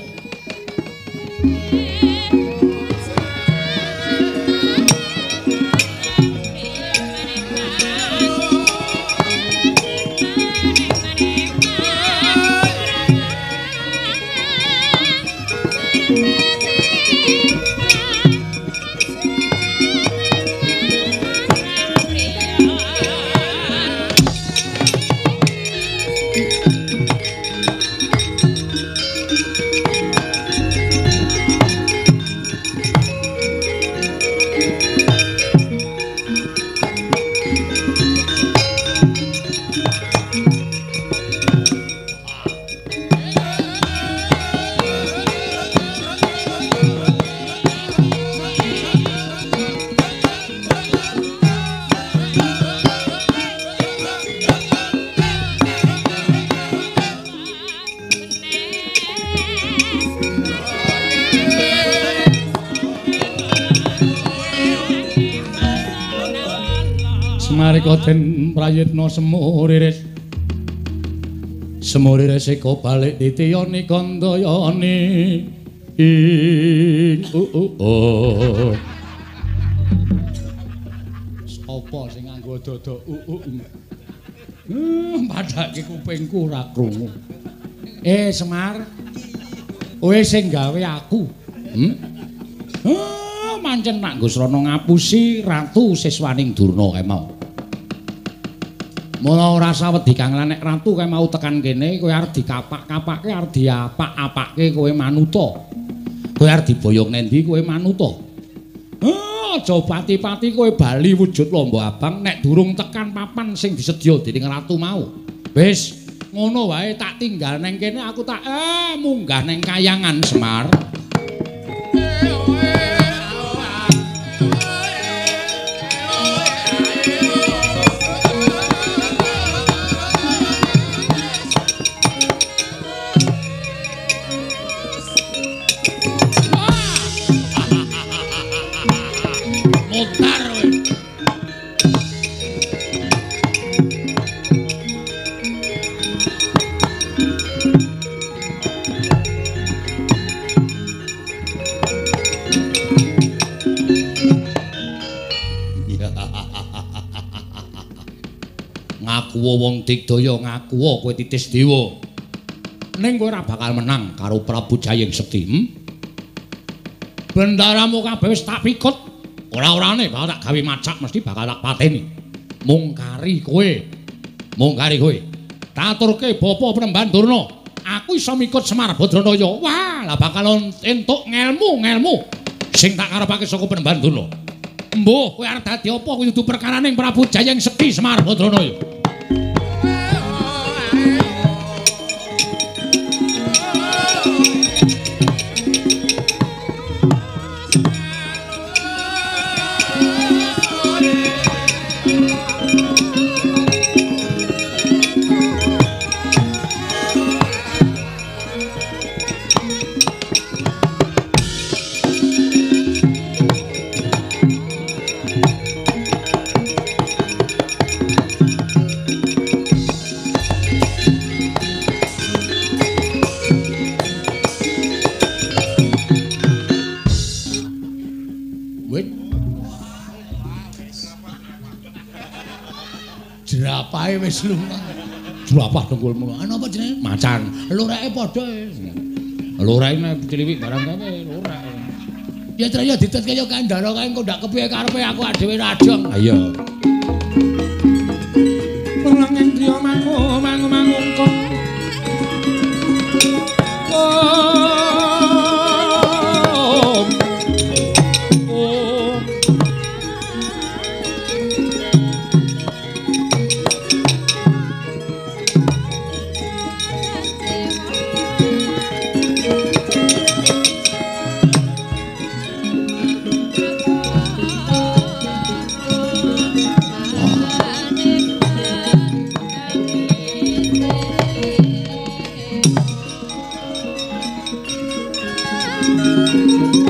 Den prayitna semuriris semuriris eka balik titiyane kandayane ing sapa sing nganggo dada padake kupingku ora krungu Semar kowe sing gawe aku mancen nak nggo srana ngapusi ratu siswaning Durna kae mau. Mula ora sawedi kang nek ratu kae mau tekan kene kowe arep dikapak-kapakke arep diapak-apakke kowe manuta. Kowe arep diboyong nendi kowe manuta. Aja pati-pati kowe bali wujud lomba abang nek durung tekan papan sing disedya dening ratu mau. Wis ngono wae tak tinggal neng kene aku tak munggah neng Kayangan Semar. Wong digdaya ngaku kowe titis dewa. Ning kowe ora bakal menang karo Prabu Jayeng Sekti. Bendaramu kabeh wis tak pikut. Ora-orane bakal tak gawe macak mesti bakal tak pateni. Mung kari kowe. Tak aturke Bapa Penemban Durna. Aku iso mikut Semar Badranaya. Wah, lah bakal entuk ngelmu sing tak karepake saka Penemban Durna. Mbuh, kowe arep dadi apa kuwi dudu perkaraning Prabu Jayeng Sekti Semar Badranaya. Jerapahe wis lunga. Jerapah dengkulmu. Ana apa jenenge? Macan. Loreke padha. Loreke nek ciliwik barang kae lorek. Ya traya ditetke kaya kandhara kae engko ndak kepiye karepe aku dhewe rajong. Ayo. Pulang ing griya mangu-mangungkon. Thank you.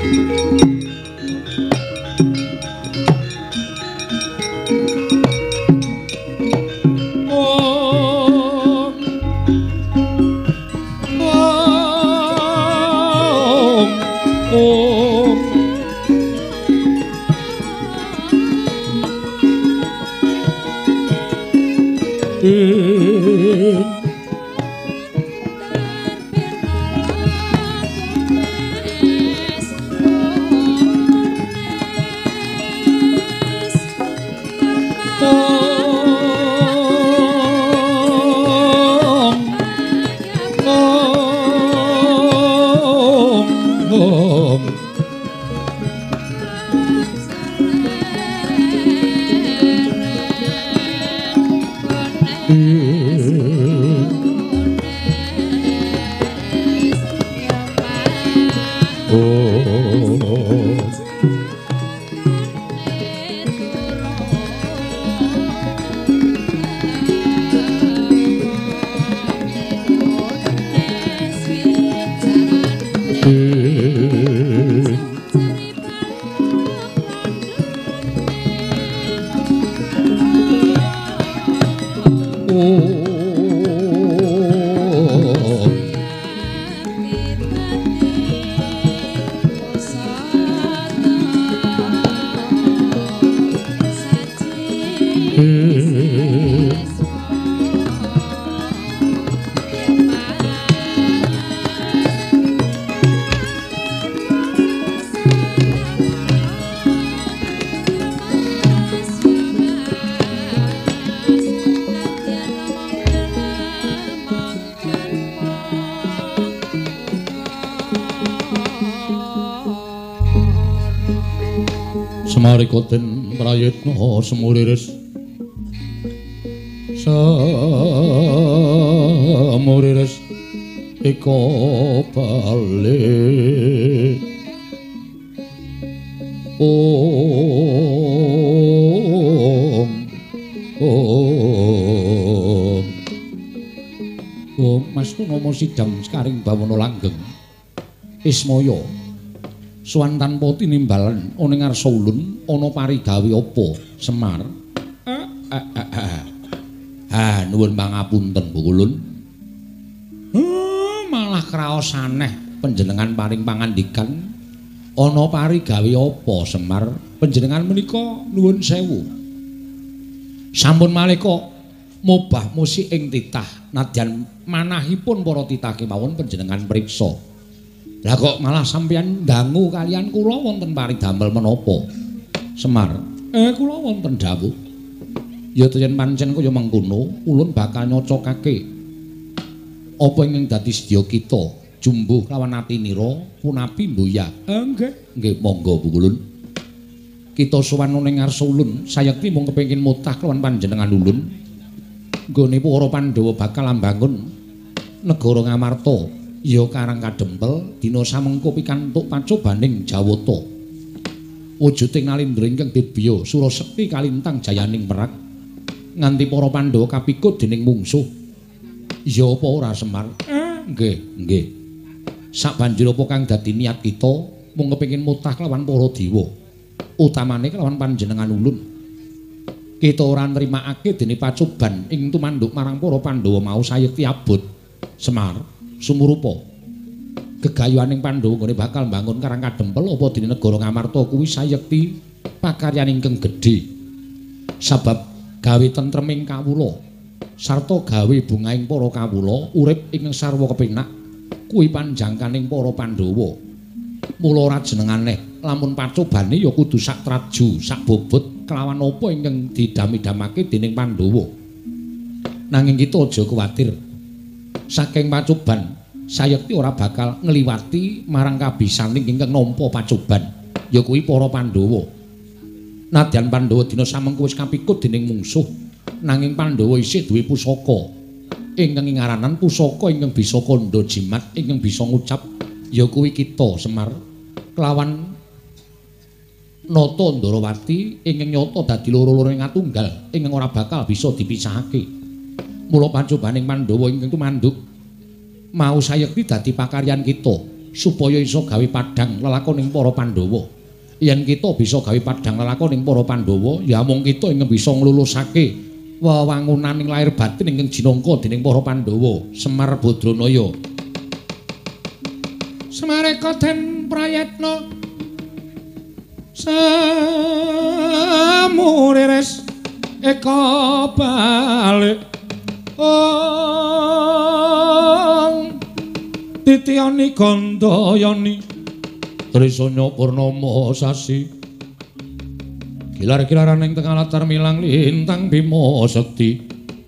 Samarikoten prayitna semuriris samuriris eka bali Om Mas Nomo sidang sekaring bawana langgeng Ismaya Suwantan poti nimbalan ana ing ngarsa ulun ana parigawe apa Semar? Nuwun pangapunten Bu Kulun. Malah kraos aneh panjenengan paring pangandikan ana parigawe apa Semar? Panjenengan menika nuwun sewu. Sampun malika mobah musik ing titah nadyan manahipun para titah kemawon panjenengan priksa. Lah kok malah sampeyan ndangu kalian kula wonten paridamel menapa? Semar, kula wonten dawuh. Ya yen pancen kaya mengkono, ulun bakal nyocokake apa ingkang dadi sedya kita, jumbuh lawan atinira punapi mboya. Nggih, monggo Bu Kulun. Kita sowan ning ngarsa ulun, sayekti mung kepengin mutah lawan panjenengan ulun. Nggone para Pandhawa bakal ambangun negara Ngamarta. Ya karang kadempel dina samengko pikantuk pacobaning Jawata. Wujuding nalindra ingkang dibya Surasekti kalintang jayaning merak nganti para Pandhawa kapikut dening mungsuh. Ya apa ora Semar? Nggih. Sabanjur apa kang dadi niat kita mung kepengin mutah kelawan para dewa. Utamane kelawan panjenengan ulun. Kita ora nrimakake dene pacoban ing tumanduk marang para Pandhawa mau sayekti abot. Semar sumurupa gegayuhaning Pandhawa nggone bakal mbangun karang kadempel apa dene negara Ngamarta kuwi sayekti pakaryan ingkang gedhe sabab gawe tentreming kawula sarta gawe bungahing para kawula urip ing sarwa kepenak kuwi panjangkaning para Pandhawa mula ora jenengane lamun pacobane ya kudu sak traju sak bobot kelawan apa ingkang didami-damake dening Pandhawa nanging kita aja kuwatir saking pacoban sayekti ora bakal ngliwati marang kabisaning ingkang nampa pacoban ya kuwi para Pandhawa. Nadyan Pandhawa dina samengko wis kapikut dening mungsuh nanging Pandhawa isih duwe pusaka ingkang ngaranan pusaka ingkang bisa kandha jimat ingkang bisa ngucap ya kuwi kita Semar kelawan Nata Ndarawati ingkang nyata dadi loro-lorone ngatunggal ingkang ora bakal bisa dipisahake. Mula pacobaning Pandhawa ingkang tumanduk mau sayekti dadi pakaryan kita supaya iso gawe padhang lelakoning para Pandhawa. Yen kita bisa gawe padhang lelakoning para Pandhawa, ya mung kita ing bisa nglulusake wewangunaning lair batin ingkang jinangka dening para Pandhawa. Semar Badranaya. Semareka den prayatna samuriris eka balik Titiyani Gandayani Trisanya Purnama sasi Kilar-kilaran ing tengah latar milang lintang Bima Sekti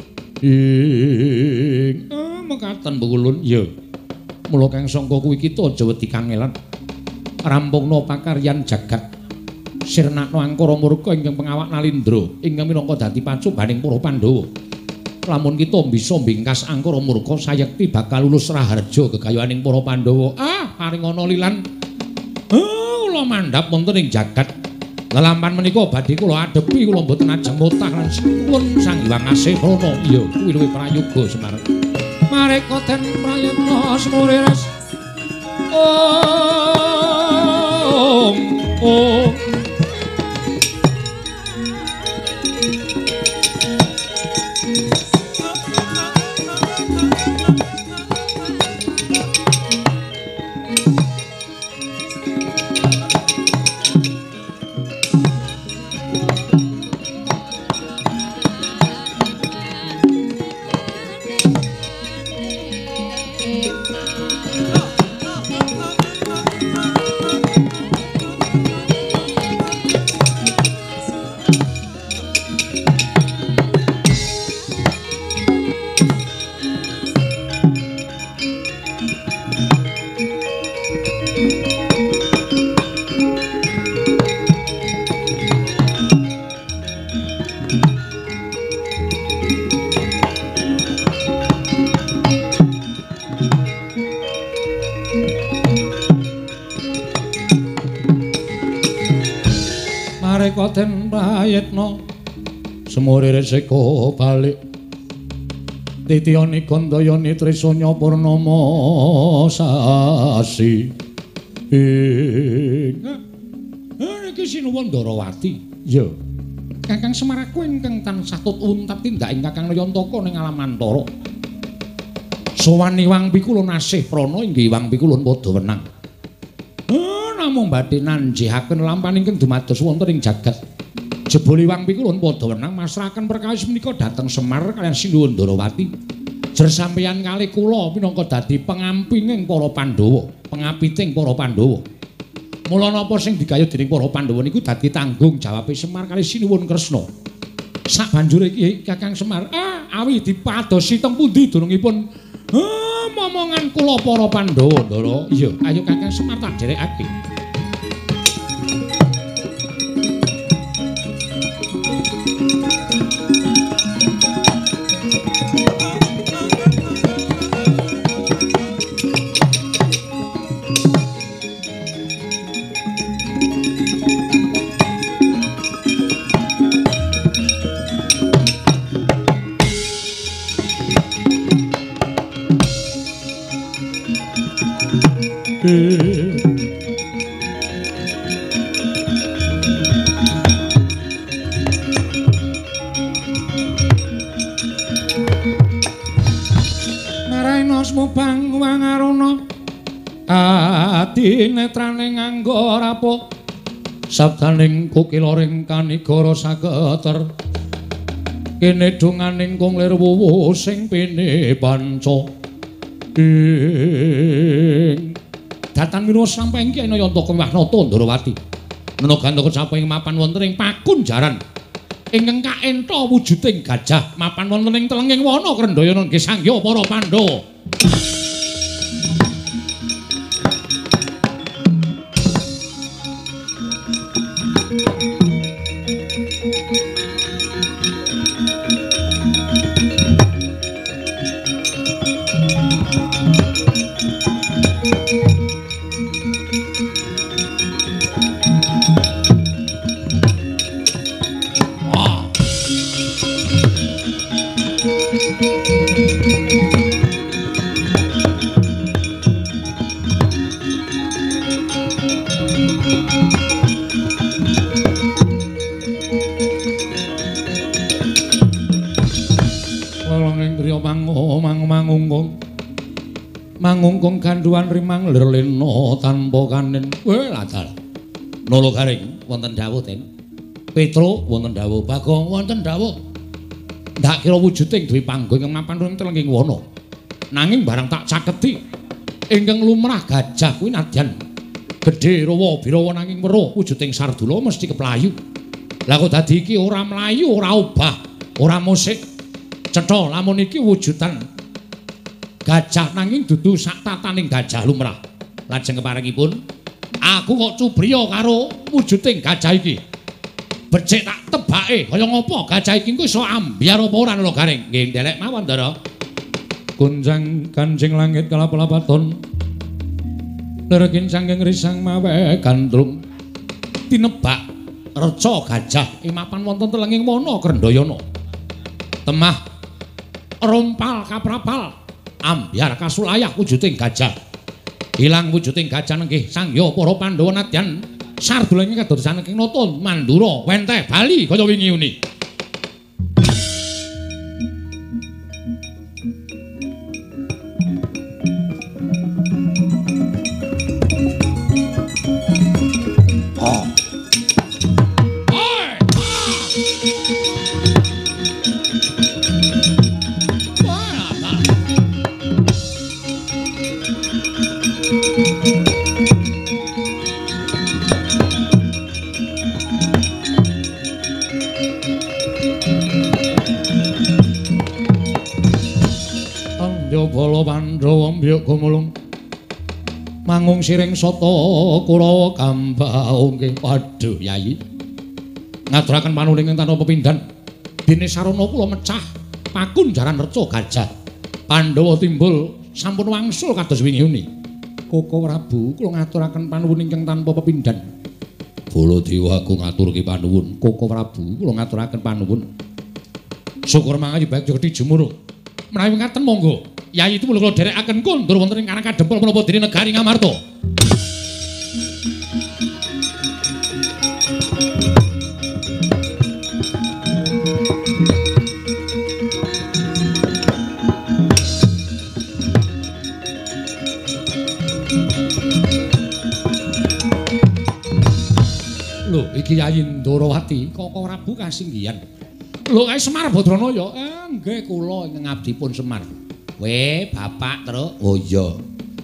ing mekaten Bukulun ya mula kang sangka kuwi kita aja wedi kangelan rampungna pakaryan jagat sirnakna angkara murka ingkang pengawak Nalindra ingkang minangka dadi pacobaning para Pandhawa lamun kita bisa mbingkas angkara murka sayekti bakal lulus raharja gegayoning para Pandhawa paring ana lilan kula mandhap wonten ing jagat lelampahan menika badhe kula adepi kula mboten ajeng mutah lan suwun Sang Hyang Asena iya kuwi luwih prayoga Semar mareka den prayatna semuriris den prayatna semuriris eka balik Titiyani Gandayani Trisanya Purnama sasi niki sinuwun Ndarawati ya Kakang Semar aku ingkang tansah tutwuntat tindaking Kakang Nayantaka ning alam antara sowan Iwang Pikulun asih prana inggih Iwang Pikulun padha wenang namung badhe nanjihaken lampahan ingkang dumados wonten ing jagat. Jebul Iwang Pikulun padha wenang masrahaken perkawis menika dhateng Semar kaliyan Sinuwun Ndarawati. Jer sampeyan kalih kula minangka dadi pengampinging para Pandhawa, pengapiting para Pandhawa. Mula napa sing digayuh dening para Pandhawa niku dadi tanggung jawabe Semar kalih Sinuwun Kresna. Sabanjure iki Kakang Semar, awi dipadosi teng pundi durungipun momongan kula para Pandhawa, Ndara. Iya, ayo Kakang Semar tak dherekake. Netrane nganggo rapuh sabdaning kukiloring kanigara sageter kene donganing kunglir wuwu sing pene panca datan mira sampeng Kyai Nayantaka Wahnata Ndarawati menogantaka sampeng mapan wonten ing pakunjaran ingkang kaenta wujuding gajah mapan wonten ing telenging wana Krendayana nggih sangya para Pandhawa. pangungkung ganduan rimang lirlena tanpa kanen. Weh ladal. Nolo Garing wonten dawuh ten. Petro wonten dawuh, Bagong wonten dawuh. Ndak kira wujuding Dewi Panggo ingkang mapan ing telenging wana. Nanging barang tak caketi ingkang lumrah gajah kuwi nadyan gedhe rawa birawa nanging weruh wujuding Sardula mesti keplayu. Lah kok dadi iki ora mlayu, ora obah, ora musik. Cetha lamun iki wujudan gajah nanging dudu sak tataning gajah lumrah. Lajeng keparengipun aku kok cubriya karo wujuding gajah iki. Becik tak tebake kaya ngopo gajah iki engko iso ambyar apa ora Nala Garing. Nggih ndelek mawon Ndara. Kunjang Kanjeng langit kalap-lapaton. Lerekin sangking risang mawe gandrung. Tinebak reca gajah imapan wonten telenging wana Krendayana. Temah rompal kaprapal ambyar kasulayah wujuding gajah. Ilang wujuding gajah nggih sangya para Pandhawa nadyan Sardula ing kadosan saking nata Mandura wenteh bali kaya wingi uni. Bala Pandhawa mbiyuk gumulung mangung siring sata Kurawa Kambau nggih. Waduh Yayi ngaturaken panuwun tanpa pepindhan dene sarana kula mecah pakunjaran reca gajah Pandhawa timbul sampun wangsul kados wingi uni. Koko Prabu kula ngaturaken panuwun ingkang tanpa pepindhan. Baladewa aku ngaturke panuwun. Koko Prabu kula ngaturaken panuwun. Syukur mangke baik Gedhi Jemuru. Menawi ngaten monggo Yayi itu kula dherekaken kondur wonten ing Karang Kadempel menapa dene negari Ngamarta. Lho iki Yayi Ndarawati Koko Prabu kasinggihan. Lho kae Semar Badranaya. Nggih kula ingkang ngabdipun Semar. Weh, bapak terus. Oh iya.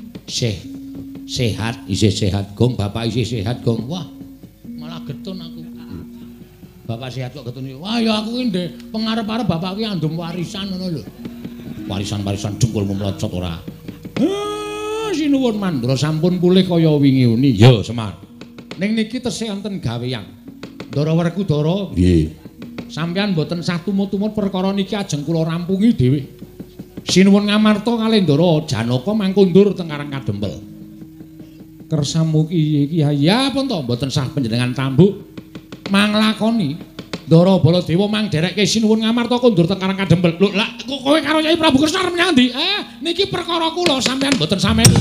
Sehat, isih sehat, Gong. Bapak isih sehat, Gong. Wah, malah getun aku. Bapak sehat kok getun. Wah, ya aku iki ndek pengarep-arep bapak ki andum warisan ngono lho. Warisan-warisan jengkulmu mlocot ora. Sinuwun Mandra sampun pulih kaya wingi uni. Ya, Semar. Ning niki tesih wonten gaweyan. Ndara Werkudara. Nggih. Sampeyan mboten sah tumut-tumut perkara niki ajeng kula rampungi dhewe. Sinuwun Ngamarta kalih Ndara Janaka mangkundur teng Karang Kadempel. Kersamu iki ya pun to mboten sah panjenengan tambuk manglakoni Ndara Baladewa mang derekke sinuwun Ngamarta kundur teng Karang Kadempel. Lho lak kowe karo Nyai Prabu Kresna menyang ndi? Niki perkara kula sampeyan mboten samelu.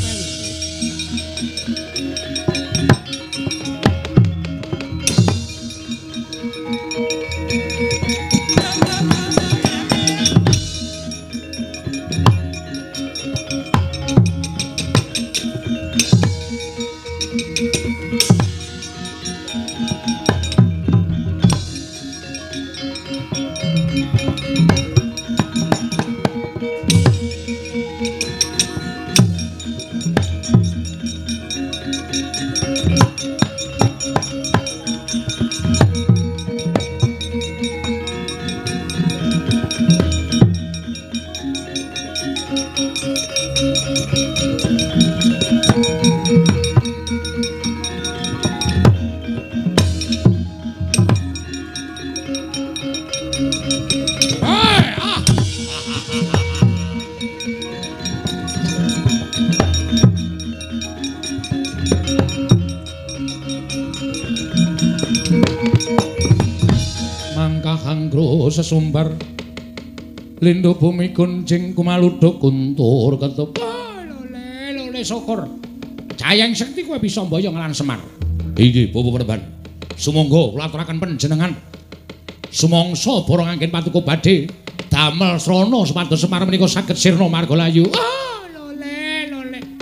Sesumbar lindho bumi gunjing kumaludhuk kuntur ketep lole syukur jayang sekti kowe bisa mboyong lan Semar. Inggih Bapak Penemban sumangga kula aturaken panjenengan sumangsa para nganggen patuko badhe damel srana supados Semar menika saged sirna marga layu. Lole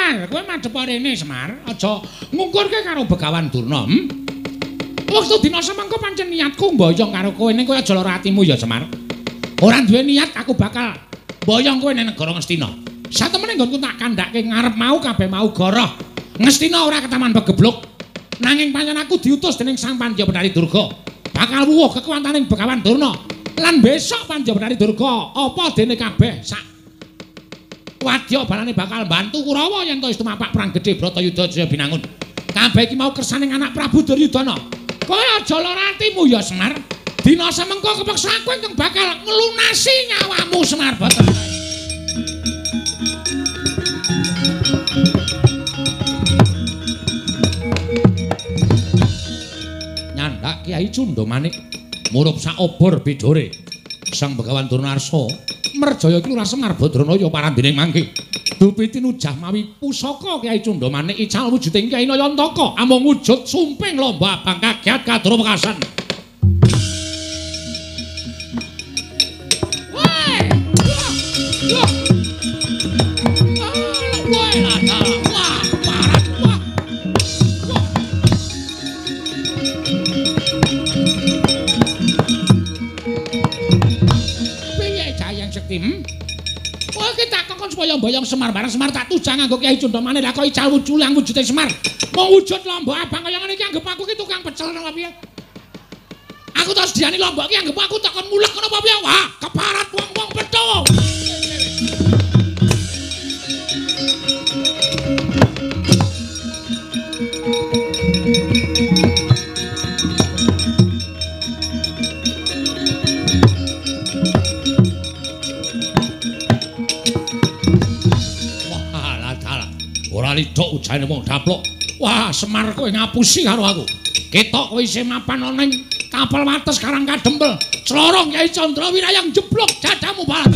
Semar, kowe madhep rene Semar, aja ngungkurke karo Begawan Durna. Wektu dina semengko pancen niatku mboyong karo kowe ning kowe aja lara atimu ya Semar. Ora duwe niat aku bakal mboyong kowe ning negara Ngastina. Satemene nggonku tak kandhake ngarep mau kabeh mau goroh. Ngastina ora ketaman begebluk. Nanging pancen aku diutus dening Sang Panjabedari Durga. Bakal wuwuh kekuwataning Begawan Durna. Lan besok Panjabedari Durga apa dene kabeh sak wadya balane bakal bantu Kurawa yen to wis tumapak perang gedhe Bratayuda Jaya Binangun. Kabeh iki mau kersaning anak Prabu Duryudana. Kowe aja lara atimu ya Semar. Dina semengko kepeksa kowe kang bakal ngelunasi nyawamu Semar boten. Nyandak Kyai Cundamanik murup sak obor bidore. Sang Begawan Durnarsa merjaya iki Lurah Semar Badranaya parandening mangke. Dupi tinujah mawi pusaka Kyai Cundamanik ical wujuding Kyai Nayantaka amung wujud sumping lomba abang kagiat kadra wekasan. Kowe iki tak kongkon supaya mboyong Semar bareng Semar tak tujang nganggo Kyai Cundamanik lha kok ical wujulang wujude Semar. Mau wujud lomba abang kaya ngene iki anggap aku ki tukang pecel napa piye? Aku terus diani lomba iki anggap aku takon mulek napa piye? Wah, keparat wong-wong pedho. Ora lidok ujane wong daplok. Wah, Semar kowe ngapusi karo aku. Ketok kowe isih mapan ana ning kapal wates Karang Kadempel. Clorong Kyai Candrawirayang jeblok dadamu balat.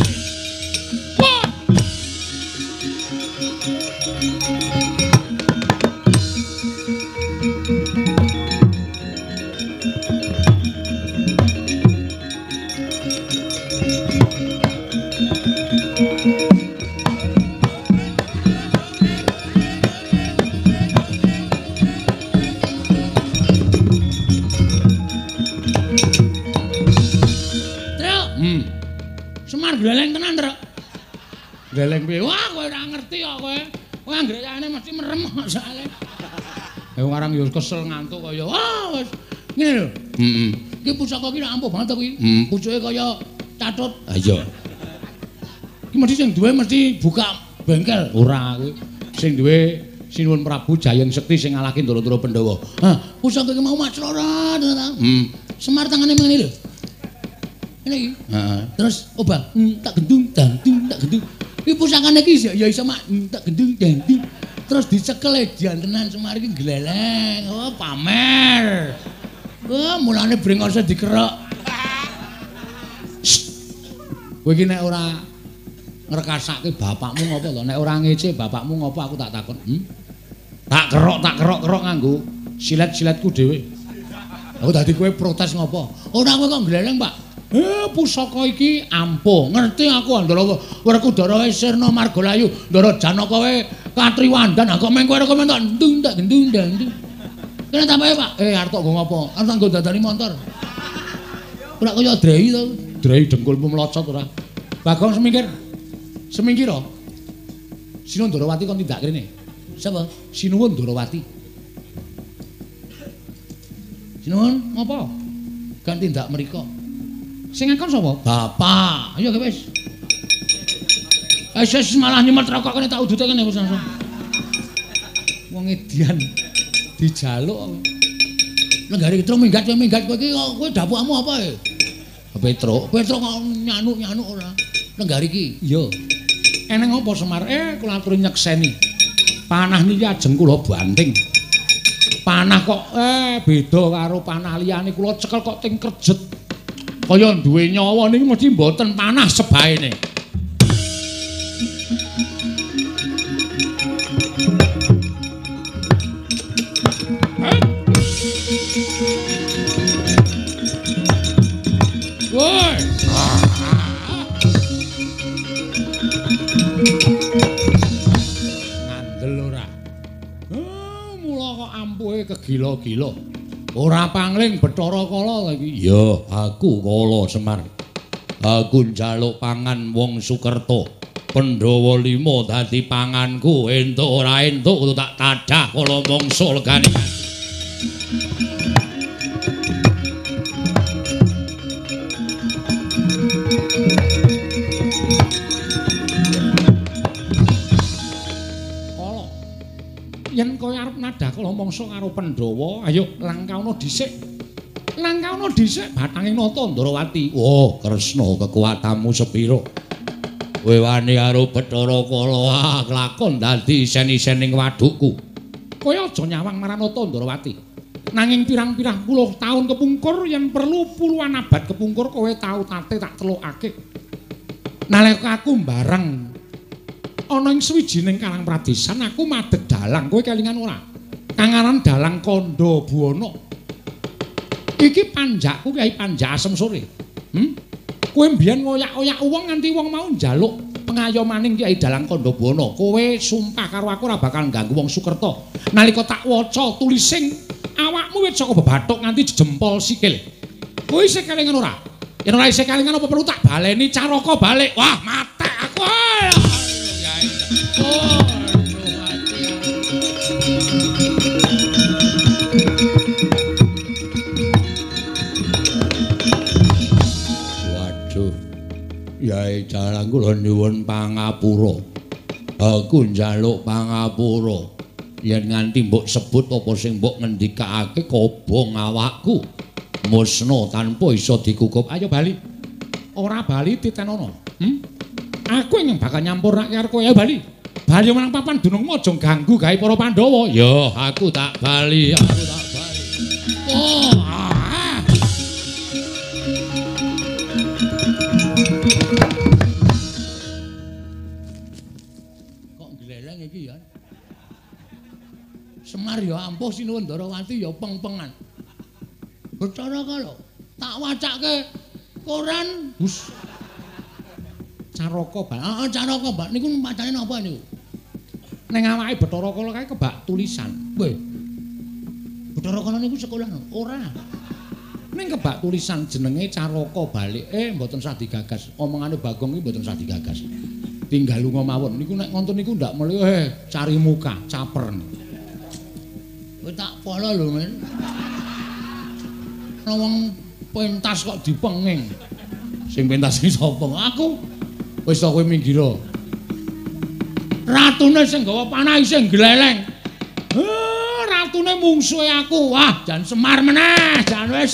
Gleleng tenan, Truk. Gleleng piye? Wah, kowe ora ngerti kok kowe. Kowe anggere yane mesti merem kok soalé. Wong arang yo kesel ngantuk kaya wah wis ngene lho. Heeh. Iki pusaka iki ampuh banget to kuwi. Pucuke kaya catut. Ha iya. Iki mesti sing duwe mesti buka bengkel. Ora kuwi. Sing duwe Sinuwun Prabu Jayeng Sekti sing ngalahke Ndara-ndara Pandhawa. Hah, pusaka iki mau maclora to ta? Semar tangane ngene lho. Ini iki. Heeh. Terus obah tak gendung dantung tak gendung. Iki pusakane iki ya iso mak tak gendung dantung. Terus dicekel jantenan Semar iki gleleng. Oh, pamer. Oh, mulane brengose dikerok. Kowe iki nek ora ngrekasake bapakmu ngopo to? Nek ora ngece bapakmu ngopo aku tak takon. Tak kerok nganggo silet-siletku dhewe. Aku dadi kowe protes ngopo? Ora kowe kok gleleng, Pak. Pusaka iki ampuh. Ngerti aku Ndara Werkudara Sirna Margalayu, Ndara Janaka wae Katriwandan. Kok meng kowe rekomen tak ndung tak gendung ndang. Kene tambahe, Pak. Arep kok nggo ngopo? Arep nggo dadani montor. Ora kaya Drei to. Drei dengkulmu mlocot ora. Bagong semingkir. Semingkira. Sinuwun Ndarawati kon tindak kene. Sapa? Sinuwun Ndarawati. Sinuwun ngopo? Kan tindak mriko. Sing ngakon sapa? Bapak. Ayo wis. Wis malah nyemet rokok kene tak udute kene wis langsung. Wong edian dijaluk. Lenggari Petruk minggat kowe iki kowe dapukmu apa e? Petruk kok nyanu-nyanu ora. Lenggari iki. Iya. Eneng apa Semar? Kula aturi nyekseni. Panah niki ajeng kula banting. Panah kok beda karo panah liyane kula cekel kok ting kerjet. Kaya duwe nyawa niki mesti mboten panah sebaene. Woi. Ngandel ampuhe kegila-gila. Ora pangling Bathara Kala iki. Ya, aku Kala Semar. Aku njaluk pangan wong Sukerta. Pandhawa 5 dadi panganku, entuk ora entuk tak tadah kala mangsa legane. Kala. Yen kowe arep nadah kala mangsa karo Pandhawa, ayo langkauna dhisik. Langkauna dhisik batanging nata Ndrawati. Wah, Kresna kekuatanmu sepira? Kowe wani karo Bathara Kala kelakon dadi isen-isening wadukku. Kowe aja nyawang marang nata Ndrawati. Nanging pirang-pirang puluh taun kepungkur yen perlu puluhan abad kepungkur kowe tau tate tak telukake. Nalika aku mbareng ana ing swijining karang pradesan aku madeg dalang, kowe kelingan ora? Kangaran Dalang Kandha Buwana. Iki panjakku Kyai Panjak Asem Sore. Kowe mbiyen ngoyak-oyak wong nganti wong mau njaluk pengayomaning Kyai Dalang Kandha Buwana. Kowe sumpah karo aku ora bakal ganggu wong Sukerta. Nalika tak waca tulising awakmu wis saka bebathuk nganti jempol sikil. Kowe isih kelingan ora? Yen ora isih kelingan apa perlu tak baleni Caraka balik. Wah, matek aku. Kyai Dalang kula nyuwun pangapura. Aku njaluk pangapura. Yen nganti mbok sebut apa sing mbok ngendikake kobong awakku musna tanpa iso dikukup. Ayo bali. Ora bali titenono. Aku yang bakal nyampurnake karo kowe. Ayo bali. Bali menang papan dunungmu aja ganggu gawe para Pandhawa. Ya, aku tak bali. Aku tak bali. Oh. Semar ya ampuh sinuwun Ndrawati ya peng-pengan. Bathara Kala tak wacake koran Gus Caraka Bal. Heeh, Caraka Bal niku macane napa niku? Ning awake Bathara Kala kae kebak tulisan. Kowe. Bathara Kala niku sekolah ora. Ning kebak tulisan jenenge Caraka Balik. Mboten sah digagas. Omongane Bagong iki mboten sah digagas. Tinggal lunga mawon. Niku nek ngontun niku ndak melu cari muka, caper. Kowe tak polo lho, men. Wong pentas kok dipenging. Sing pentas iki sapa? Aku. Wis to kowe minggir. Ratune sing gawa panah isih gleleng. Ratune mungsuhe aku. Wah, jan Semar meneh, jan wis.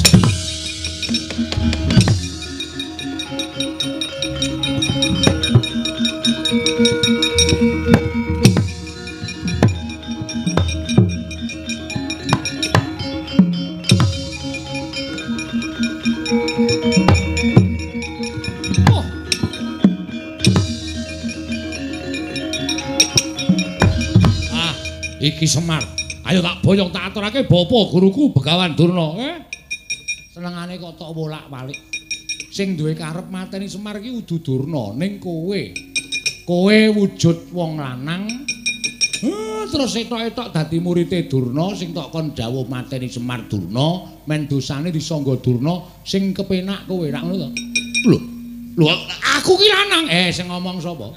Iki Semar, ayo tak boyong tak aturake bapa guruku Begawan Durna. Senengane kok tok wolak-walik. Sing duwe karep mateni Semar iki udu Durna, ning kowe. Kowe wujud wong lanang. Terus etok-etok dadi murite Durna sing tok kon dawuh mateni Semar Durna, men dosane disangga Durna sing kepenak kowe, rak ngono to? Lho, aku ki lanang. Sing ngomong sapa?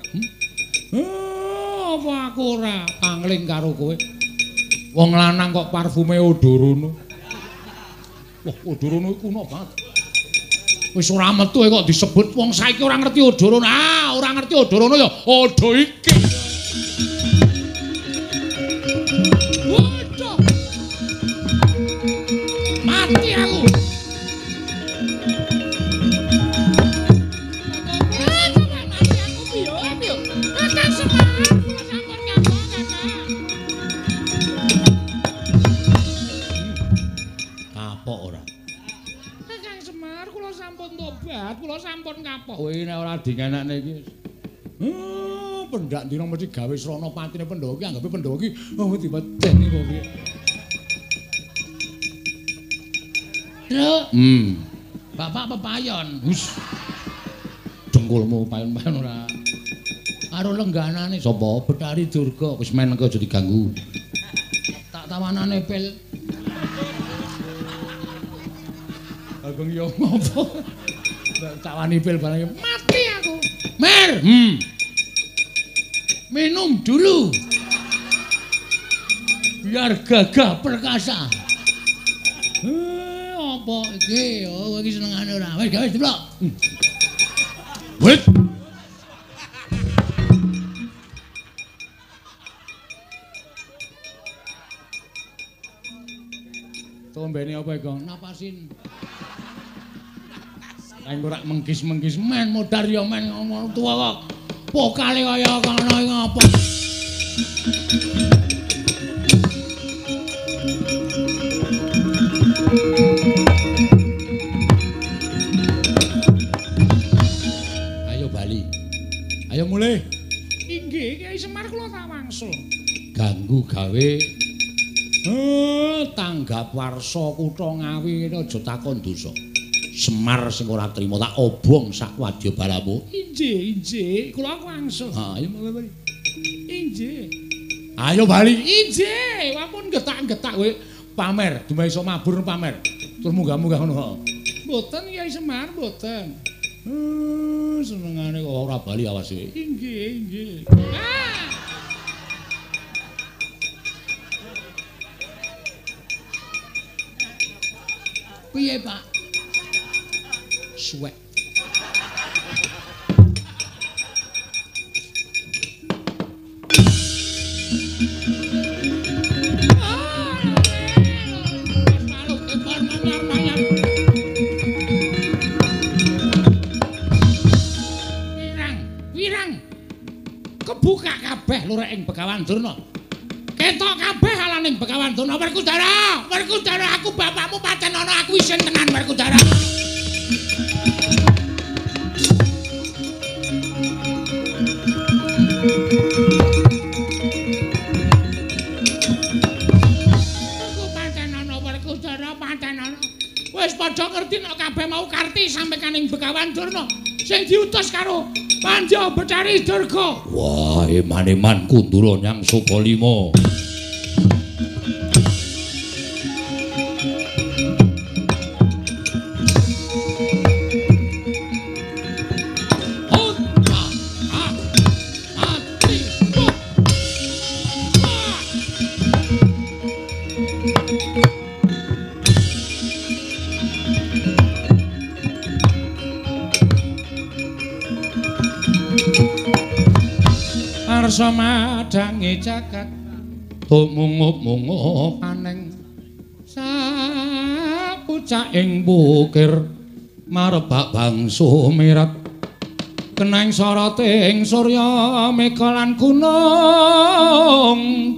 Apa aku ora pangling karo kowe? Wong lanang kok parfume Odorono. Wah, Odorono iku kuno banget. Wis ora metu kok disebut wong saiki ora ngerti Odorono. Ora ngerti Odorono ya Odo iki. Waduh. Mati aku. Kula sampun kapok. Kowe nek ora dingenekne iki. Pendak dina mesti gawe srana patine Pandhawa ki anggape Pandhawa ki dipeceni kok piye. Lho. Bapak pepayon. Wis. Dengkulmu payon-payon ora. Karo lengganane sapa? Betari Durga. Wis men engko aja diganggu. Tak tawanane pil. Ageng yo ngopo? Tawani pil barang mati aku. Mer. Minum dulu. Biar gagah perkasa. Apa iki? Oh, iki senengane ora. Wis gawe diplok. Wit. Tombene apa iku? Napasin. Kae ora menggis-menggis men modar ya men ngomong tuwa kok. Pokale kaya kono iki ngopo? Ayo bali. Ayo mulai. Inggih, Kyai Semar kula tak wangsul. Ganggu gawe tanggap warsa kutha Ngawi aja takon dosa. Semar sing ora trima tak obong sak wadya balamu. Inggih, kula wangsul. Ha, ayo bali. Inggih. Ayo bali. Inggih, wampun getak-getak kowe Pamer, dumeh iso mabur pamer. Terus munggah-munggah ngono. Mboten Kyai Semar, mboten. Senengane kok ora bali awas kowe. Inggih. Piye, Pak? Suwek. Kebuka kabeh lurek ing Begawan Durna. Ketok kabeh alaning Begawan Durna. Werkudara, aku bapakmu paten ana aku isin tenan Werkudara. Aku paten ana Werkudara, paten ana. Wis padha ngerti nek kabeh mau karti sampe kaning Begawan Durna sing diutus karo Panjo Betari Durga. Wah, eman-eman Kundura Nyang Sukalima. Arsa madangi jagat tumungup-mungup aneng sapucaking bukir marebak bangsu mirat keneng soroting surya meka lan gunung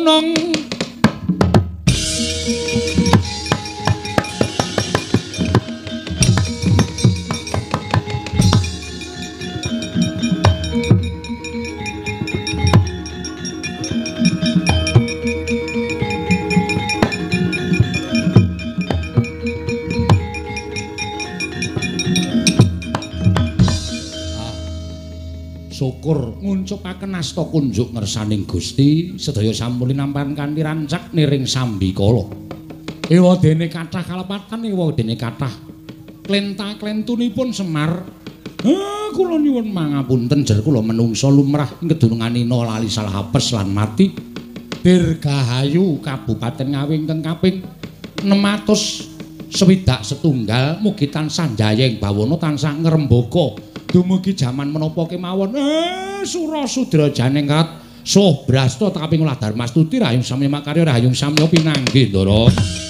syukur nguncupaken asta kunjuk ngersaning Gusti sedaya sampun nampan kanthi rancak niring sambikala. Ewa dene kathah kalepatan ewa dene kathah klenta-klentunipun Semar. Kula nyuwun mangapunten jer kula menungsa lumrah ing kedununganina lali salah apes lan mati. Dirgahayu Kabupaten Ngawi ingkang kaping 661 mugi tansah njayeng bawana tansah ngrembaka dumugi jaman menapa kemawon sura sudra janengkat soh brasta kaping ulah Darmastuti rahayung samya makarya rahayung samya pinanggih ndara.